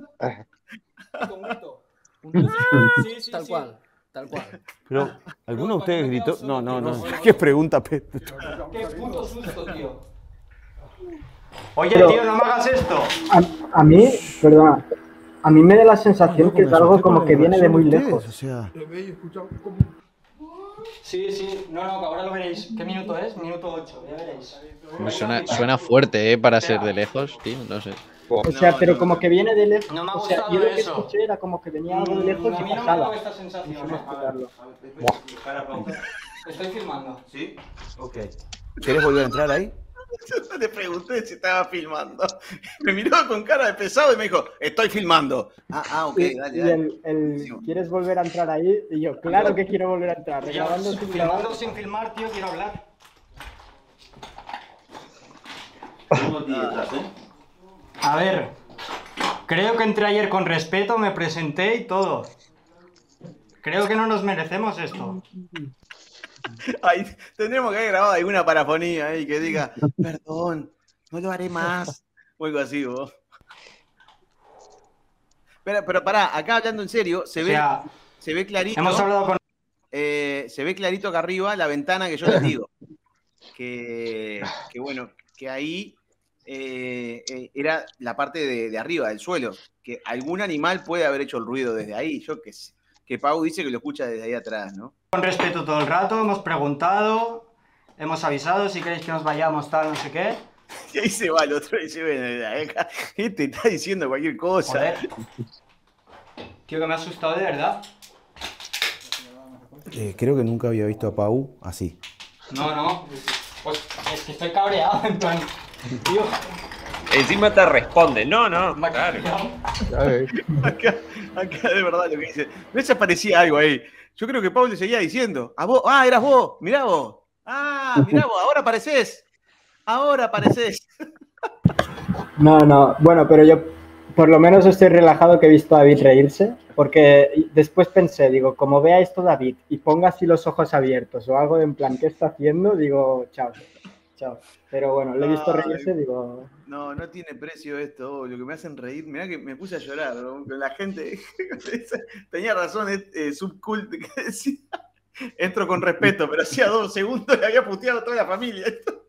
S10: Sí,
S4: tal cual.
S7: Pero, ¿alguno de ustedes gritó? No. ¿Qué pregunta, Pedro?
S10: Qué puto susto, tío. Oye, tío, no me hagas esto.
S3: A mí, perdona, a mí me da la sensación que es algo como que viene de muy lejos.
S7: O sea...
S10: Sí, no, ahora lo veréis. ¿Qué minuto es? Minuto 8, ya veréis.
S4: Suena fuerte, para ser de lejos, tío, no sé.
S3: O sea, pero como que viene de lejos.
S10: No me ha
S3: O sea,
S10: gustado
S3: yo lo que
S10: eso.
S3: escuché era como que venía algo de lejos
S10: A
S3: y
S10: mí no me ha
S3: pasaba.
S10: dado esta sensación.
S3: No sé explicarlo.
S10: Estoy filmando.
S1: ¿Sí?
S7: Ok. ¿Querés volver a entrar ahí?
S1: Yo le pregunté si estaba filmando. Me miró con cara de pesado y me dijo, estoy filmando. Ok, dale.
S3: ¿Quieres volver a entrar ahí? Y yo, claro que quiero volver a entrar. Grabando sin grabar.
S10: Filmando sin filmar, tío, quiero hablar. A ver, creo que entré ayer con respeto, me presenté y todo. Creo que no nos merecemos esto.
S1: Ay, tendremos que haber grabado alguna parafonía ahí que diga, perdón, no lo haré más. O algo así, vos. Pero pará, acá hablando en serio, se ve clarito.
S10: Hemos hablado con...
S1: se ve clarito acá arriba la ventana que yo les digo. Que bueno, que ahí era la parte de arriba, del suelo. Que algún animal puede haber hecho el ruido desde ahí. Yo qué sé. Que Pau dice que lo escucha desde ahí atrás, ¿no?
S10: Con respeto todo el rato, hemos preguntado, hemos avisado si queréis que nos vayamos, tal, no sé qué.
S1: Y ahí se va el otro y dice, ven, acá, este está diciendo cualquier cosa.
S10: Joder. Tío, que me ha asustado de verdad.
S7: Creo que nunca había visto a Pau así.
S10: No, pues es que estoy cabreado, en plan, tío.
S2: Encima te responde. No, claro.
S1: Acá de verdad lo que dice. No se parecía algo ahí. Yo creo que Pablo le seguía diciendo. A vos, eras vos, mirá vos. Mirá vos, ahora aparecés.
S3: No. Bueno, pero yo por lo menos estoy relajado que he visto a David reírse, porque después pensé, digo, como vea esto David y ponga así los ojos abiertos o algo en plan, ¿qué está haciendo? Digo, chao. Pero bueno, le he visto reírse, digo...
S1: No tiene precio esto, lo que me hacen reír. Mirá que me puse a llorar, ¿no? La gente tenía razón, subcult que decía, entro con respeto, pero hacía 2 segundos le había puteado a toda la familia.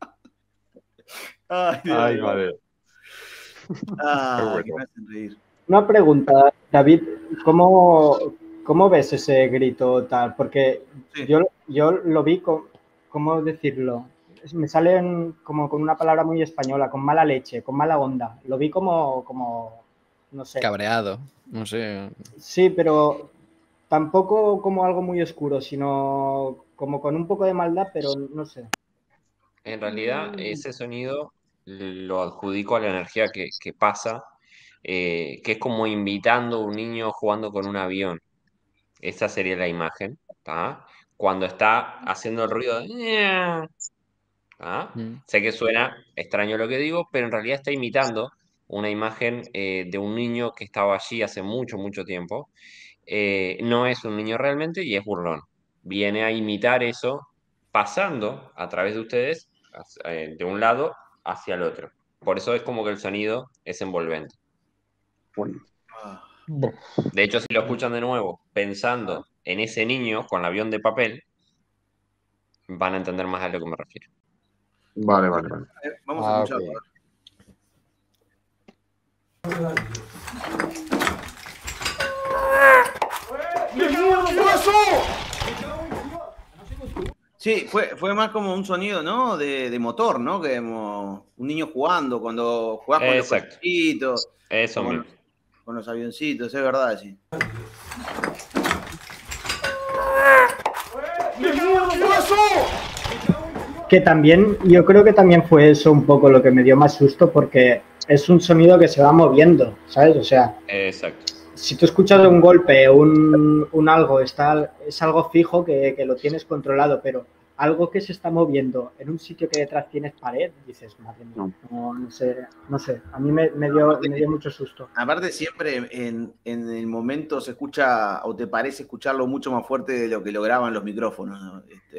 S1: Ay,
S2: madre.
S1: Que me hacen reír.
S3: Una pregunta, David, ¿cómo ves ese grito tal? Porque sí. yo lo vi ¿cómo decirlo? Me sale como con una palabra muy española, con mala leche, con mala onda. Lo vi como no sé.
S4: Cabreado, no sé.
S3: Sí, pero tampoco como algo muy oscuro, sino como con un poco de maldad, pero no sé.
S2: En realidad, ese sonido lo adjudico a la energía que pasa, que es como invitando a un niño jugando con un avión. Esa sería la imagen, ¿tá? Cuando está haciendo el ruido de... Sé que suena extraño lo que digo, pero en realidad está imitando una imagen de un niño que estaba allí hace mucho, mucho tiempo. No es un niño realmente y es burlón. Viene a imitar eso, pasando a través de ustedes, de un lado hacia el otro. Por eso es como que el sonido es envolvente. De hecho, si lo escuchan de nuevo, pensando en ese niño con el avión de papel, van a entender más a lo que me refiero.
S5: Vale.
S1: Vamos a escucharlo. Sí, fue más como un sonido, ¿no? De motor, ¿no? Que como un niño jugando, cuando jugás con los cochecitos.
S2: Eso mismo.
S1: Con los avioncitos, es verdad, sí.
S3: Que también, yo creo que también fue eso un poco lo que me dio más susto, porque es un sonido que se va moviendo, ¿sabes? O sea,
S2: exacto.
S3: Si tú escuchas un golpe, un algo, es algo fijo que lo tienes controlado, pero algo que se está moviendo en un sitio que detrás tienes pared, dices, madre mía, no sé, a mí me dio mucho susto.
S1: Aparte siempre en el momento se escucha, o te parece escucharlo mucho más fuerte de lo que lo graban los micrófonos, ¿no?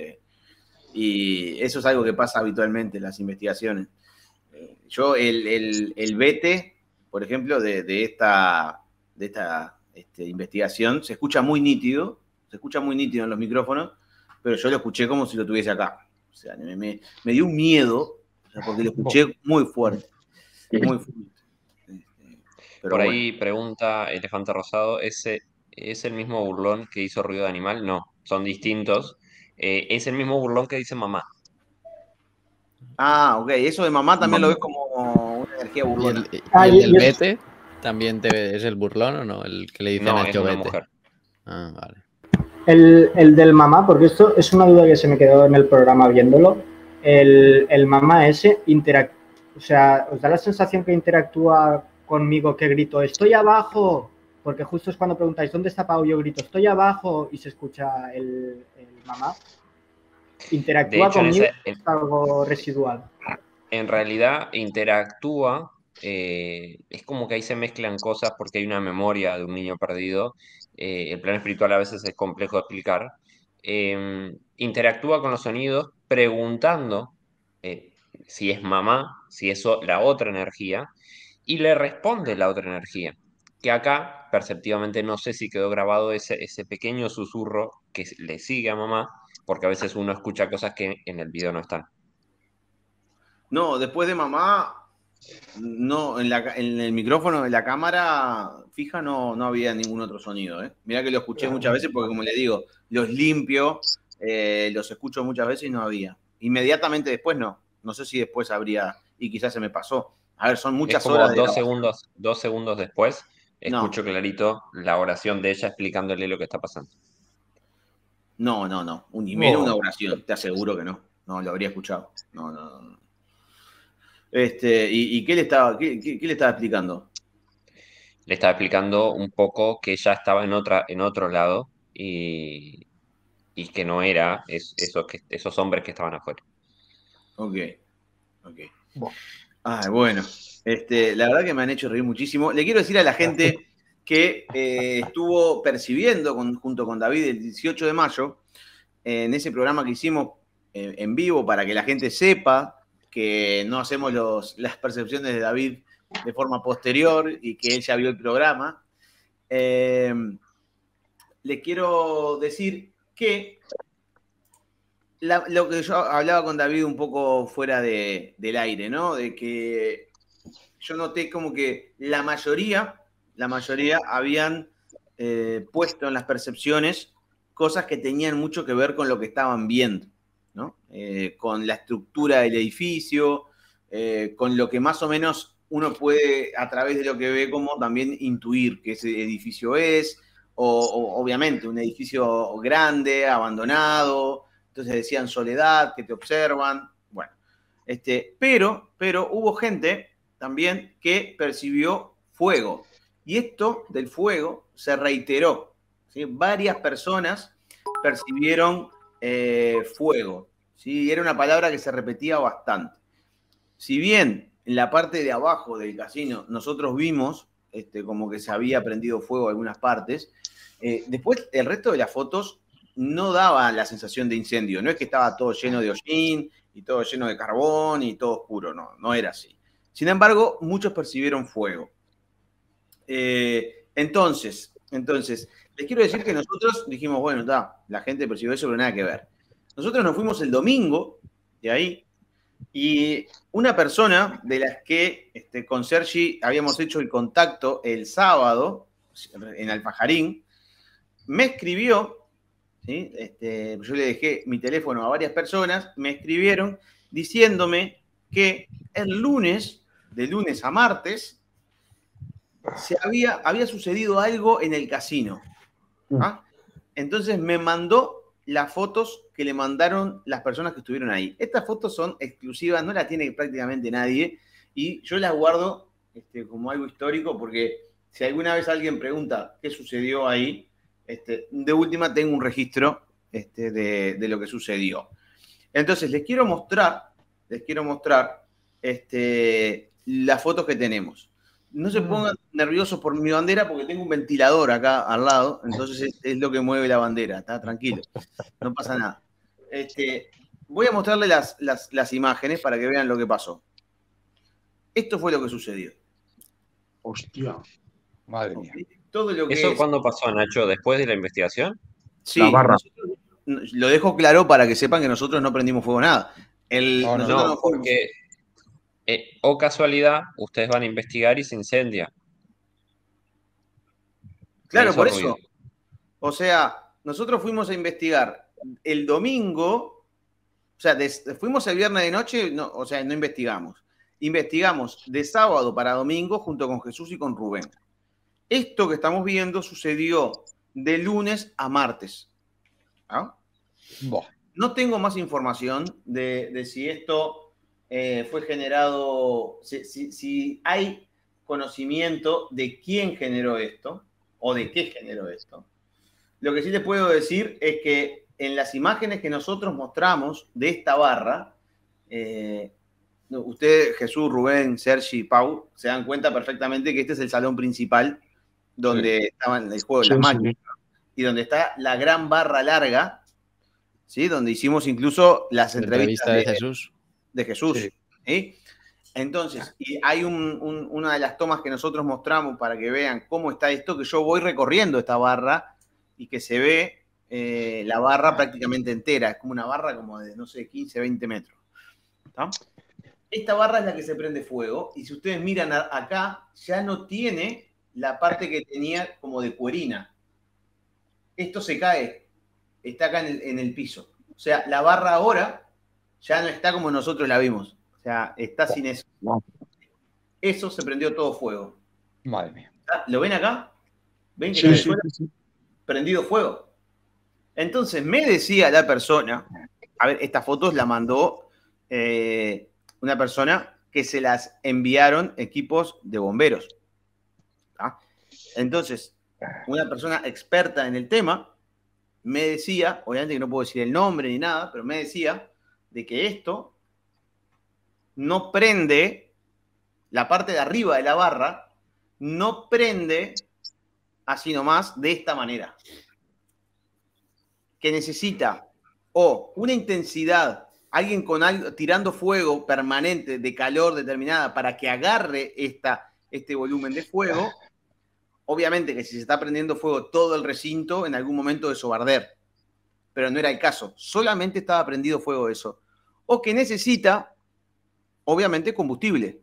S1: Y eso es algo que pasa habitualmente en las investigaciones. Yo, el vete, por ejemplo, de esta investigación, se escucha muy nítido en los micrófonos, pero yo lo escuché como si lo tuviese acá. O sea, me dio un miedo, porque lo escuché muy fuerte. Muy fuerte.
S2: Por ahí pregunta Elefante Rosado, ¿ese es el mismo burlón que hizo Ruido de Animal? No, son distintos. Es el mismo burlón que dice mamá.
S1: Ah, ok. Eso de mamá también lo ves como una energía burlona.
S4: ¿Y el del vete también es el burlón o no? El que le dice
S2: no,
S4: Nacho
S2: es una
S4: vete.
S2: mujer.
S4: Ah, vale.
S3: El del mamá, porque esto es una duda que se me quedó en el programa viéndolo. El mamá ese o sea, ¿os da la sensación que interactúa conmigo que grito "estoy abajo"? Porque justo es cuando preguntáis ¿dónde está Pau? Yo grito "estoy abajo" y se escucha el mamá. ¿Interactúa conmigo o es algo residual?
S2: En realidad interactúa, es como que ahí se mezclan cosas porque hay una memoria de un niño perdido. El plano espiritual a veces es complejo de explicar. Interactúa con los sonidos preguntando si es mamá, si es la otra energía, y le responde la otra energía. Que acá, perceptivamente, no sé si quedó grabado ese pequeño susurro que le sigue a mamá, porque a veces uno escucha cosas que en el video no están.
S1: No, después de mamá, no, en el micrófono de la cámara fija no había ningún otro sonido. Mirá que lo escuché muchas veces porque, como le digo, los limpio, los escucho muchas veces y no había. Inmediatamente después no. No sé si después habría, y quizás se me pasó. A ver, son muchas horas de grabación.
S2: 2 segundos después, escucho clarito la oración de ella explicándole lo que está pasando.
S1: No. Ni menos una oración, te aseguro que no. No, lo habría escuchado. No. ¿Y qué le estaba explicando?
S2: Le estaba explicando un poco que ya estaba en otro lado y que no era esos hombres que estaban afuera.
S1: Ok. Bueno. La verdad que me han hecho reír muchísimo. Le quiero decir a la gente que estuvo percibiendo junto con David el 18 de mayo, en ese programa que hicimos en vivo, para que la gente sepa que no hacemos las percepciones de David de forma posterior y que él ya vio el programa. Le quiero decir que lo que yo hablaba con David un poco fuera del aire, ¿no? De que yo noté como que la mayoría habían puesto en las percepciones cosas que tenían mucho que ver con lo que estaban viendo, ¿no? Con la estructura del edificio, con lo que más o menos uno puede, a través de lo que ve, como también intuir que ese edificio es, o obviamente un edificio grande, abandonado, entonces decían soledad, que te observan, bueno. Pero hubo gente también que percibió fuego, y esto del fuego se reiteró, ¿sí? Varias personas percibieron fuego, ¿sí? Era una palabra que se repetía bastante. Si bien en la parte de abajo del casino nosotros vimos como que se había prendido fuego en algunas partes, después el resto de las fotos no daba la sensación de incendio. No es que estaba todo lleno de hollín y todo lleno de carbón y todo oscuro, no era así. Sin embargo, muchos percibieron fuego. Entonces, les quiero decir que nosotros dijimos, bueno, la gente percibió eso, pero nada que ver. Nosotros nos fuimos el domingo de ahí, y una persona de las que con Sergi habíamos hecho el contacto el sábado en Alfajarín, me escribió, ¿sí? Yo le dejé mi teléfono a varias personas, me escribieron diciéndome que el lunes, de lunes a martes, había sucedido algo en el casino. ¿Ah? Entonces me mandó las fotos que le mandaron las personas que estuvieron ahí. Estas fotos son exclusivas, no las tiene prácticamente nadie, y yo las guardo como algo histórico, porque si alguna vez alguien pregunta qué sucedió ahí, de última tengo un registro de lo que sucedió. Entonces les quiero mostrar las fotos que tenemos. No se pongan nerviosos por mi bandera, porque tengo un ventilador acá al lado, entonces es lo que mueve la bandera, está tranquilo, no pasa nada. Voy a mostrarle las imágenes para que vean lo que pasó. Esto fue lo que sucedió.
S5: Hostia.
S8: Madre mía.
S1: Todo lo que
S2: ¿Eso cuándo pasó, Nacho? ¿Después de la investigación?
S1: Sí, la barra. Lo dejo claro para que sepan que nosotros no prendimos fuego nada.
S2: No, porque o casualidad, ustedes van a investigar y se incendia.
S1: Claro, por eso. O sea, nosotros fuimos a investigar el domingo, o sea, fuimos el viernes de noche, no investigamos. Investigamos de sábado para domingo junto con Jesús y con Rubén. Esto que estamos viendo sucedió de lunes a martes. ¿Ah? No tengo más información de si esto fue generado, si hay conocimiento de quién generó esto o de qué generó esto. Lo que sí les puedo decir es que en las imágenes que nosotros mostramos de esta barra, ustedes, Jesús, Rubén, Sergi, Pau, se dan cuenta perfectamente que este es el salón principal donde estaban el juego de las máquinas, y donde está la gran barra larga, ¿sí? Donde hicimos incluso las entrevistas
S4: de Jesús.
S1: De Jesús. Sí. ¿Sí? Entonces, y hay una de las tomas que nosotros mostramos para que vean cómo está esto, que yo voy recorriendo esta barra y que se ve la barra prácticamente entera. Es como una barra como de, no sé, 15, 20 metros. ¿Está? Esta barra es la que se prende fuego, y si ustedes miran acá, ya no tiene la parte que tenía como de cuerina. Esto se cae, está acá en el piso. O sea, la barra ahora ya no está como nosotros la vimos. O sea, está sin eso. Eso se prendió todo fuego.
S8: Madre mía.
S1: ¿Lo ven acá? ¿Ven que
S5: sí.
S1: prendido fuego? Entonces me decía la persona, a ver, estas fotos la mandó una persona que se las enviaron equipos de bomberos. ¿Ah? Entonces, una persona experta en el tema me decía, obviamente que no puedo decir el nombre ni nada, pero me decía de que esto no prende, la parte de arriba de la barra, no prende así nomás de esta manera. Que necesita o una intensidad, alguien con algo, tirando fuego permanente de calor determinada para que agarre este volumen de fuego. Obviamente que si se está prendiendo fuego todo el recinto, en algún momento eso va a arder. Pero no era el caso. Solamente estaba prendido fuego eso. O que necesita, obviamente, combustible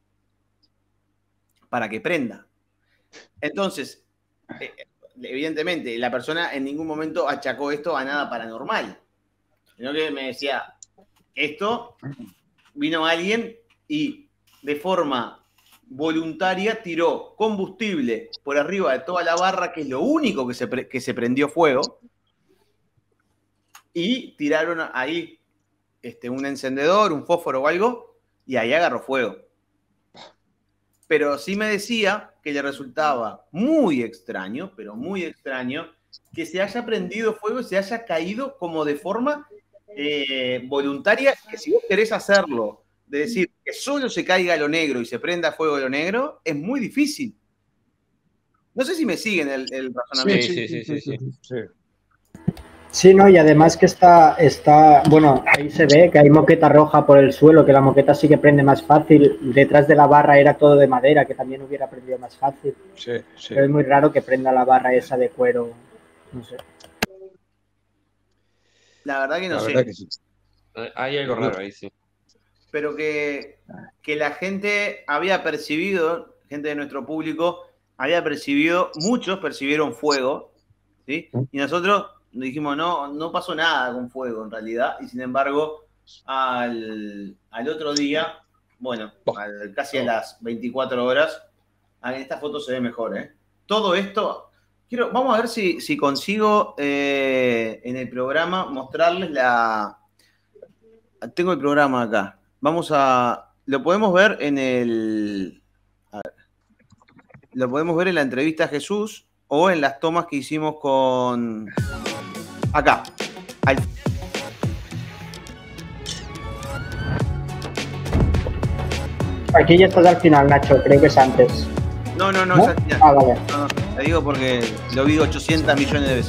S1: para que prenda. Entonces, evidentemente, la persona en ningún momento achacó esto a nada paranormal. Sino que me decía, esto vino alguien y de forma voluntaria tiró combustible por arriba de toda la barra, que es lo único que se prendió fuego, y tiraron ahí un encendedor, un fósforo o algo, y ahí agarró fuego. Pero sí me decía que le resultaba muy extraño, pero muy extraño, que se haya prendido fuego y se haya caído como de forma voluntaria, que si vos querés hacerlo, de decir que solo se caiga lo negro y se prenda fuego lo negro, es muy difícil. No sé si me siguen el razonamiento.
S8: Sí.
S3: Sí, no, y además que bueno, ahí se ve que hay moqueta roja por el suelo, que la moqueta sí que prende más fácil. Detrás de la barra era todo de madera, que también hubiera prendido más fácil.
S8: Sí.
S3: Pero es muy raro que prenda la barra esa de cuero, no sé.
S1: La verdad que no sé.
S8: Que sí.
S2: Hay algo raro ahí, sí.
S1: Pero que la gente había percibido, gente de nuestro público, muchos percibieron fuego, ¿sí? Y nosotros dijimos, no pasó nada con fuego en realidad, y sin embargo, al otro día, bueno, casi a las 24 horas, en esta foto se ve mejor, ¿eh? Todo esto, vamos a ver si consigo en el programa mostrarles tengo el programa acá. Lo podemos ver lo podemos ver en la entrevista a Jesús o en las tomas que hicimos con... Acá.
S3: Aquí ya estás al final, Nacho. Creo que es antes.
S1: No, es al final.
S3: Ah, vale.
S1: No, te digo porque lo vi 800 millones de veces.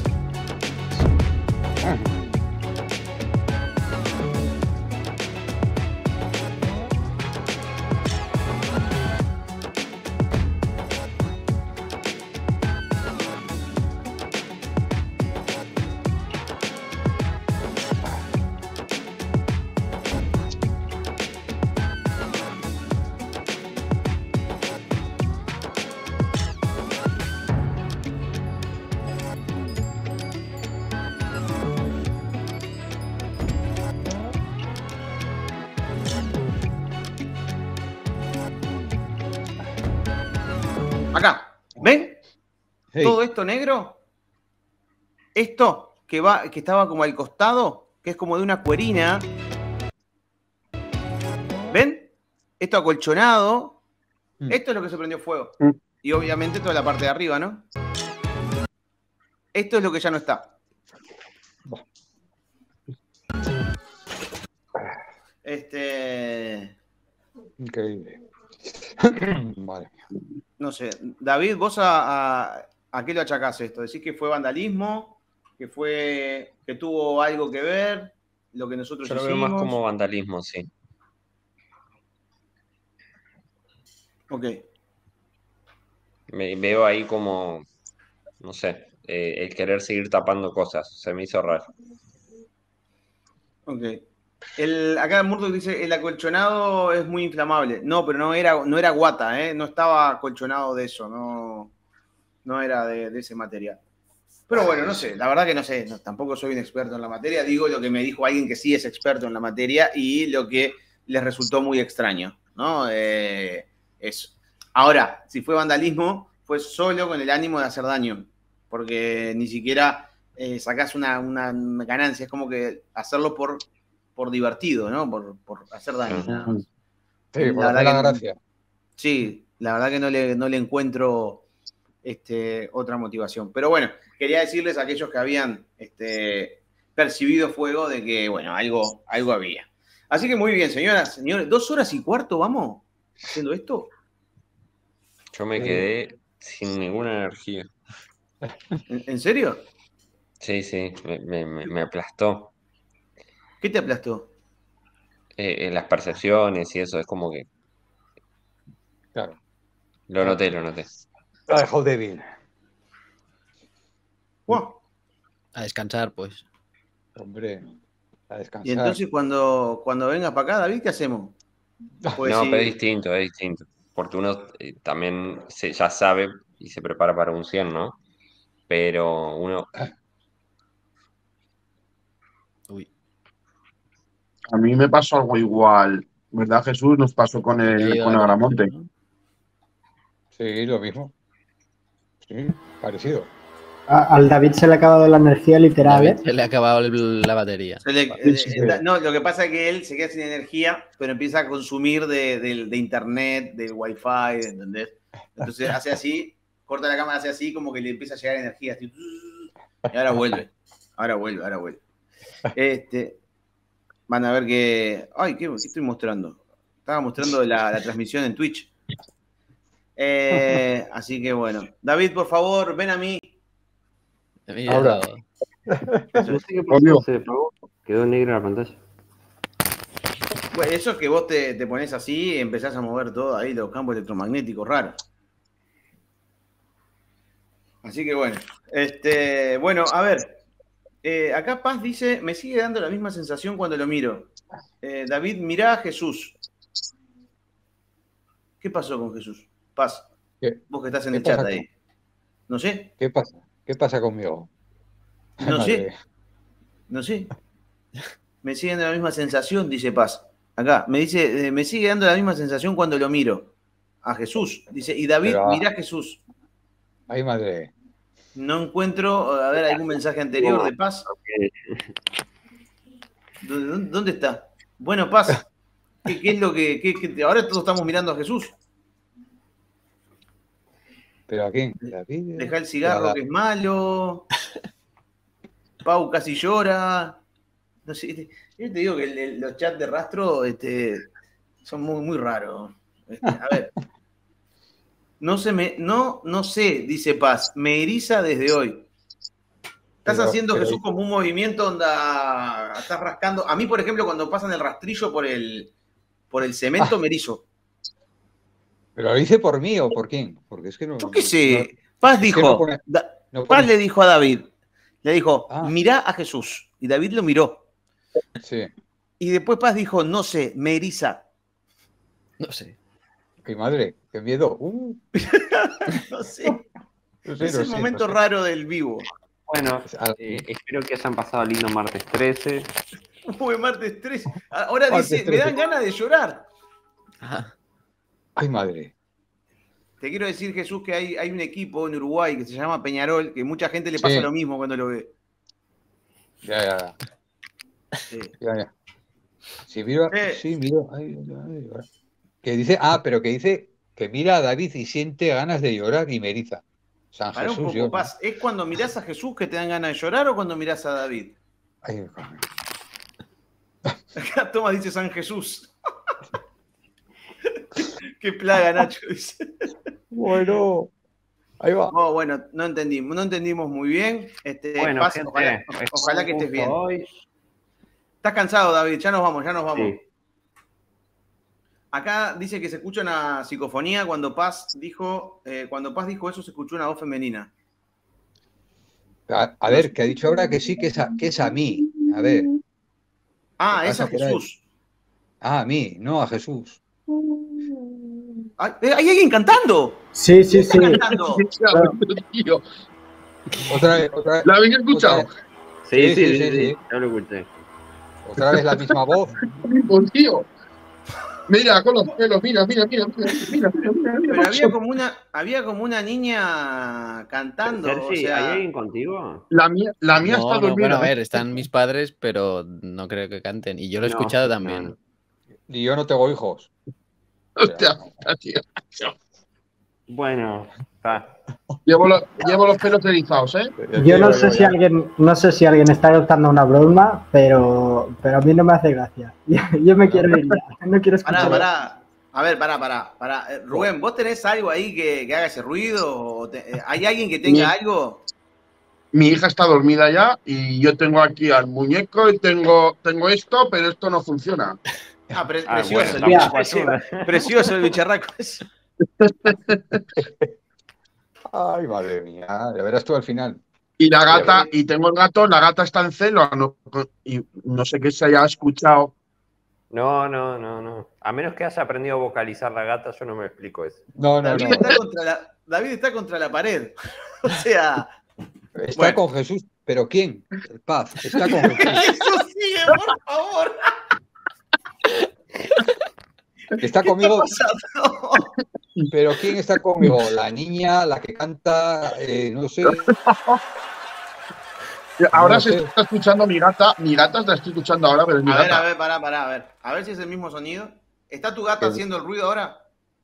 S1: Acá, ¿ven?
S8: Hey.
S1: Todo esto negro, esto que estaba como al costado, que es como de una cuerina, ¿ven? Esto acolchonado, esto es lo que se prendió fuego. Y obviamente toda la parte de arriba, ¿no? Esto es lo que ya no está.
S8: Increíble. Vale.
S1: No sé, David, vos a qué lo achacás esto? ¿Decís que fue vandalismo? ¿Que tuvo algo que ver? Lo que nosotros
S2: Yo lo
S1: hicimos.
S2: veo más como vandalismo, sí.
S1: Ok.
S2: Me veo ahí como, no sé, el querer seguir tapando cosas. Se me hizo raro.
S1: Ok. Acá Murdoch dice, el acolchonado es muy inflamable. No, pero no era guata, ¿eh? No estaba acolchonado de eso, no era de ese material. Pero bueno, no sé, la verdad que no sé, tampoco soy un experto en la materia, digo lo que me dijo alguien que sí es experto en la materia y lo que les resultó muy extraño, ¿no? Eso. Ahora, si fue vandalismo, fue solo con el ánimo de hacer daño, porque ni siquiera sacás una ganancia, es como que hacerlo por divertido, ¿no? Por hacer daño, nada más.
S8: Sí, por hacer la gracia.
S1: Sí, la verdad que no le encuentro otra motivación. Pero bueno, quería decirles a aquellos que habían percibido fuego de que, bueno, algo había. Así que muy bien, señoras, señores. 2 horas y cuarto, ¿vamos? Haciendo esto.
S2: Yo me quedé sin ninguna energía.
S1: ¿En serio?
S2: Sí, me aplastó.
S1: ¿Qué te aplastó?
S2: Las percepciones y eso, es como que...
S8: Claro.
S2: Lo noté.
S8: La dejó débil.
S1: Wow.
S4: A descansar, pues.
S8: Hombre, a descansar.
S1: Y entonces cuando vengas para acá, David, ¿qué hacemos? Pues
S2: no,
S1: sí.
S2: pero es distinto. Porque uno también ya sabe y se prepara para un 100, ¿no? Pero uno...
S4: Uy.
S5: A mí me pasó algo igual, ¿verdad, Jesús? Nos pasó con Agramonte.
S8: Sí, lo mismo. Sí, parecido.
S3: Al David se le ha acabado la energía literal.
S4: David se le ha acabado la batería.
S1: No, lo que pasa es que él se queda sin energía, pero empieza a consumir de internet, del wifi, ¿entendés? Entonces hace así, corta la cámara, hace así, como que le empieza a llegar energía. Así, y ahora vuelve. Van a ver que... Ay, ¿qué estoy mostrando? Estaba mostrando la transmisión en Twitch. Así que bueno. David, por favor, ven a mí.
S8: Ahora.
S12: No sé qué pasó, se apagó. Quedó negra la pantalla.
S1: Bueno, eso es que vos te pones así y empezás a mover todo ahí, los campos electromagnéticos raros. Así que bueno. Bueno, a ver. Acá Paz dice, me sigue dando la misma sensación cuando lo miro. David, mirá a Jesús. ¿Qué pasó con Jesús? Paz.
S8: ¿Qué?
S1: Vos que estás en el chat ahí. No sé.
S8: ¿Qué pasa? ¿Qué pasa conmigo?
S1: No sé. Me sigue dando la misma sensación, dice Paz. Acá, me dice, me sigue dando la misma sensación cuando lo miro. A Jesús. Dice, y David, mirá a Jesús.
S8: Ay, madre.
S1: No encuentro, a ver, algún mensaje anterior de Paz. ¿Dónde está? Bueno, Paz, ¿qué es lo que ahora todos estamos mirando a Jesús?
S8: ¿Pero a quién? ¿David?
S1: Deja el cigarro que es malo. Pau casi llora. No sé, yo te digo que los chats de rastro son muy, muy raros. A ver. No sé, dice Paz. Me eriza desde hoy. Estás haciendo, Jesús, como un movimiento donde estás rascando. A mí, por ejemplo, cuando pasan el rastrillo por el cemento, me erizo.
S8: ¿Pero lo dice por mí o por quién? Porque es que no...
S1: Yo qué sé. Paz dijo... Paz le dijo a David. Le dijo, mirá a Jesús. Y David lo miró.
S8: Sí.
S1: Y después Paz dijo, no sé, me eriza.
S4: No sé.
S8: ¡Qué madre! ¡Qué miedo!
S1: No sé. Es el momento raro del vivo.
S12: Bueno, espero que hayan pasado lindo martes 13.
S1: Uy, martes 13. Ahora dice, me dan ganas de llorar.
S4: Ajá.
S8: ¡Ay, madre!
S1: Te quiero decir, Jesús, que hay un equipo en Uruguay que se llama Peñarol, que mucha gente le pasa lo mismo cuando lo ve.
S8: Ya.
S1: Sí.
S8: Ya. Sí, mira. Ay. Que dice, pero que dice que mira a David y siente ganas de llorar y me eriza. San
S1: Para
S8: Jesús,
S1: un poco, Paz. ¿Es cuando mirás a Jesús que te dan ganas de llorar o cuando mirás a David?
S8: Ay,
S1: Acá Tomás dice San Jesús. Qué plaga, Nacho, dice.
S8: Bueno, ahí va.
S1: Oh, bueno, no entendimos muy bien.
S12: Bueno,
S1: Paz,
S12: gente,
S1: ojalá que estés bien.
S12: Hoy.
S1: Estás cansado, David, ya nos vamos.
S12: Sí.
S1: Acá dice que se escucha una psicofonía cuando Paz dijo eso, se escuchó una voz femenina.
S8: A ver, que ha dicho ahora que sí, que es a mí. A ver.
S1: Es a Jesús.
S8: A mí, no a Jesús.
S1: ¿Hay alguien cantando?
S3: Sí.
S1: ¿Está cantando?
S8: Otra vez.
S5: ¿La habéis escuchado?
S12: Sí, ya lo escuché.
S8: Otra vez la misma voz.
S5: Tío. Mira, con los pelos, mira.
S1: Pero había como una niña cantando.
S12: Sergi,
S1: o sea...
S12: ¿hay alguien contigo?
S5: La mía está dormida.
S4: Bueno, a ver, están mis padres, pero no creo que canten. Y yo lo he escuchado también.
S8: Y yo no tengo hijos.
S5: Hostia, tío.
S2: Bueno, está.
S5: Llevo los pelos erizados, ¿eh?
S3: Yo no sé si alguien está adoptando una broma, pero a mí no me hace gracia. Yo me quiero ir ya, no quiero escuchar.
S1: Pará. A ver, pará. Rubén, ¿vos tenés algo ahí que haga ese ruido? ¿Hay alguien que tenga algo?
S5: Mi hija está dormida ya y yo tengo aquí al muñeco y tengo esto, pero esto no funciona.
S1: Precioso,
S2: bueno,
S1: precioso el bicharraco.
S8: Ay, madre mía, ya verás tú al final.
S5: Y la gata, y tengo el gato, la gata está en celo, y no sé qué se haya escuchado.
S2: No. A menos que haya aprendido a vocalizar la gata, yo no me explico eso.
S1: David está contra la pared. O sea.
S8: Está con Jesús, pero ¿quién? Paz, está con Jesús.
S1: Jesús, sigue, por favor.
S8: Está conmigo. Pero ¿quién está conmigo? La niña, la que canta, no sé.
S5: Ahora
S8: No
S5: se
S8: sé.
S5: está escuchando mi gata la estoy escuchando ahora, pero es mi gata.
S1: A ver, pará. A ver si es el mismo sonido. ¿Está tu gata haciendo el ruido ahora?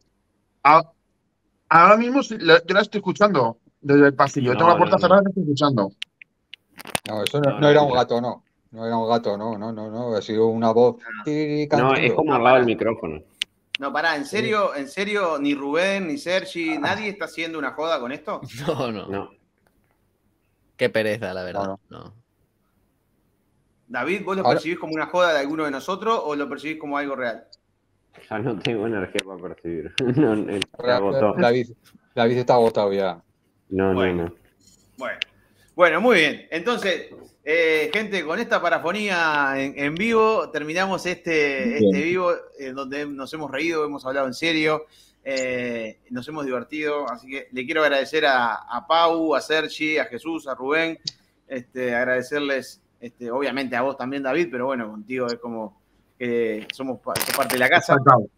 S5: Ahora mismo yo la estoy escuchando desde el pasillo. Tengo la puerta cerrada y la estoy escuchando.
S8: No, eso no era un gato, no. No era un gato, no. Ha sido una voz.
S2: No, es como al lado del micrófono.
S1: No, pará, ¿en serio, ni Rubén, ni Sergi, nadie está haciendo una joda con esto?
S4: No. Qué pereza, la verdad. No.
S1: David, ¿vos lo percibís como una joda de alguno de nosotros o lo percibís como algo real?
S2: Ya no tengo energía para percibir. Se agotó.
S8: David está agotado ya.
S2: No.
S1: Bueno, muy bien. Entonces, gente, con esta parafonía en vivo, terminamos este vivo donde nos hemos reído, hemos hablado en serio, nos hemos divertido. Así que le quiero agradecer a Pau, a Sergi, a Jesús, a Rubén, agradecerles, obviamente a vos también, David, pero bueno, contigo es como que sos parte de la casa.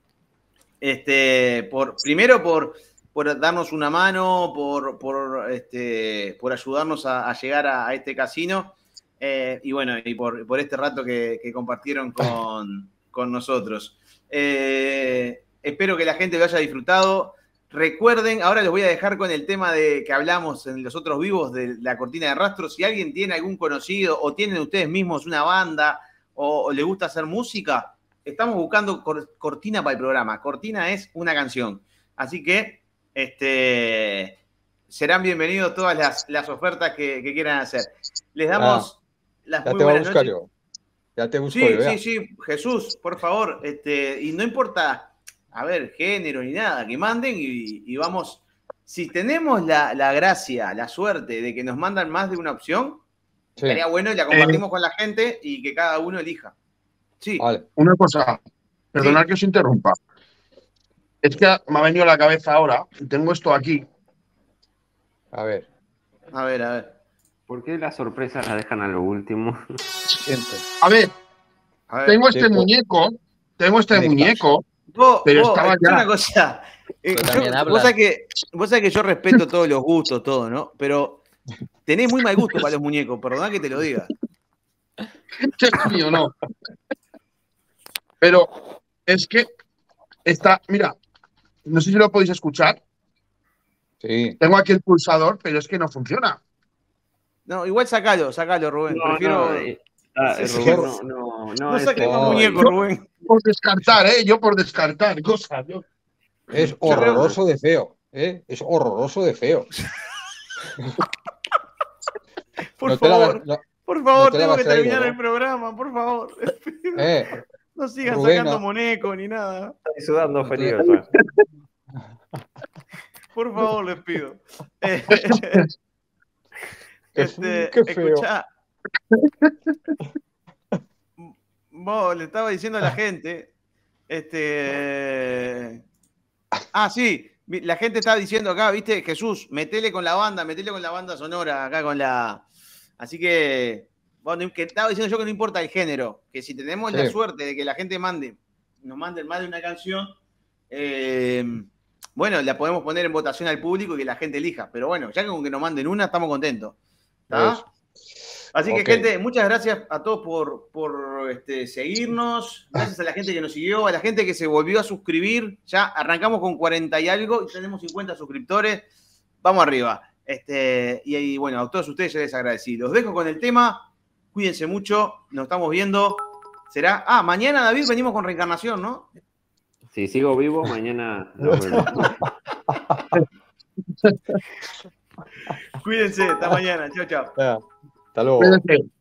S1: Primero por darnos una mano, por ayudarnos a llegar a este casino y bueno, y por este rato que compartieron con nosotros. Espero que la gente lo haya disfrutado. Recuerden, ahora les voy a dejar con el tema de que hablamos en los otros vivos de la cortina de rastro. Si alguien tiene algún conocido o tienen ustedes mismos una banda o les gusta hacer música, estamos buscando cortina para el programa. Cortina es una canción. Así que serán bienvenidos todas las ofertas que quieran hacer. Les damos las muy buenas noches.
S8: Ya te busco yo.
S1: Sí, Jesús, por favor. Y no importa, género ni nada, que manden y vamos. Si tenemos la gracia, la suerte de que nos mandan más de una opción, estaría bueno y la compartimos con la gente y que cada uno elija. Sí.
S5: Vale. Una cosa, perdonad que os interrumpa. Es que me ha venido a la cabeza ahora, tengo esto aquí.
S8: A ver.
S2: ¿Por qué las sorpresas las dejan a lo último?
S5: A ver, tengo este muñeco, pero estaba ya.
S1: Una cosa, vos sabés que yo respeto todos los gustos, todo, ¿no? Pero tenés muy mal gusto para los muñecos, perdona que te lo diga.
S5: Es mío, no. Pero es que mira, no sé si lo podéis escuchar.
S8: Sí.
S5: Tengo aquí el pulsador, pero es que no funciona.
S1: No, igual sacalo, Rubén. Prefiero.
S2: No
S1: saques un muñeco, Rubén.
S5: Por descartar, yo por descartar cosas.
S8: Es horroroso de feo, Es horroroso de feo.
S1: Por favor, tengo que terminar el programa, por favor. No sigan sacando muñecos ni nada.
S2: Estoy sudando frío.
S1: Por favor, les pido.
S8: Qué feo.
S1: Escuchá. Vos le estaba diciendo a la gente. Sí, la gente estaba diciendo acá, ¿viste? Jesús, metele con la banda sonora acá con la. Así que. Bueno, que estaba diciendo yo que no importa el género, que si tenemos la suerte de que la gente nos mande más de una canción, bueno, la podemos poner en votación al público y que la gente elija. Pero bueno, ya que con que nos manden una, estamos contentos. ¿Está? Así que, gente, muchas gracias a todos por seguirnos. Gracias a la gente que nos siguió, a la gente que se volvió a suscribir. Ya arrancamos con 40 y algo y tenemos 50 suscriptores. Vamos arriba. Y bueno, a todos ustedes ya les agradecí. Los dejo con el tema. Cuídense mucho. Nos estamos viendo. Será. Mañana, David, venimos con reencarnación, ¿no?
S12: Si sigo vivo, mañana nos vemos.
S1: Cuídense. Hasta mañana. Chao, chao.
S8: Hasta luego.
S5: Cuídense.